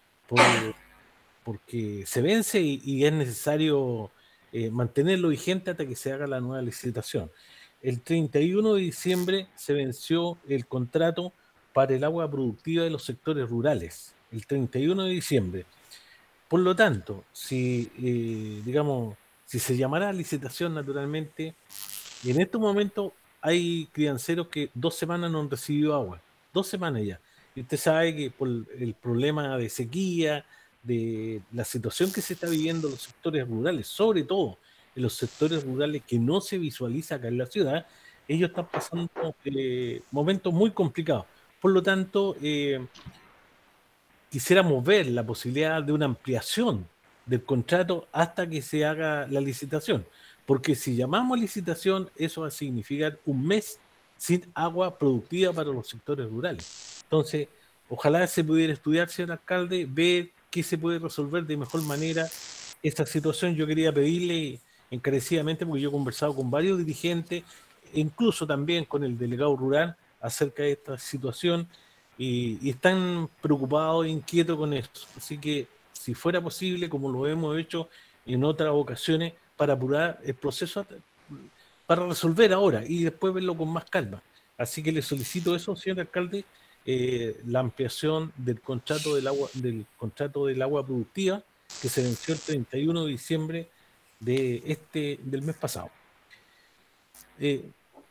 porque se vence y es necesario mantenerlo vigente hasta que se haga la nueva licitación. El 31 de diciembre se venció el contrato para el agua productiva de los sectores rurales, el 31 de diciembre. Por lo tanto, si se llamará a licitación naturalmente, en estos momentos hay crianceros que 2 semanas no han recibido agua, 2 semanas ya. Y usted sabe que por el problema de sequía, de la situación que se está viviendo en los sectores rurales, sobre todo en los sectores rurales que no se visualiza acá en la ciudad, ellos están pasando momentos muy complicados. Por lo tanto, quisiéramos ver la posibilidad de una ampliación del contrato hasta que se haga la licitación, porque si llamamos a licitación, eso va a significar un mes sin agua productiva para los sectores rurales. Entonces, ojalá se pudiera estudiar, señor alcalde, ver qué se puede resolver de mejor manera esta situación. Yo quería pedirle encarecidamente, porque yo he conversado con varios dirigentes, incluso también con el delegado rural, acerca de esta situación, y están preocupados e inquietos con esto. Así que, si fuera posible, como lo hemos hecho en otras ocasiones, para apurar el proceso, para resolver ahora y después verlo con más calma. Así que le solicito eso, señor alcalde, la ampliación del contrato del agua productiva que se venció el 31 de diciembre del mes pasado.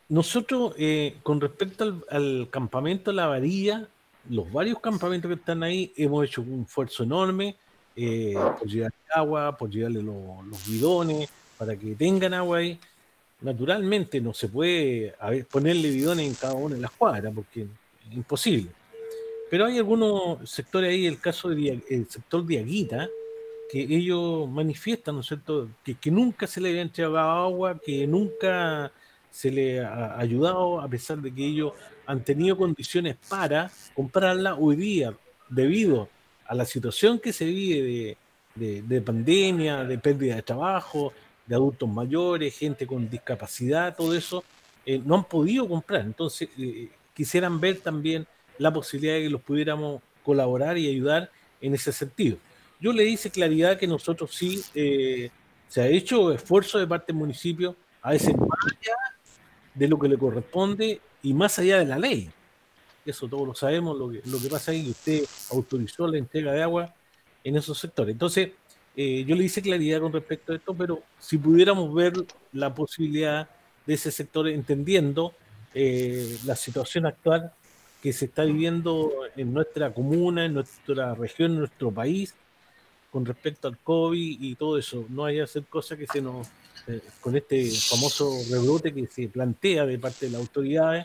nosotros, con respecto al campamento La Varilla, los varios campamentos que están ahí, hemos hecho un esfuerzo enorme por llevarle agua, por llevarle los bidones, para que tengan agua ahí. Naturalmente no se puede ponerle bidones en cada una de las cuadras, porque es imposible. Pero hay algunos sectores ahí, el caso del sector de Aguita, que ellos manifiestan, ¿no es cierto?, que nunca se le había entregado agua, que nunca se le ha ayudado, a pesar de que ellos han tenido condiciones para comprarla hoy día, debido a la situación que se vive de pandemia, de pérdida de trabajo, de adultos mayores, gente con discapacidad, todo eso, no han podido comprar. Entonces, quisieran ver también la posibilidad de que los pudiéramos colaborar y ayudar en ese sentido. Yo le hice claridad que nosotros sí se ha hecho esfuerzo de parte del municipio, a veces más allá de lo que le corresponde y más allá de la ley. Eso todos lo sabemos, lo que pasa ahí, que usted autorizó la entrega de agua en esos sectores. Entonces, yo le hice claridad con respecto a esto, pero si pudiéramos ver la posibilidad de ese sector, entendiendo la situación actual que se está viviendo en nuestra comuna, en nuestra región, en nuestro país, con respecto al COVID y todo eso, no haya hacer cosas que se nos, con este famoso rebrote que se plantea de parte de las autoridades,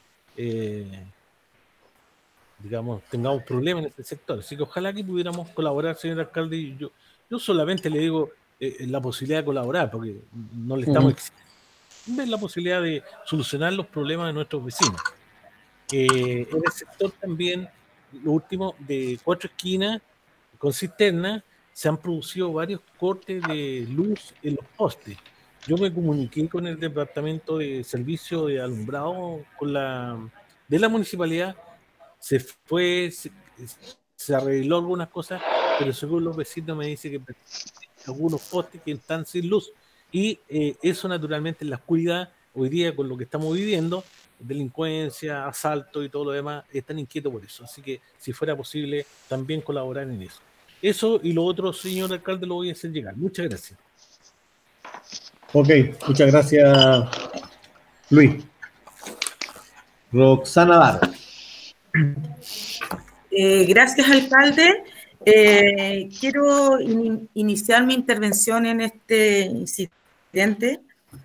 digamos, tengamos problemas en este sector. Así que ojalá que pudiéramos colaborar, señor alcalde. Y yo solamente le digo la posibilidad de colaborar, porque no le estamos exigiendo. Ver la posibilidad de solucionar los problemas de nuestros vecinos. En el sector también, lo último, de 4 esquinas con cisternas, se han producido varios cortes de luz en los postes. Yo me comuniqué con el departamento de servicio de alumbrado de la municipalidad, se arregló algunas cosas, pero según los vecinos me dice que algunos postes que están sin luz, y eso naturalmente en la oscuridad, hoy día con lo que estamos viviendo, delincuencia, asalto y todo lo demás, están inquietos por eso. Así que si fuera posible también colaborar en eso. Eso y lo otro, señor alcalde, lo voy a hacer llegar. Muchas gracias. Ok, muchas gracias, Luis. Roxana Barra. Gracias, alcalde. Quiero iniciar mi intervención en este incidente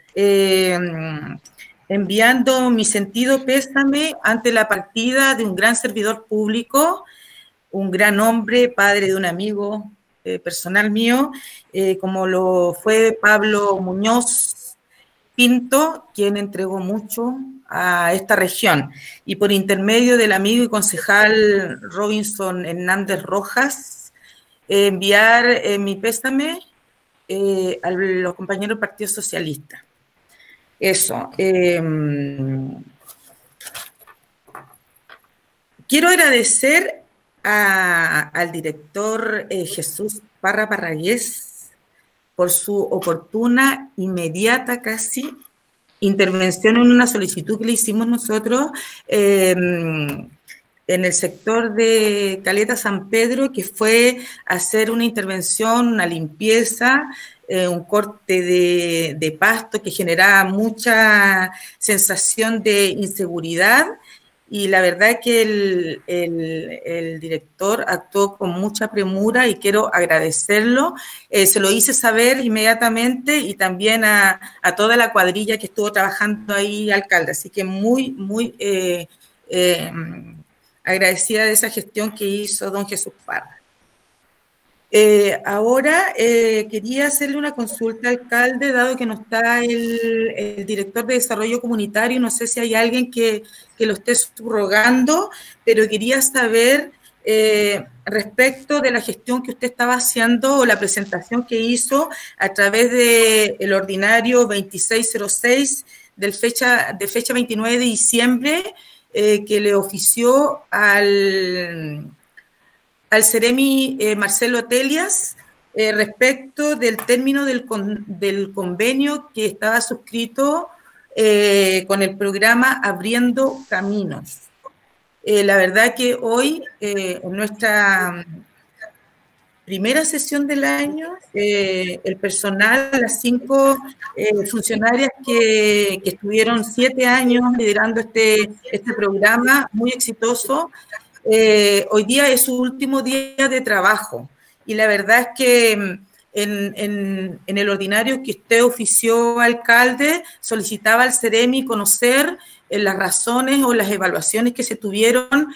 enviando mi sentido pésame ante la partida de un gran servidor público, un gran hombre, padre de un amigo personal mío, como lo fue Pablo Muñoz Pinto, quien entregó mucho a esta región. Y por intermedio del amigo y concejal Robinson Hernández Rojas, enviar mi pésame a los compañeros del Partido Socialista. Eso. Quiero agradecer al director Jesús Parra Parragués por su oportuna, inmediata casi, intervención en una solicitud que le hicimos nosotros en el sector de Caleta San Pedro, que fue hacer una intervención, una limpieza, un corte de pasto que generaba mucha sensación de inseguridad, y la verdad es que el director actuó con mucha premura y quiero agradecerlo. Se lo hice saber inmediatamente, y también a toda la cuadrilla que estuvo trabajando ahí, alcalde. Así que muy, muy agradecida de esa gestión que hizo don Jesús Parra. Ahora quería hacerle una consulta, alcalde, dado que no está el director de Desarrollo Comunitario, no sé si hay alguien que lo esté subrogando, pero quería saber respecto de la gestión que usted estaba haciendo o la presentación que hizo a través del ordinario 2606 de fecha 29 de diciembre, que le ofició al Seremi Marcelo Telias respecto del término del convenio que estaba suscrito con el programa Abriendo Caminos. La verdad que hoy en primera sesión del año, el personal, las 5 funcionarias que estuvieron 7 años liderando este programa muy exitoso, hoy día es su último día de trabajo. Y la verdad es que en el ordinario que usted ofició, alcalde, solicitaba al Ceremi conocer las razones o las evaluaciones que se tuvieron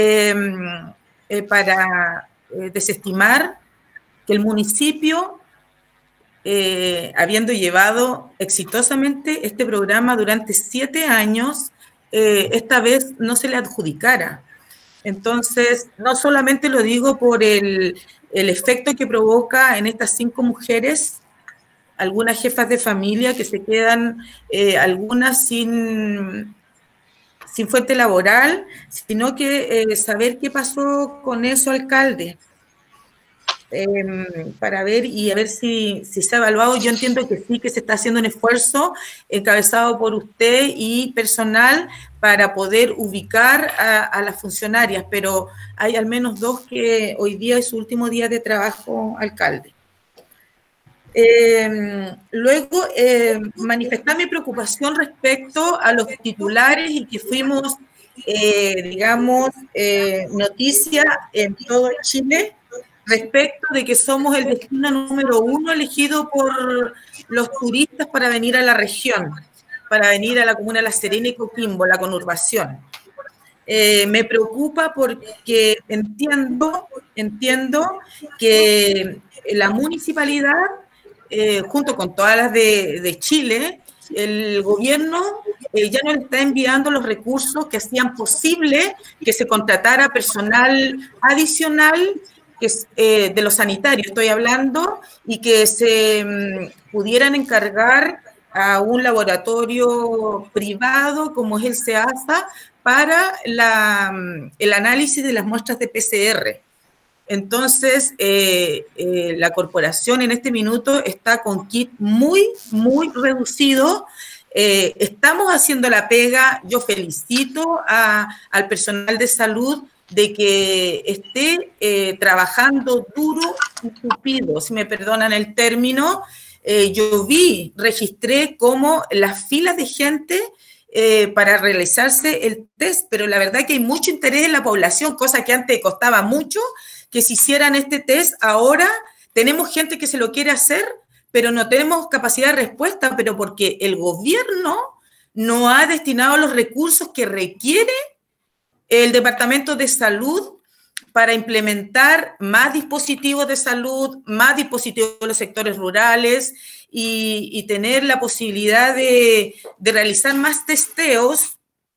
para desestimar que el municipio, habiendo llevado exitosamente este programa durante 7 años, esta vez no se le adjudicara. Entonces, no solamente lo digo por el efecto que provoca en estas 5 mujeres, algunas jefas de familia que se quedan, algunas sin fuente laboral, sino que saber qué pasó con eso, alcalde, para ver y a ver si se ha evaluado. Yo entiendo que sí, que se está haciendo un esfuerzo encabezado por usted y personal para poder ubicar a las funcionarias, pero hay al menos 2 que hoy día es su último día de trabajo, alcalde. Luego, manifestar mi preocupación respecto a los titulares y que fuimos, digamos, noticia en todo Chile respecto de que somos el destino número 1 elegido por los turistas para venir a la región, para venir a la comuna de La Serena y Coquimbo, la conurbación. Me preocupa porque entiendo que la municipalidad, junto con todas las de Chile, el gobierno ya no le está enviando los recursos que hacían posible que se contratara personal adicional de los sanitarios, estoy hablando, y que se pudieran encargar a un laboratorio privado como es el SEASA para el análisis de las muestras de PCR. Entonces, la corporación en este minuto está con kit muy, muy reducido. Estamos haciendo la pega. Yo felicito al personal de salud de que esté trabajando duro y tupido, si me perdonan el término. Yo registré como las filas de gente para realizarse el test, pero la verdad que hay mucho interés en la población, cosa que antes costaba mucho que se hicieran este test. Ahora tenemos gente que se lo quiere hacer, pero no tenemos capacidad de respuesta, pero porque el gobierno no ha destinado los recursos que requiere el Departamento de Salud para implementar más dispositivos de salud, más dispositivos de los sectores rurales y tener la posibilidad de realizar más testeos,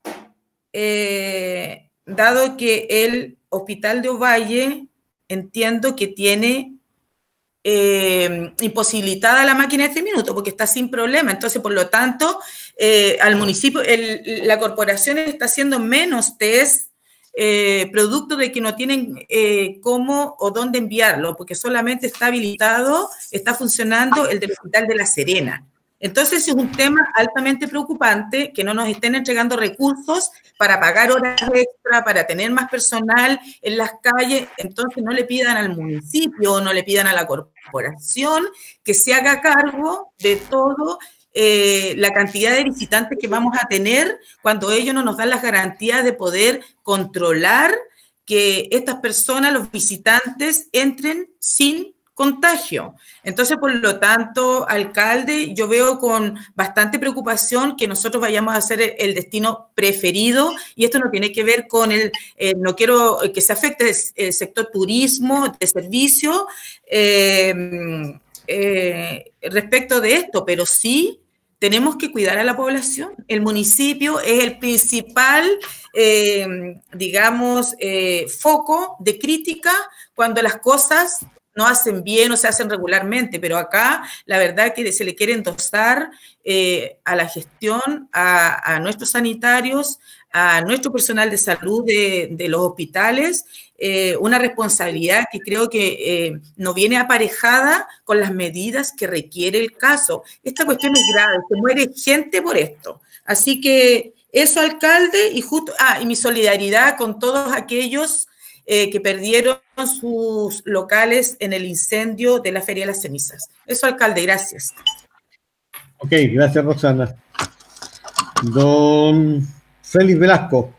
dado que el Hospital de Ovalle entiendo que tiene imposibilitada la máquina de 3 minutos porque está sin problema. Entonces, por lo tanto, al municipio, la corporación está haciendo menos test producto de que no tienen cómo o dónde enviarlo, porque solamente está habilitado, está funcionando el del Hospital de La Serena. Entonces es un tema altamente preocupante que no nos estén entregando recursos para pagar horas extra, para tener más personal en las calles. Entonces no le pidan al municipio, no le pidan a la corporación que se haga cargo de todo la cantidad de visitantes que vamos a tener cuando ellos no nos dan las garantías de poder controlar que estas personas, los visitantes, entren sin contagio. Entonces, por lo tanto, alcalde, yo veo con bastante preocupación que nosotros vayamos a ser el destino preferido, y esto no tiene que ver con no quiero que se afecte el sector turismo, de servicio, respecto de esto, pero sí tenemos que cuidar a la población. El municipio es el principal, digamos, foco de crítica cuando las cosas no hacen bien o se hacen regularmente, pero acá la verdad que se le quiere endosar a la gestión, a nuestros sanitarios, a nuestro personal de salud de los hospitales, una responsabilidad que creo que no viene aparejada con las medidas que requiere el caso. Esta cuestión es grave, se muere gente por esto. Así que eso, alcalde, y mi solidaridad con todos aquellos que perdieron sus locales en el incendio de la Feria de las Cenizas. Eso, alcalde, gracias. Ok, gracias, Roxana. Don Félix Velasco.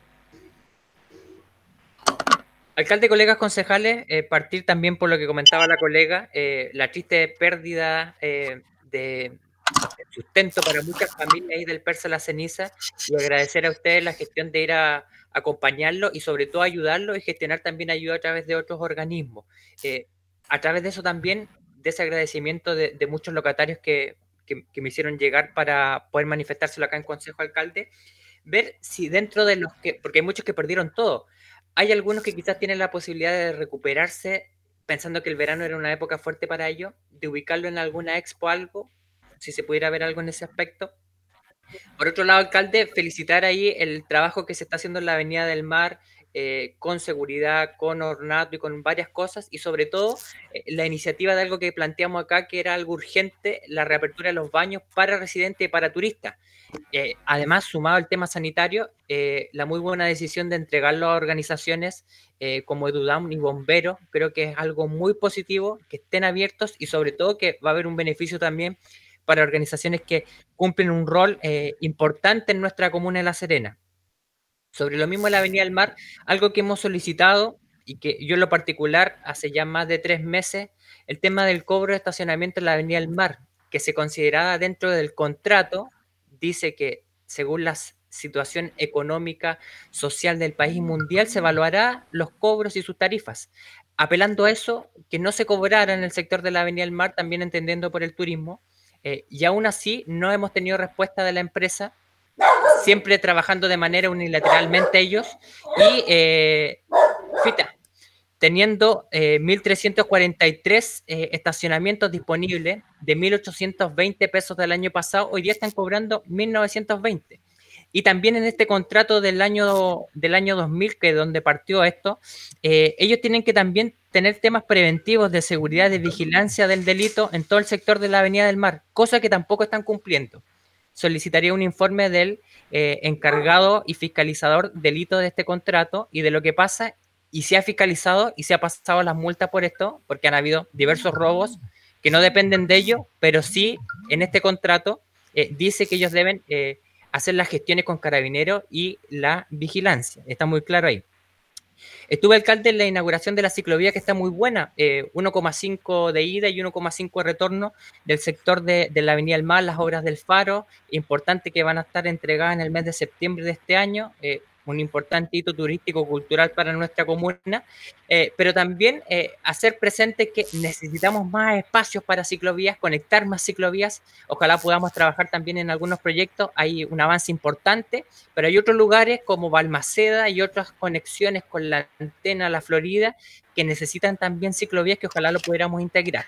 Alcalde, colegas concejales, partir también por lo que comentaba la colega, la triste pérdida de sustento para muchas familias ahí del Persa La Ceniza, y agradecer a ustedes la gestión de ir a acompañarlo y sobre todo ayudarlo y gestionar también ayuda a través de otros organismos. A través de eso también, de ese agradecimiento de muchos locatarios que me hicieron llegar para poder manifestárselo acá en Consejo, alcalde, ver si dentro de los que, porque hay muchos que perdieron todo, hay algunos que quizás tienen la posibilidad de recuperarse pensando que el verano era una época fuerte para ello, de ubicarlo en alguna expo, algo, si se pudiera ver algo en ese aspecto. Por otro lado, alcalde, felicitar ahí el trabajo que se está haciendo en la Avenida del Mar, con seguridad, con ornato y con varias cosas, y sobre todo la iniciativa de algo que planteamos acá, que era algo urgente, la reapertura de los baños para residentes y para turistas. Además, sumado al tema sanitario, la muy buena decisión de entregarlo a organizaciones como EduDam y Bomberos, creo que es algo muy positivo, que estén abiertos y sobre todo que va a haber un beneficio también para organizaciones que cumplen un rol importante en nuestra comuna de La Serena. Sobre lo mismo en la Avenida del Mar, algo que hemos solicitado y que yo en lo particular hace ya más de 3 meses, el tema del cobro de estacionamiento en la Avenida del Mar, que se consideraba dentro del contrato, dice que según la situación económica, social del país mundial, se evaluará los cobros y sus tarifas. Apelando a eso, que no se cobrara en el sector de la Avenida del Mar, también entendiendo por el turismo, y aún así no hemos tenido respuesta de la empresa, siempre trabajando de manera unilateralmente ellos, y teniendo 1.343 estacionamientos disponibles de 1.820 pesos del año pasado, hoy día están cobrando 1.920. Y también en este contrato del año 2000, que es donde partió esto, ellos tienen que también tener temas preventivos de seguridad, de vigilancia del delito en todo el sector de la Avenida del Mar, cosa que tampoco están cumpliendo. Solicitaría un informe del encargado y fiscalizador delito de este contrato y de lo que pasa, y se ha fiscalizado y se ha pasado las multas por esto, porque han habido diversos robos que no dependen de ello, pero sí en este contrato dice que ellos deben hacer las gestiones con carabineros y la vigilancia. Está muy claro ahí. Estuve, alcalde, en la inauguración de la ciclovía, que está muy buena, 1,5 de ida y 1,5 de retorno del sector de la Avenida del Mar, las obras del Faro, importante, que van a estar entregadas en el mes de septiembre de este año, un importante hito turístico cultural para nuestra comuna, pero también hacer presente que necesitamos más espacios para ciclovías, conectar más ciclovías. Ojalá podamos trabajar también en algunos proyectos. Hay un avance importante, pero hay otros lugares como Balmaceda y otras conexiones con la Antena, la Florida, que necesitan también ciclovías, que ojalá lo pudiéramos integrar.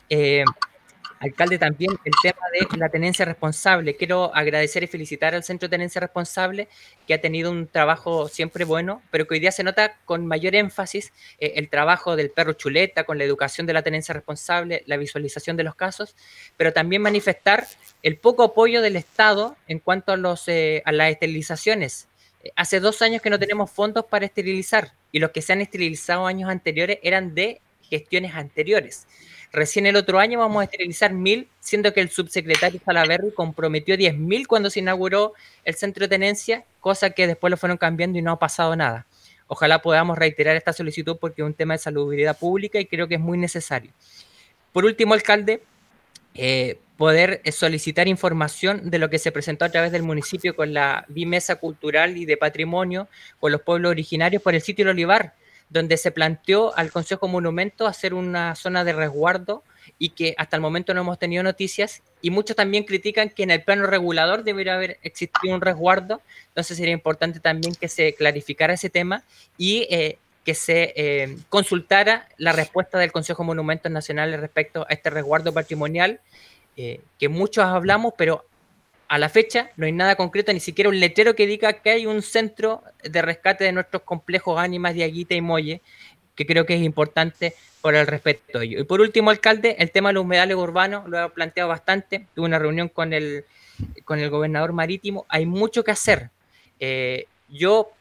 Alcalde, también el tema de la tenencia responsable. Quiero agradecer y felicitar al Centro de Tenencia Responsable, que ha tenido un trabajo siempre bueno, pero que hoy día se nota con mayor énfasis el trabajo del perro chuleta, con la educación de la tenencia responsable, la visualización de los casos, pero también manifestar el poco apoyo del Estado en cuanto a las esterilizaciones. Hace 2 años que no tenemos fondos para esterilizar, y los que se han esterilizado años anteriores eran de gestiones anteriores. Recién el otro año vamos a esterilizar 1.000, siendo que el subsecretario Salaverry comprometió 10.000 cuando se inauguró el centro de tenencia, cosa que después lo fueron cambiando y no ha pasado nada. Ojalá podamos reiterar esta solicitud, porque es un tema de salubridad pública y creo que es muy necesario. Por último, alcalde, poder solicitar información de lo que se presentó a través del municipio con la Bimesa Cultural y de Patrimonio, con los pueblos originarios, por el sitio del Olivar, donde se planteó al Consejo Monumento hacer una zona de resguardo, y que hasta el momento no hemos tenido noticias, y muchos también critican que en el plano regulador debería haber existido un resguardo. Entonces sería importante también que se clarificara ese tema y que se consultara la respuesta del Consejo Monumentos Nacionales respecto a este resguardo patrimonial, que muchos hablamos, pero a la fecha no hay nada concreto, ni siquiera un letrero que diga que hay un centro de rescate de nuestros complejos ánimas de Aguita y Molle, que creo que es importante por el respeto a ello. Y por último, alcalde, el tema de los humedales urbanos lo he planteado bastante. Tuve una reunión con el gobernador marítimo. Hay mucho que hacer. Yo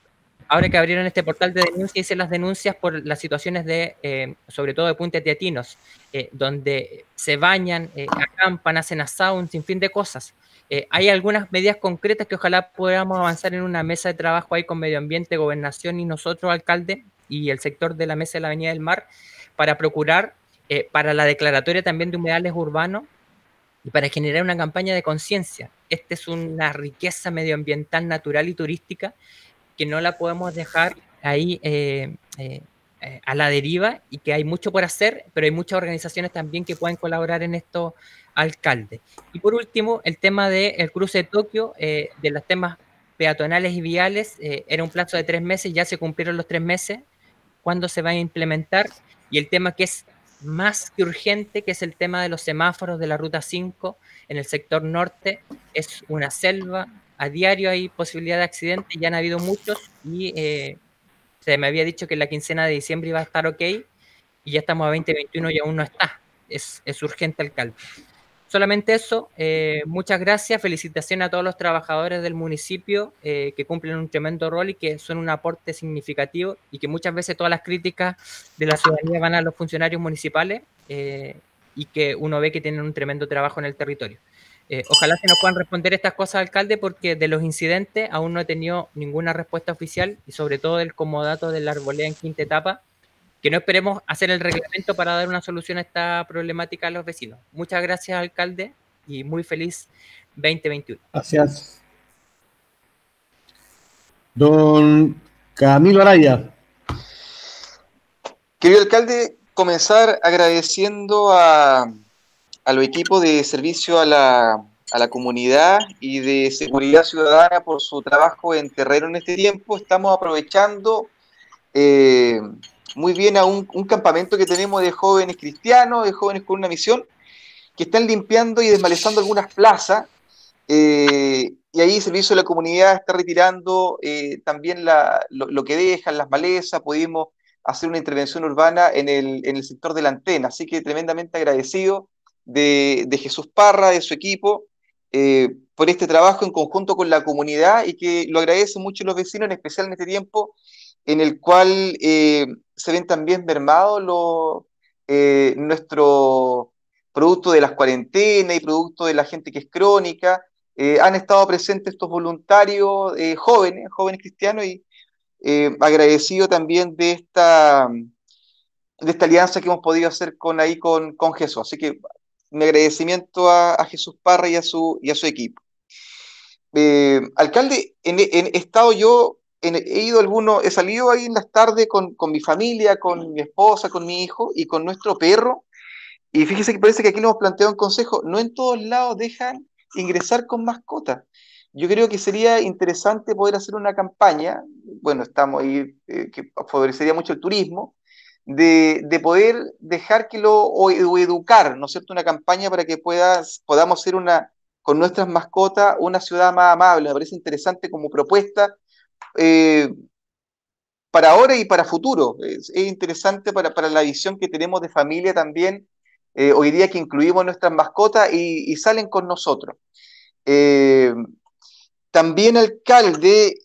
ahora que abrieron este portal de denuncia, hice las denuncias por las situaciones de, sobre todo de Punta Teatinos, donde se bañan, acampan, hacen asado, un sinfín de cosas. Hay algunas medidas concretas que ojalá podamos avanzar en una mesa de trabajo ahí con Medio Ambiente, Gobernación y nosotros, alcalde, y el sector de la Mesa de la Avenida del Mar, para procurar, para la declaratoria también de humedales urbanos, y para generar una campaña de conciencia. Esta es una riqueza medioambiental, natural y turística que no la podemos dejar ahí a la deriva, y que hay mucho por hacer, pero hay muchas organizaciones también que pueden colaborar en esto, alcalde. Y por último, el tema del cruce de Tokio, de los temas peatonales y viales, era un plazo de 3 meses, ya se cumplieron los 3 meses, ¿cuándo se va a implementar? Y el tema que es más que urgente, que es el tema de los semáforos de la Ruta 5 en el sector norte, es una selva, a diario hay posibilidad de accidentes, ya han habido muchos, y se me había dicho que la quincena de diciembre iba a estar ok, y ya estamos a 2021 y aún no está. Es urgente, alcalde. Solamente eso, muchas gracias, felicitaciones a todos los trabajadores del municipio que cumplen un tremendo rol y que son un aporte significativo, y que muchas veces todas las críticas de la ciudadanía van a los funcionarios municipales, y que uno ve que tienen un tremendo trabajo en el territorio. Ojalá se nos puedan responder estas cosas, alcalde, porque de los incidentes aún no he tenido ninguna respuesta oficial, y sobre todo del comodato de la arboleda en quinta etapa, que no esperemos hacer el reglamento para dar una solución a esta problemática a los vecinos. Muchas gracias, alcalde, y muy feliz 2021. Gracias. Don Camilo Araya. Querido alcalde, comenzar agradeciendo a los equipos de servicio a la comunidad y de seguridad ciudadana por su trabajo en terreno en este tiempo. Estamos aprovechando muy bien a un campamento que tenemos de jóvenes cristianos, de jóvenes con una misión, que están limpiando y desmalezando algunas plazas, y ahí el servicio de la comunidad está retirando también lo que dejan, las malezas. Pudimos hacer una intervención urbana en el sector de la antena, así que tremendamente agradecido de Jesús Parra, de su equipo, por este trabajo en conjunto con la comunidad, y que lo agradecen mucho los vecinos, en especial en este tiempo en el cual se ven también mermados nuestro producto de las cuarentenas y producto de la gente que es crónica. Han estado presentes estos voluntarios jóvenes cristianos, y agradecido también de esta alianza que hemos podido hacer con Jesús. Así que mi agradecimiento a Jesús Parra y a su equipo. Alcalde, he salido ahí en las tardes con mi familia, con mi esposa, con mi hijo y con nuestro perro, y fíjese que parece que aquí lo hemos planteado en consejo, no en todos lados dejan ingresar con mascotas. Yo creo que sería interesante poder hacer una campaña, bueno, estamos ahí, que favorecería mucho el turismo, de poder dejar o educar, ¿no es cierto?, una campaña para que podamos ser con nuestras mascotas una ciudad más amable. Me parece interesante como propuesta, para ahora y para futuro. Es interesante para la visión que tenemos de familia también, hoy día, que incluimos nuestras mascotas y salen con nosotros. También, alcalde,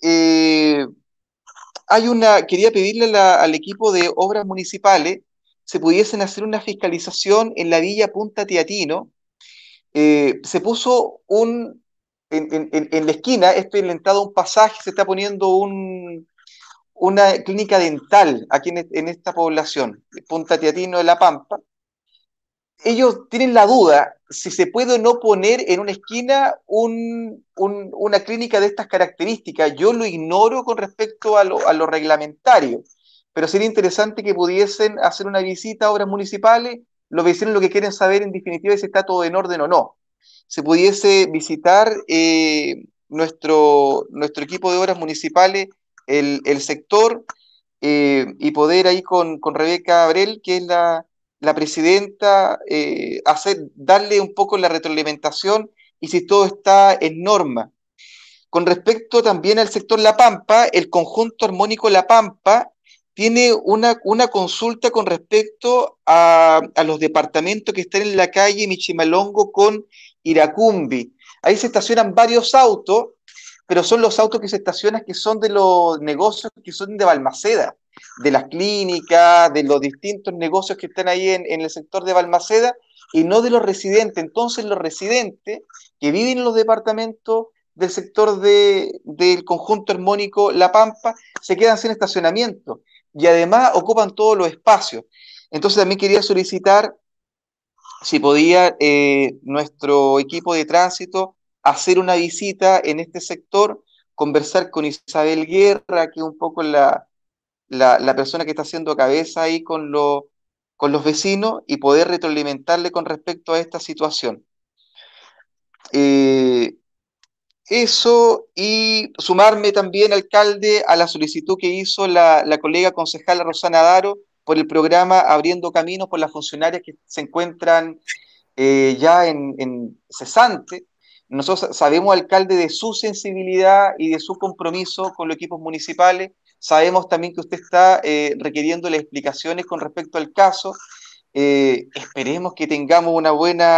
quería pedirle al equipo de obras municipales se pudiesen hacer una fiscalización en la Villa Punta Teatino. Se puso en la esquina, en la entrada, un pasaje, se está poniendo una clínica dental aquí en esta población, Punta Teatino de La Pampa. Ellos tienen la duda si se puede o no poner en una esquina una clínica de estas características. Yo lo ignoro con respecto a lo reglamentario, pero sería interesante que pudiesen hacer una visita a obras municipales. Los vecinos lo que quieren saber, en definitiva, es si está todo en orden o no. Se pudiese visitar nuestro equipo de obras municipales, el sector, y poder ahí con Rebeca Abrel, que es la presidenta, darle un poco la retroalimentación y si todo está en norma. Con respecto también al sector La Pampa, el conjunto armónico La Pampa tiene una consulta con respecto a los departamentos que están en la calle Michimalongo con Iracumbi. Ahí se estacionan varios autos, pero son los autos que se estacionan que son de los negocios que son de Balmaceda, de las clínicas, de los distintos negocios que están ahí en el sector de Balmaceda, y no de los residentes. Entonces los residentes que viven en los departamentos del sector del conjunto armónico La Pampa se quedan sin estacionamiento y además ocupan todos los espacios. Entonces también quería solicitar si podía nuestro equipo de tránsito hacer una visita en este sector, conversar con Isabel Guerra, que es un poco la persona que está haciendo cabeza ahí con los vecinos, y poder retroalimentarle con respecto a esta situación. Eso, y sumarme también, alcalde, a la solicitud que hizo la colega concejala Rosana Daro por el programa Abriendo Caminos por las funcionarias que se encuentran ya en cesante. Nosotros sabemos, alcalde, de su sensibilidad y de su compromiso con los equipos municipales. Sabemos también que usted está requiriendo las explicaciones con respecto al caso. Esperemos que tengamos una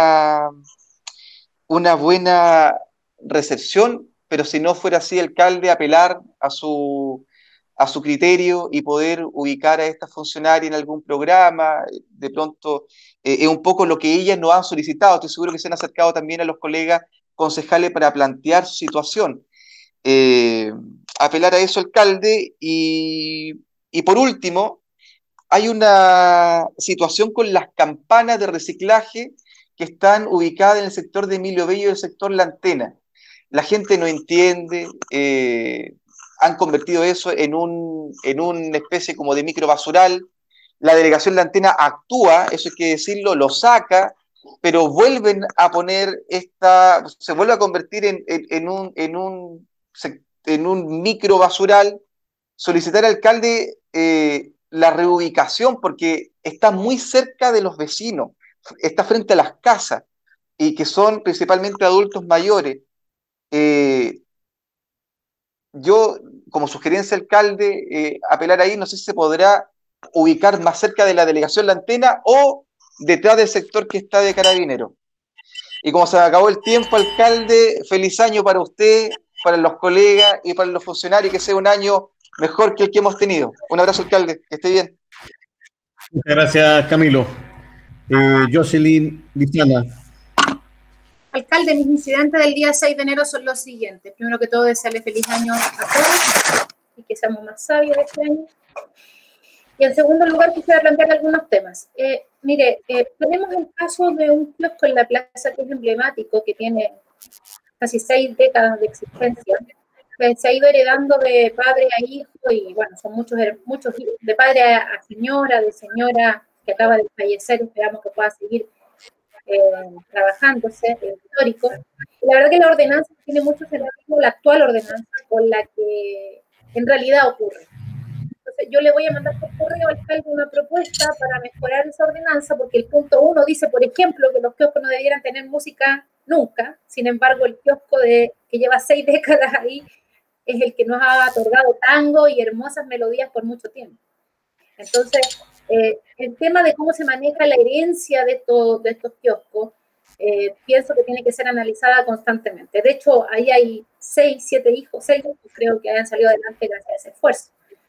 buena recepción, pero si no fuera así, alcalde, apelar a su criterio y poder ubicar a esta funcionaria en algún programa. De pronto es un poco lo que ellas nos han solicitado. Estoy seguro que se han acercado también a los colegas concejales para plantear su situación. Apelar a eso, alcalde. Y por último, hay una situación con las campanas de reciclaje que están ubicadas en el sector de Emilio Bello y el sector La Antena. La gente no entiende, han convertido eso en una especie como de microbasural. La delegación La Antena actúa, eso hay que decirlo, lo saca, pero vuelven a poner se vuelve a convertir en un microbasural. Solicitar al alcalde la reubicación, porque está muy cerca de los vecinos, está frente a las casas, y que son principalmente adultos mayores. Yo, como sugerencia, alcalde, apelar ahí, no sé si se podrá ubicar más cerca de la delegación La Antena o detrás del sector que está de Carabineros. Y como se acabó el tiempo, alcalde, feliz año para usted, para los colegas y para los funcionarios, que sea un año mejor que el que hemos tenido. Un abrazo, alcalde, que esté bien. Muchas gracias, Camilo. Jocelyn Lizana. Alcalde, mis incidentes del día 6 de enero son los siguientes. Primero que todo, desearle feliz año a todos y que seamos más sabios este año. Y en segundo lugar, quisiera plantear algunos temas. Mire, tenemos el caso de un kiosco en la plaza que es emblemático, que tiene casi 6 décadas de existencia, que se ha ido heredando de padre a hijo, y bueno, son muchos de padre a señora, de señora que acaba de fallecer, esperamos que pueda seguir trabajándose, histórico. Y la verdad que la ordenanza tiene mucho sentido, la actual ordenanza, con la que en realidad ocurre. Entonces yo le voy a mandar por correo al alcalde una propuesta para mejorar esa ordenanza, porque el punto 1 dice, por ejemplo, que los kioscos no debieran tener música nunca. Sin embargo, el kiosco que lleva 6 décadas ahí es el que nos ha otorgado tango y hermosas melodías por mucho tiempo. Entonces, el tema de cómo se maneja la herencia de estos kioscos, pienso que tiene que ser analizada constantemente. De hecho, ahí hay 6 hijos creo que hayan salido adelante gracias a ese esfuerzo.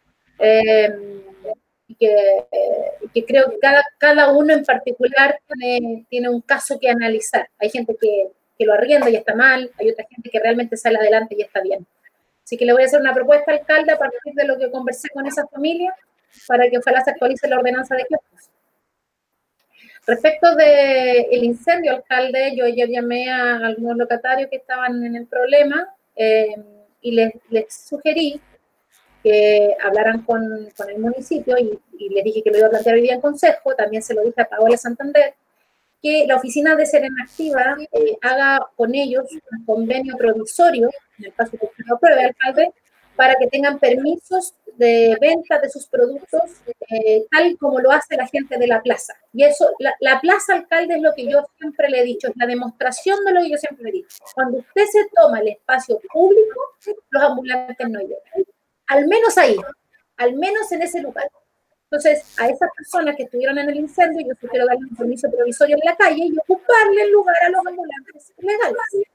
Y que creo que cada uno en particular tiene un caso que analizar. Hay gente que lo arrienda y está mal, hay otra gente que realmente sale adelante y está bien. Así que le voy a hacer una propuesta, alcalde, a partir de lo que conversé con esa familia, para que ojalá se actualice la ordenanza de kioscos. Respecto del incendio, alcalde, yo ya llamé a algunos locatarios que estaban en el problema y les sugerí que hablaran con el municipio y les dije que lo iba a plantear hoy día en consejo. También se lo dije a Paola Santander, que la oficina de Serena Activa haga con ellos un convenio provisorio, en el caso que usted lo apruebe, alcalde, para que tengan permisos de venta de sus productos, tal como lo hace la gente de la plaza. Y eso, la plaza, alcalde, es lo que yo siempre le he dicho, es la demostración de lo que yo siempre le he dicho. Cuando usted se toma el espacio público, los ambulantes no llegan. Al menos ahí, al menos en ese lugar. Entonces, a esas personas que estuvieron en el incendio, yo sugiero darle un permiso provisorio en la calle y ocuparle el lugar a los ambulantes legales.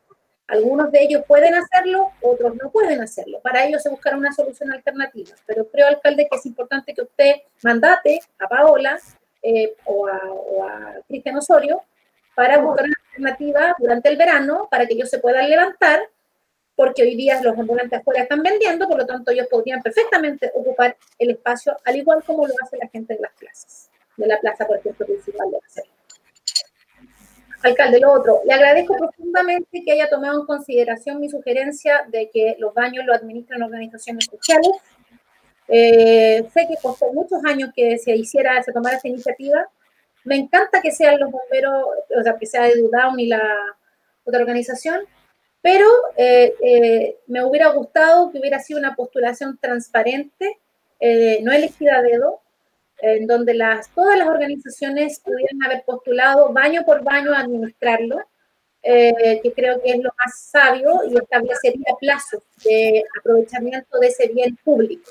Algunos de ellos pueden hacerlo, otros no pueden hacerlo. Para ello se buscará una solución alternativa. Pero creo, alcalde, que es importante que usted mandate a Paola o a Cristian Osorio para buscar una alternativa durante el verano para que ellos se puedan levantar, porque hoy día los ambulantes afuera están vendiendo, por lo tanto ellos podrían perfectamente ocupar el espacio, al igual como lo hace la gente de las plazas, de la plaza, por ejemplo, principal de la Serena. Alcalde, lo otro, le agradezco profundamente que haya tomado en consideración mi sugerencia de que los baños lo administren organizaciones sociales. Sé que costó muchos años que se tomara esta iniciativa. Me encanta que sean los bomberos, o sea, que sea de Dudown y la otra organización, pero me hubiera gustado que hubiera sido una postulación transparente, no elegida a dedo, en donde todas las organizaciones pudieran haber postulado baño por baño a administrarlo, que creo que es lo más sabio y establecería plazos de aprovechamiento de ese bien público.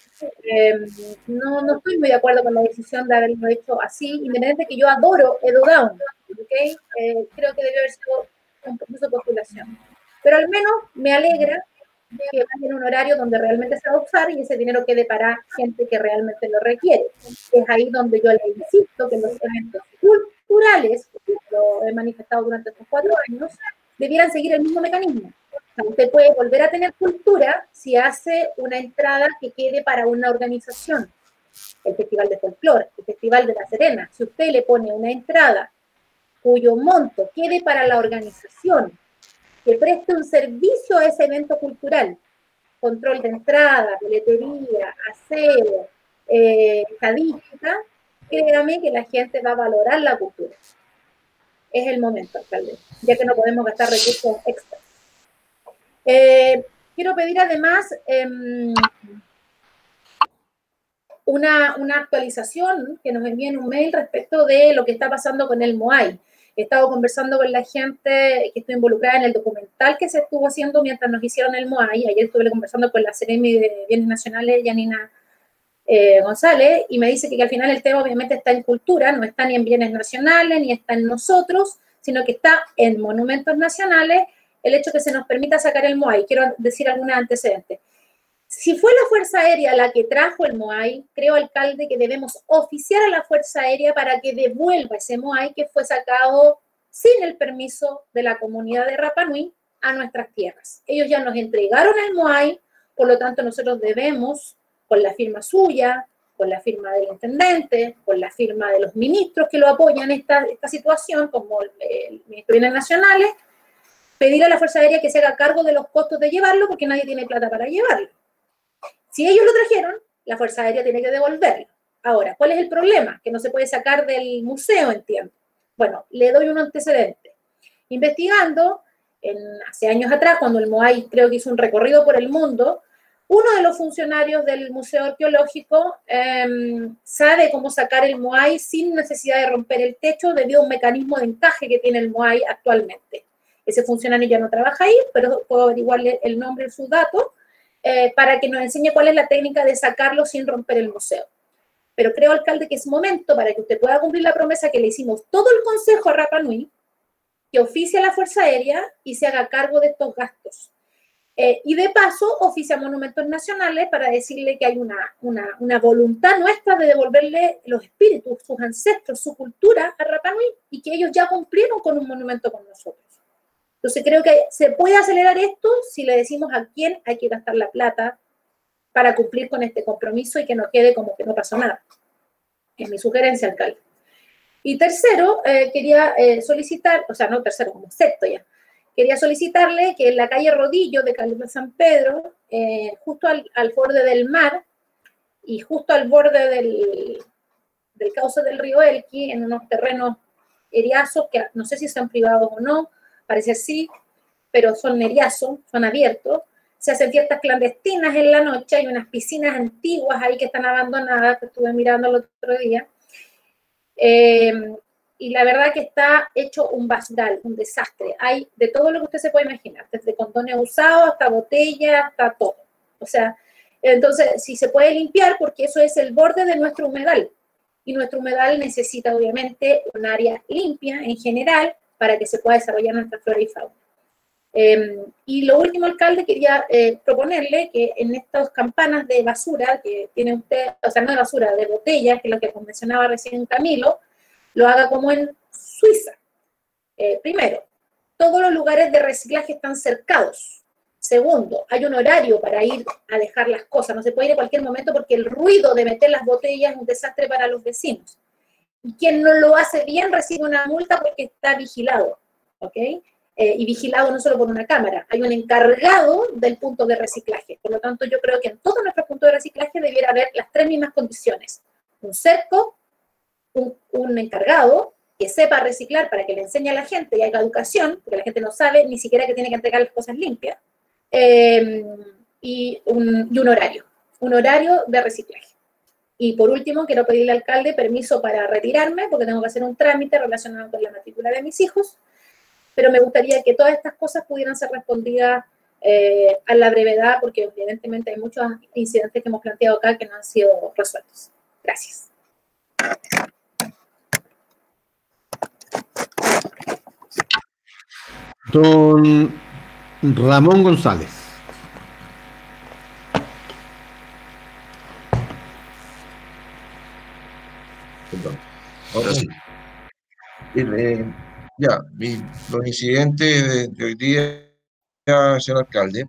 No estoy muy de acuerdo con la decisión de haberlo hecho así, independientemente de que yo adoro Dudown, ¿okay? Creo que debió haber sido un proceso de postulación. Pero al menos me alegra que vaya en un horario donde realmente se va a usar y ese dinero quede para gente que realmente lo requiere. Es ahí donde yo le insisto que los eventos culturales, que lo he manifestado durante estos 4 años, debieran seguir el mismo mecanismo. O sea, usted puede volver a tener cultura si hace una entrada que quede para una organización. El Festival de Folclore, el Festival de La Serena. Si usted le pone una entrada cuyo monto quede para la organización, que preste un servicio a ese evento cultural, control de entrada, boletería, aseo, estadística, créame que la gente va a valorar la cultura. Es el momento, alcalde, ya que no podemos gastar recursos extras. Quiero pedir además una actualización, que nos envíen un mail respecto de lo que está pasando con el MOAI. He estado conversando con la gente que estoy involucrada en el documental que se estuvo haciendo mientras nos hicieron el MOAI. Ayer estuve conversando con la Seremi de Bienes Nacionales, Yanina González, y me dice que al final el tema obviamente está en cultura, no está ni en Bienes Nacionales, ni está en nosotros, sino que está en Monumentos Nacionales, el hecho que se nos permita sacar el MOAI. Quiero decir algunos antecedentes. Si fue la Fuerza Aérea la que trajo el MOAI, creo, alcalde, que debemos oficiar a la Fuerza Aérea para que devuelva ese MOAI que fue sacado sin el permiso de la comunidad de Rapa Nui a nuestras tierras. Ellos ya nos entregaron el MOAI, por lo tanto nosotros debemos, con la firma suya, con la firma del intendente, con la firma de los ministros que lo apoyan en esta situación, como el ministro de Bienes Nacionales, pedir a la Fuerza Aérea que se haga cargo de los costos de llevarlo, porque nadie tiene plata para llevarlo. Si ellos lo trajeron, la Fuerza Aérea tiene que devolverlo. Ahora, ¿cuál es el problema? Que no se puede sacar del museo, entiendo. Bueno, le doy un antecedente. Investigando, hace años atrás, cuando el MOAI creo que hizo un recorrido por el mundo, uno de los funcionarios del Museo Arqueológico sabe cómo sacar el MOAI sin necesidad de romper el techo debido a un mecanismo de encaje que tiene el MOAI actualmente. Ese funcionario ya no trabaja ahí, pero puedo averiguarle el nombre y sus datos, para que nos enseñe cuál es la técnica de sacarlo sin romper el museo. Pero creo, alcalde, que es momento para que usted pueda cumplir la promesa que le hicimos todo el Consejo a Rapa Nui, que oficie a la Fuerza Aérea y se haga cargo de estos gastos. Y de paso, oficia a Monumentos Nacionales para decirle que hay una voluntad nuestra de devolverle los espíritus, sus ancestros, su cultura a Rapa Nui, y que ellos ya cumplieron con un monumento con nosotros. Entonces creo que se puede acelerar esto si le decimos a quién hay que gastar la plata para cumplir con este compromiso y que no quede como que no pasó nada. Es mi sugerencia, alcalde. Y tercero, quería solicitar, o sea, no tercero, como sexto ya, quería solicitarle que en la calle Rodillo de Caleta San Pedro, justo al borde del mar y justo al borde del cauce del río Elqui, en unos terrenos eriazos que no sé si son privados o no, parece sí, pero son neriazos, son abiertos. Se hacen fiestas clandestinas en la noche, hay unas piscinas antiguas ahí que están abandonadas, que estuve mirando el otro día. Y la verdad que está hecho un basural, un desastre. Hay de todo lo que usted se puede imaginar, desde condones usados hasta botellas, hasta todo. O sea, entonces, si se puede limpiar, porque eso es el borde de nuestro humedal. Y nuestro humedal necesita, obviamente, un área limpia en general, para que se pueda desarrollar nuestra flora y fauna. Y lo último, alcalde, quería proponerle que en estas campanas de basura que tiene usted, o sea, no de basura, de botellas, que es lo que mencionaba recién Camilo, lo haga como en Suiza. Primero, todos los lugares de reciclaje están cercados. Segundo, hay un horario para ir a dejar las cosas. No se puede ir en cualquier momento porque el ruido de meter las botellas es un desastre para los vecinos. Y quien no lo hace bien recibe una multa porque está vigilado, ¿ok? Y vigilado no solo por una cámara. Hay un encargado del punto de reciclaje. Por lo tanto, yo creo que en todos nuestros puntos de reciclaje debiera haber las tres mismas condiciones. Un cerco, un encargado que sepa reciclar para que le enseñe a la gente y haga educación, porque la gente no sabe ni siquiera que tiene que entregar las cosas limpias, y un horario de reciclaje. Y por último, quiero pedirle al alcalde permiso para retirarme, porque tengo que hacer un trámite relacionado con la matrícula de mis hijos, pero me gustaría que todas estas cosas pudieran ser respondidas a la brevedad, porque evidentemente hay muchos incidentes que hemos planteado acá que no han sido resueltos. Gracias. Don Ramón González. Perdón. Ahora sí. Los incidentes de hoy día, señor alcalde,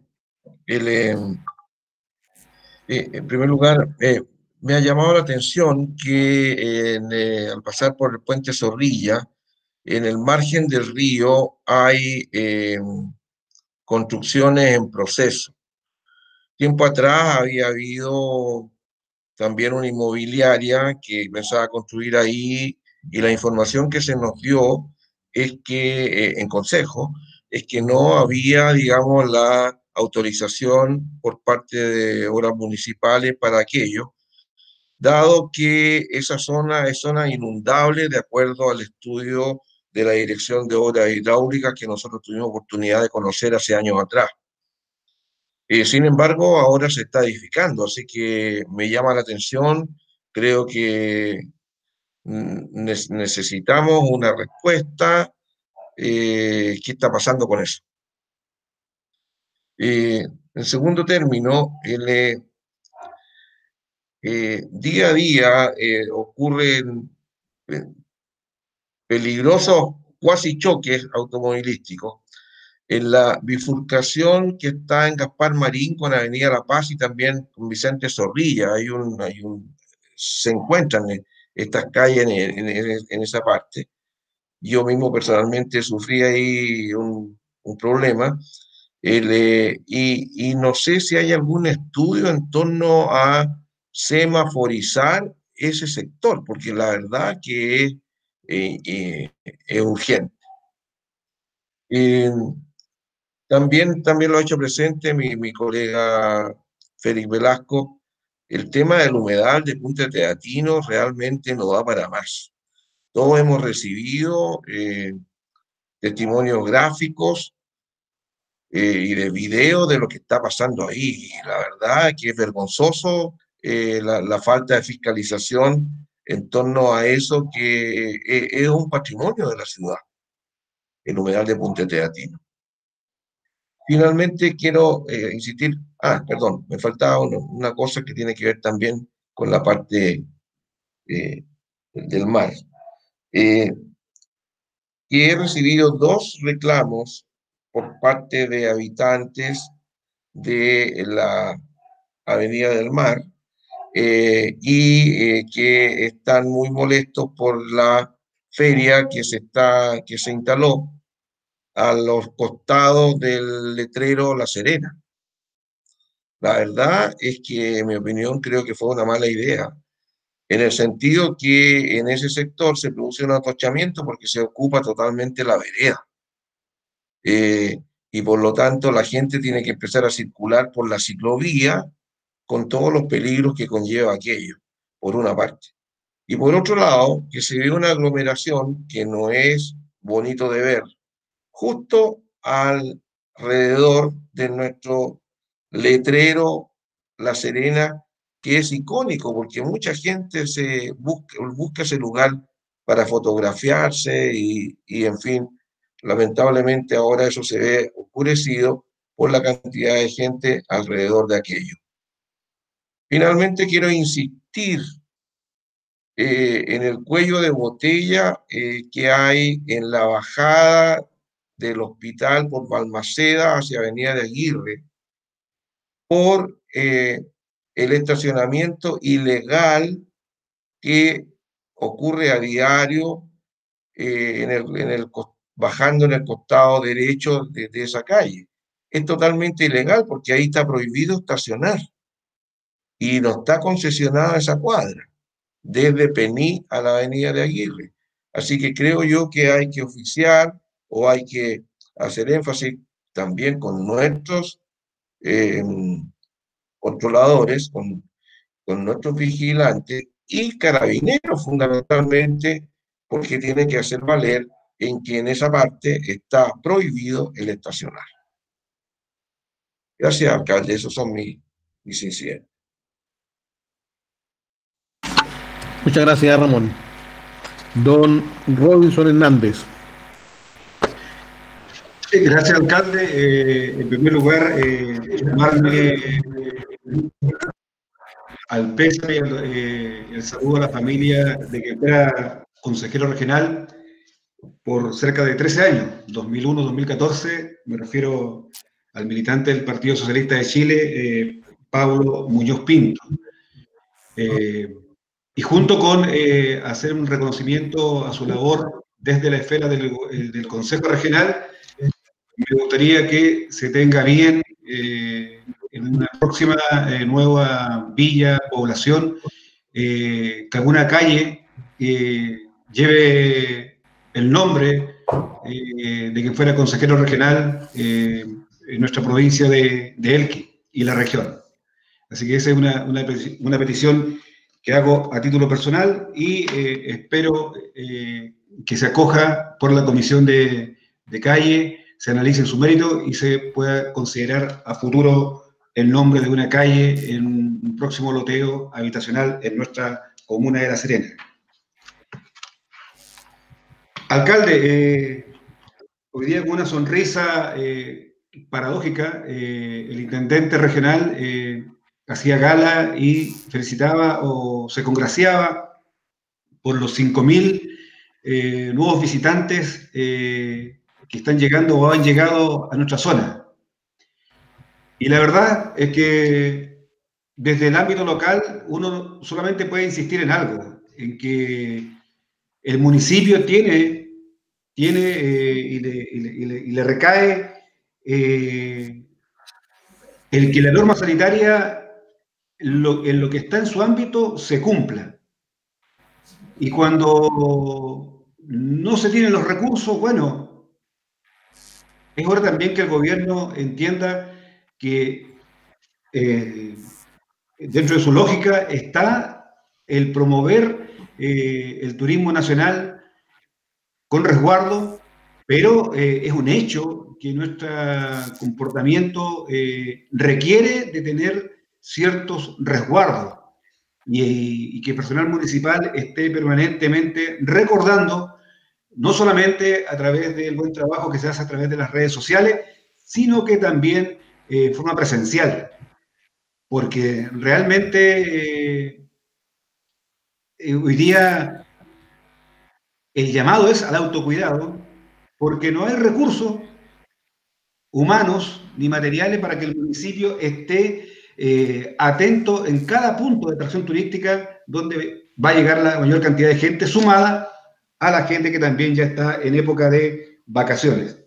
en primer lugar, me ha llamado la atención que al pasar por el puente Zorrilla, en el margen del río hay construcciones en proceso. Tiempo atrás había habido también una inmobiliaria que pensaba construir ahí, y la información que se nos dio es que, en consejo, es que no había, digamos, la autorización por parte de obras municipales para aquello, dado que esa zona es zona inundable de acuerdo al estudio de la Dirección de Obras Hidráulicas que nosotros tuvimos oportunidad de conocer hace años atrás. Sin embargo, ahora se está edificando, así que me llama la atención. Creo que necesitamos una respuesta. ¿Qué está pasando con eso? En segundo término, día a día ocurren peligrosos cuasi choques automovilísticos en la bifurcación que está en Gaspar Marín con Avenida La Paz y también con Vicente Zorrilla. Se encuentran estas calles en esa parte. Yo mismo personalmente sufrí ahí un problema. Y no sé si hay algún estudio en torno a semaforizar ese sector, porque la verdad que es urgente. También lo ha hecho presente mi colega Félix Velasco. El tema del humedal de Punta Teatino realmente no da para más. Todos hemos recibido testimonios gráficos y de video de lo que está pasando ahí. Y la verdad que es vergonzoso la falta de fiscalización en torno a eso, que es un patrimonio de la ciudad, el humedal de Punta Teatino. Finalmente quiero insistir, perdón, me faltaba una cosa que tiene que ver también con la parte del mar. Que he recibido 2 reclamos por parte de habitantes de la Avenida del Mar, que están muy molestos por la feria que se instaló a los costados del letrero La Serena. La verdad es que, en mi opinión, creo que fue una mala idea, en el sentido que en ese sector se produce un atochamiento porque se ocupa totalmente la vereda. Y por lo tanto la gente tiene que empezar a circular por la ciclovía con todos los peligros que conlleva aquello, por una parte. Y por otro lado, que se ve una aglomeración que no es bonito de ver, justo alrededor de nuestro letrero La Serena, que es icónico porque mucha gente busca ese lugar para fotografiarse y en fin, lamentablemente ahora eso se ve oscurecido por la cantidad de gente alrededor de aquello. Finalmente quiero insistir en el cuello de botella que hay en la bajada del hospital por Balmaceda hacia Avenida de Aguirre, por el estacionamiento ilegal que ocurre a diario bajando en el costado derecho de esa calle. Es totalmente ilegal porque ahí está prohibido estacionar y no está concesionada esa cuadra, desde Pení a la Avenida de Aguirre. Así que creo yo que hay que oficiar o hay que hacer énfasis también con nuestros controladores, con nuestros vigilantes y carabineros fundamentalmente, porque tiene que hacer valer en que en esa parte está prohibido el estacionar. Gracias, alcalde. Esos son mis incidentes. Muchas gracias, Ramón. Don Robinson Hernández. Sí, gracias, alcalde. En primer lugar, sumarme al pésame y el saludo a la familia de que era consejero regional por cerca de 13 años, 2001-2014, me refiero al militante del Partido Socialista de Chile, Pablo Muñoz Pinto. Y junto con hacer un reconocimiento a su labor desde la esfera del Consejo Regional, me gustaría que se tenga bien en una próxima nueva villa, población, que alguna calle lleve el nombre de quien fuera consejero regional en nuestra provincia de Elqui y la región. Así que esa es una petición que hago a título personal y espero que se acoja por la comisión de calle, se analice en su mérito y se pueda considerar a futuro el nombre de una calle en un próximo loteo habitacional en nuestra comuna de La Serena. Alcalde, hoy día con una sonrisa paradójica, el intendente regional hacía gala y felicitaba o se congraciaba por los 5.000 nuevos visitantes que están llegando o han llegado a nuestra zona. Y la verdad es que desde el ámbito local uno solamente puede insistir en algo, en que el municipio tiene y le recae el que la norma sanitaria en lo que está en su ámbito se cumpla. Y cuando no se tienen los recursos, bueno, es hora también que el gobierno entienda que dentro de su lógica está el promover el turismo nacional con resguardo, pero es un hecho que nuestro comportamiento requiere de tener ciertos resguardos y que el personal municipal esté permanentemente recordando, no solamente a través del buen trabajo que se hace a través de las redes sociales, sino que también en forma presencial, porque realmente hoy día el llamado es al autocuidado, porque no hay recursos humanos ni materiales para que el municipio esté atento en cada punto de atracción turística donde va a llegar la mayor cantidad de gente, sumada a la gente que también ya está en época de vacaciones.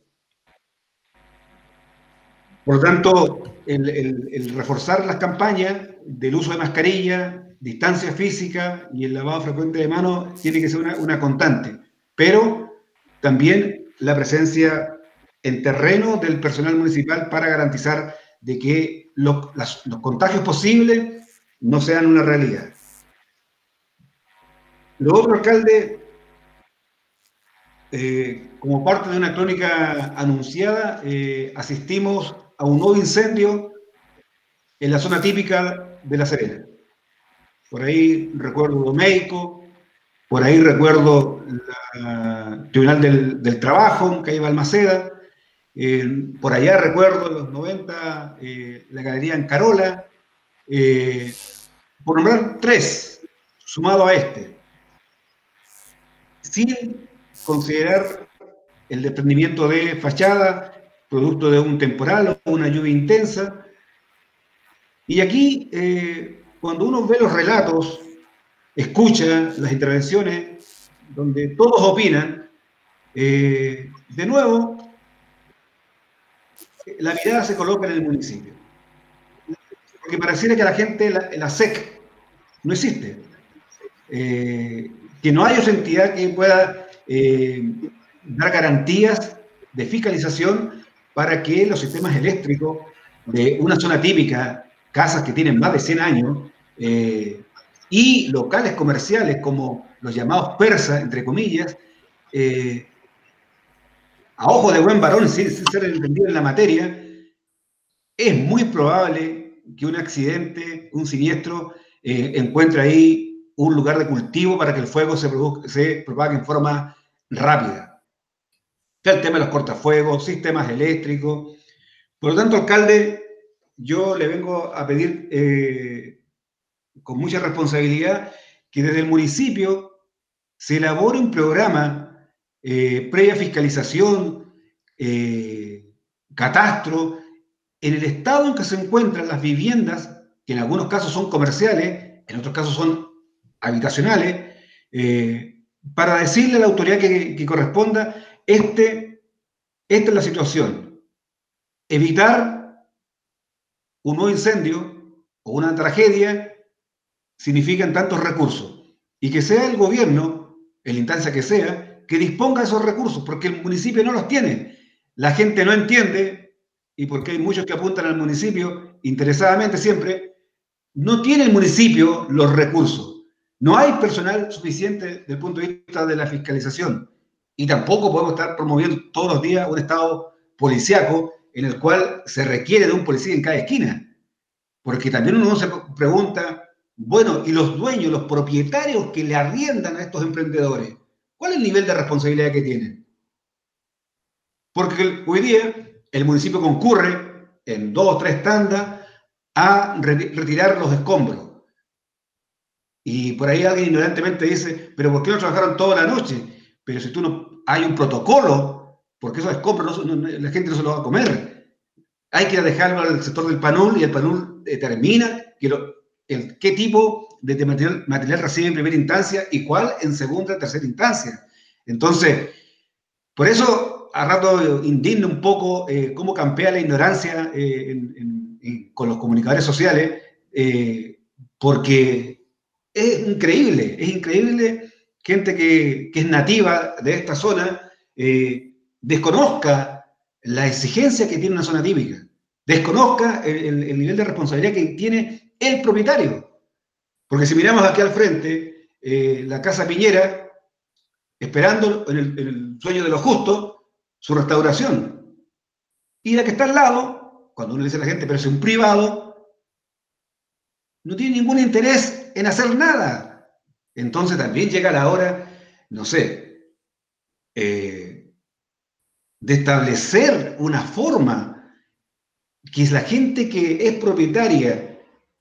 Por lo tanto, el reforzar las campañas del uso de mascarilla, distancia física y el lavado frecuente de manos tiene que ser una constante, pero también la presencia en terreno del personal municipal para garantizar de que los contagios posibles no sean una realidad. Lo otro, alcalde, como parte de una crónica anunciada, asistimos a un nuevo incendio en la zona típica de La Serena. Por ahí recuerdo Domeico, Por ahí recuerdo el Tribunal del Trabajo, en calle Balmaceda. Por allá recuerdo en los 90 la Galería en Carola. Por nombrar 3, sumado a este, sin considerar el desprendimiento de fachada, producto de un temporal o una lluvia intensa. Y aquí, cuando uno ve los relatos, escucha las intervenciones, donde todos opinan, de nuevo, la mirada se coloca en el municipio. Porque pareciera que la gente, la SEC, no existe. Que no hay otra entidad que pueda dar garantías de fiscalización para que los sistemas eléctricos de una zona típica, casas que tienen más de 100 años, y locales comerciales como los llamados persas, entre comillas, a ojo de buen varón, sin ser entendido en la materia, es muy probable que un accidente, un siniestro, encuentre ahí un lugar de cultivo para que el fuego se propague en forma rápida. Está el tema de los cortafuegos, sistemas eléctricos. Por lo tanto, alcalde, yo le vengo a pedir con mucha responsabilidad que desde el municipio se elabore un programa previa fiscalización, catastro, en el estado en que se encuentran las viviendas, que en algunos casos son comerciales, en otros casos son habitacionales, para decirle a la autoridad que corresponda, esta es la situación. Evitar un nuevo incendio o una tragedia significan tantos recursos. Y que sea el gobierno, en la instancia que sea, que disponga de esos recursos, porque el municipio no los tiene. La gente no entiende, y porque hay muchos que apuntan al municipio, interesadamente siempre, no tiene el municipio los recursos. No hay personal suficiente desde el punto de vista de la fiscalización. Y tampoco podemos estar promoviendo todos los días un estado policíaco en el cual se requiere de un policía en cada esquina. Porque también uno se pregunta, bueno, ¿y los dueños, los propietarios que le arriendan a estos emprendedores? ¿Cuál es el nivel de responsabilidad que tienen? Porque hoy día el municipio concurre en 2 o 3 tandas a retirar los escombros. Y por ahí alguien ignorantemente dice, pero ¿por qué no trabajaron toda la noche? Pero si tú no hay un protocolo, porque esos escombros la gente no se los va a comer. Hay que dejarlo al sector del PANUL y el PANUL determina qué tipo de material recibe en primera instancia y cuál en segunda o tercera instancia. Entonces, por eso a rato indigna un poco cómo campea la ignorancia con los comunicadores sociales, porque es increíble gente que es nativa de esta zona desconozca la exigencia que tiene una zona típica, desconozca el nivel de responsabilidad que tiene el propietario. Porque si miramos aquí al frente, la Casa Piñera, esperando en el sueño de los justos, su restauración. Y la que está al lado, cuando uno le dice a la gente, pero es un privado, no tiene ningún interés en hacer nada. Entonces también llega la hora, no sé, de establecer una forma que es la gente que es propietaria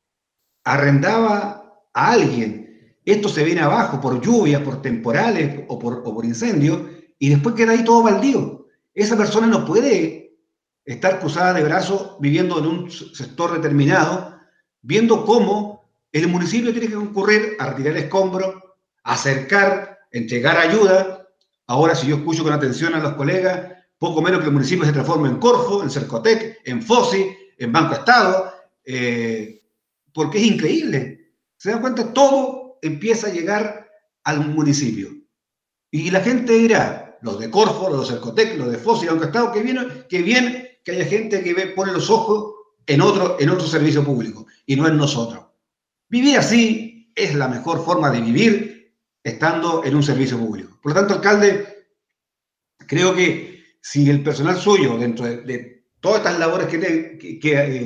arrendaba a alguien, esto se viene abajo por lluvia, por temporales o por incendios, y después queda ahí todo baldío. Esa persona no puede estar cruzada de brazos viviendo en un sector determinado, viendo cómo el municipio tiene que concurrir a retirar escombros, acercar, entregar ayuda. Ahora, si yo escucho con atención a los colegas, poco menos que el municipio se transforma en Corfo, en Cercotec, en FOSI, en Banco Estado, porque es increíble. ¿Se dan cuenta? Todo empieza a llegar al municipio. Y la gente dirá, los de Corfo, los de Cercotec, los de FOSI, Banco Estado, que bien que haya gente que pone los ojos en otro servicio público, y no en nosotros. Vivir así es la mejor forma de vivir estando en un servicio público. Por lo tanto, alcalde, creo que si el personal suyo, dentro de todas estas labores que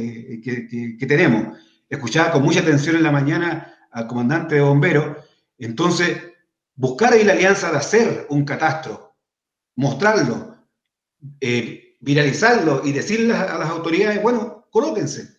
tenemos, escuchaba con mucha atención en la mañana al comandante de bomberos, entonces buscar ahí la alianza de hacer un catastro, mostrarlo, viralizarlo y decirles a las autoridades, bueno, colóquense.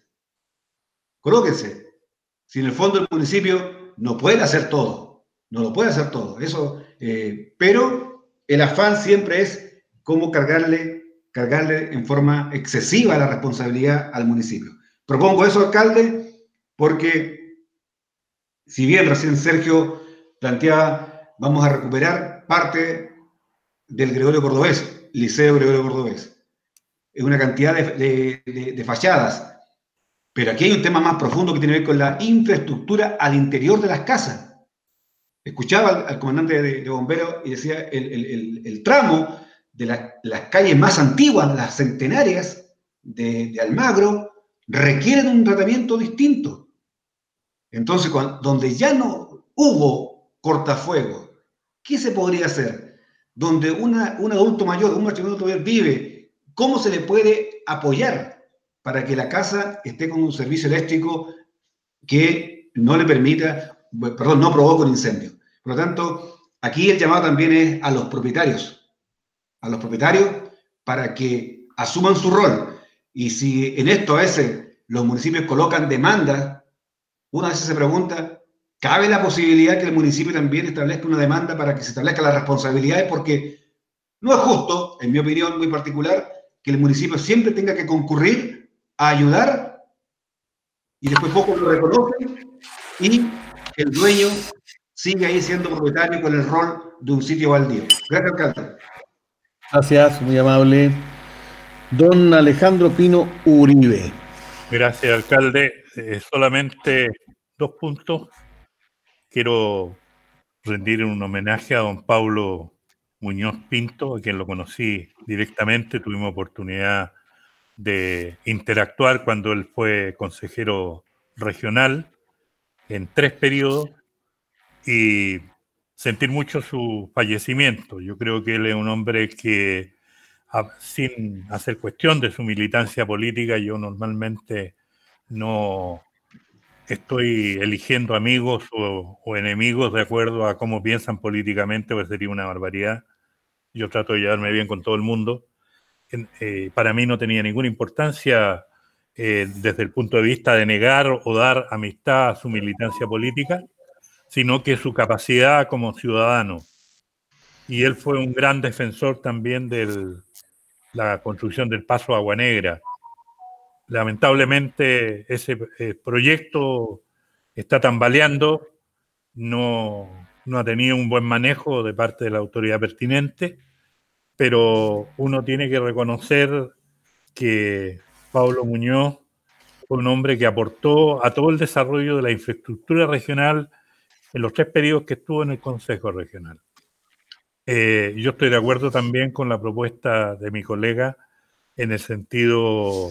Si en el fondo el municipio no puede hacer todo, no lo puede hacer todo, eso, pero el afán siempre es cómo cargarle en forma excesiva la responsabilidad al municipio. Propongo eso, alcalde, porque si bien recién Sergio planteaba, vamos a recuperar parte del Gregorio Cordobés, Liceo Gregorio Cordobés. Es una cantidad de fachadas. Pero aquí hay un tema más profundo que tiene que ver con la infraestructura al interior de las casas. Escuchaba al comandante de bomberos y decía el tramo de las calles más antiguas, las centenarias de Almagro, requieren un tratamiento distinto. Entonces, donde ya no hubo cortafuegos, ¿qué se podría hacer? Donde un adulto mayor, un matrimonio mayor vive, ¿cómo se le puede apoyar para que la casa esté con un servicio eléctrico que no le permita, perdón, no provoque un incendio? Por lo tanto, aquí el llamado también es a los propietarios para que asuman su rol. Y si en esto a veces los municipios colocan demandas, una vez se pregunta, ¿cabe la posibilidad que el municipio también establezca una demanda para que se establezcan las responsabilidades? Porque no es justo, en mi opinión muy particular, que el municipio siempre tenga que concurrir a ayudar y después poco lo reconocen y el dueño sigue ahí siendo propietario con el rol de un sitio baldío. Gracias, alcalde. Gracias, muy amable. Don Alejandro Pino Uribe. Gracias, alcalde. Solamente 2 puntos. Quiero rendir un homenaje a don Paulo Muñoz Pinto, a quien lo conocí directamente. Tuvimos oportunidad de interactuar cuando él fue consejero regional en 3 periodos y sentir mucho su fallecimiento. Yo creo que él es un hombre que, sin hacer cuestión de su militancia política, yo normalmente no estoy eligiendo amigos o enemigos de acuerdo a cómo piensan políticamente, pues sería una barbaridad. Yo trato de llevarme bien con todo el mundo. Para mí no tenía ninguna importancia desde el punto de vista de negar o dar amistad a su militancia política, sino que su capacidad como ciudadano. Y él fue un gran defensor también de la construcción del Paso Agua Negra. Lamentablemente ese proyecto está tambaleando, no ha tenido un buen manejo de parte de la autoridad pertinente, pero uno tiene que reconocer que Paulo Muñoz fue un hombre que aportó a todo el desarrollo de la infraestructura regional en los 3 periodos que estuvo en el Consejo Regional. Yo estoy de acuerdo también con la propuesta de mi colega en el sentido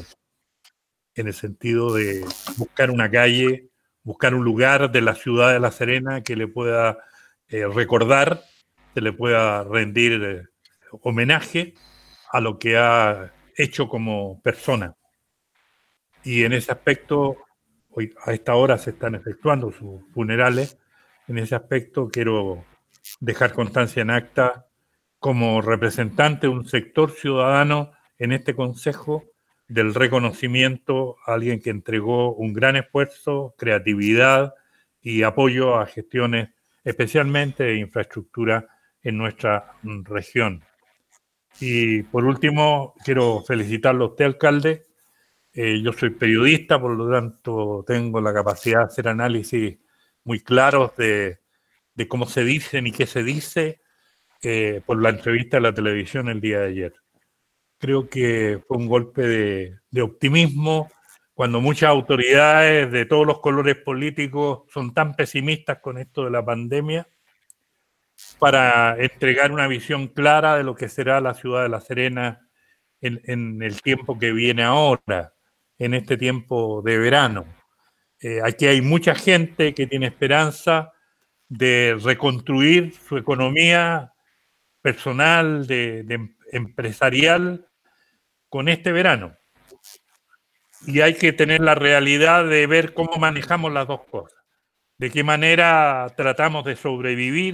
de buscar una calle, buscar un lugar de la ciudad de La Serena que le pueda recordar, que le pueda rendir homenaje a lo que ha hecho como persona. Y en ese aspecto, hoy a esta hora se están efectuando sus funerales. En ese aspecto quiero dejar constancia en acta como representante de un sector ciudadano en este consejo del reconocimiento a alguien que entregó un gran esfuerzo, creatividad y apoyo a gestiones especialmente de infraestructura en nuestra región. Y por último, quiero felicitarlo a usted, alcalde. Yo soy periodista, por lo tanto tengo la capacidad de hacer análisis muy claros de cómo se dicen y qué se dice por la entrevista de la televisión el día de ayer. Creo que fue un golpe de optimismo cuando muchas autoridades de todos los colores políticos son tan pesimistas con esto de la pandemia, para entregar una visión clara de lo que será la ciudad de La Serena en el tiempo que viene ahora, en este tiempo de verano. Aquí hay mucha gente que tiene esperanza de reconstruir su economía personal, empresarial, con este verano. Y hay que tener la realidad de ver cómo manejamos las dos cosas. De qué manera tratamos de sobrevivir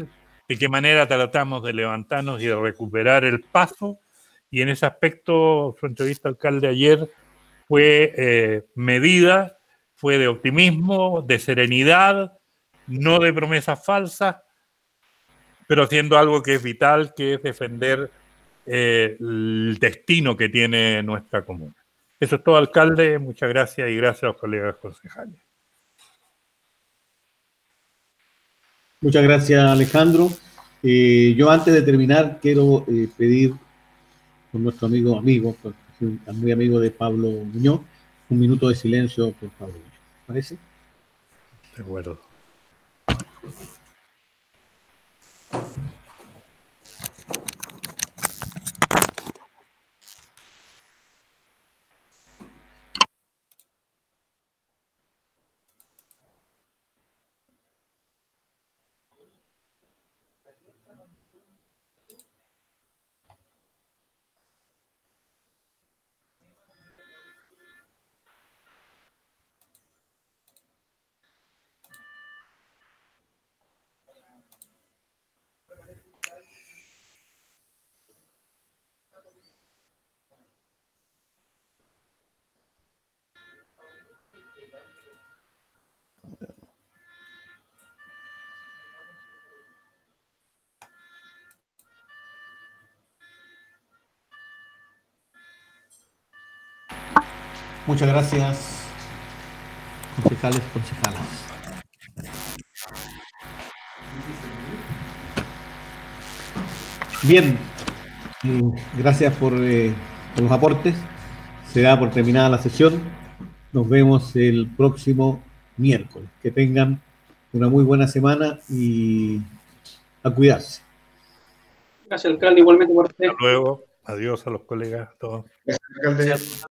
de qué manera tratamos de levantarnos y de recuperar el paso. Y en ese aspecto, su entrevista, alcalde, ayer fue medida, fue de optimismo, de serenidad, no de promesas falsas, pero haciendo algo que es vital, que es defender el destino que tiene nuestra comuna. Eso es todo, alcalde. Muchas gracias y gracias a los colegas concejales. Muchas gracias, Alejandro. Yo antes de terminar quiero pedir por nuestro amigo, muy amigo de Pablo Muñoz, un minuto de silencio por Pablo Muñoz. ¿Parece? De acuerdo. Muchas gracias, concejales, concejalas. Bien, gracias por los aportes. Se da por terminada la sesión. Nos vemos el próximo miércoles. Que tengan una muy buena semana y a cuidarse. Gracias, alcalde, igualmente por usted. Hasta luego. Adiós a los colegas, todos. Gracias, alcalde.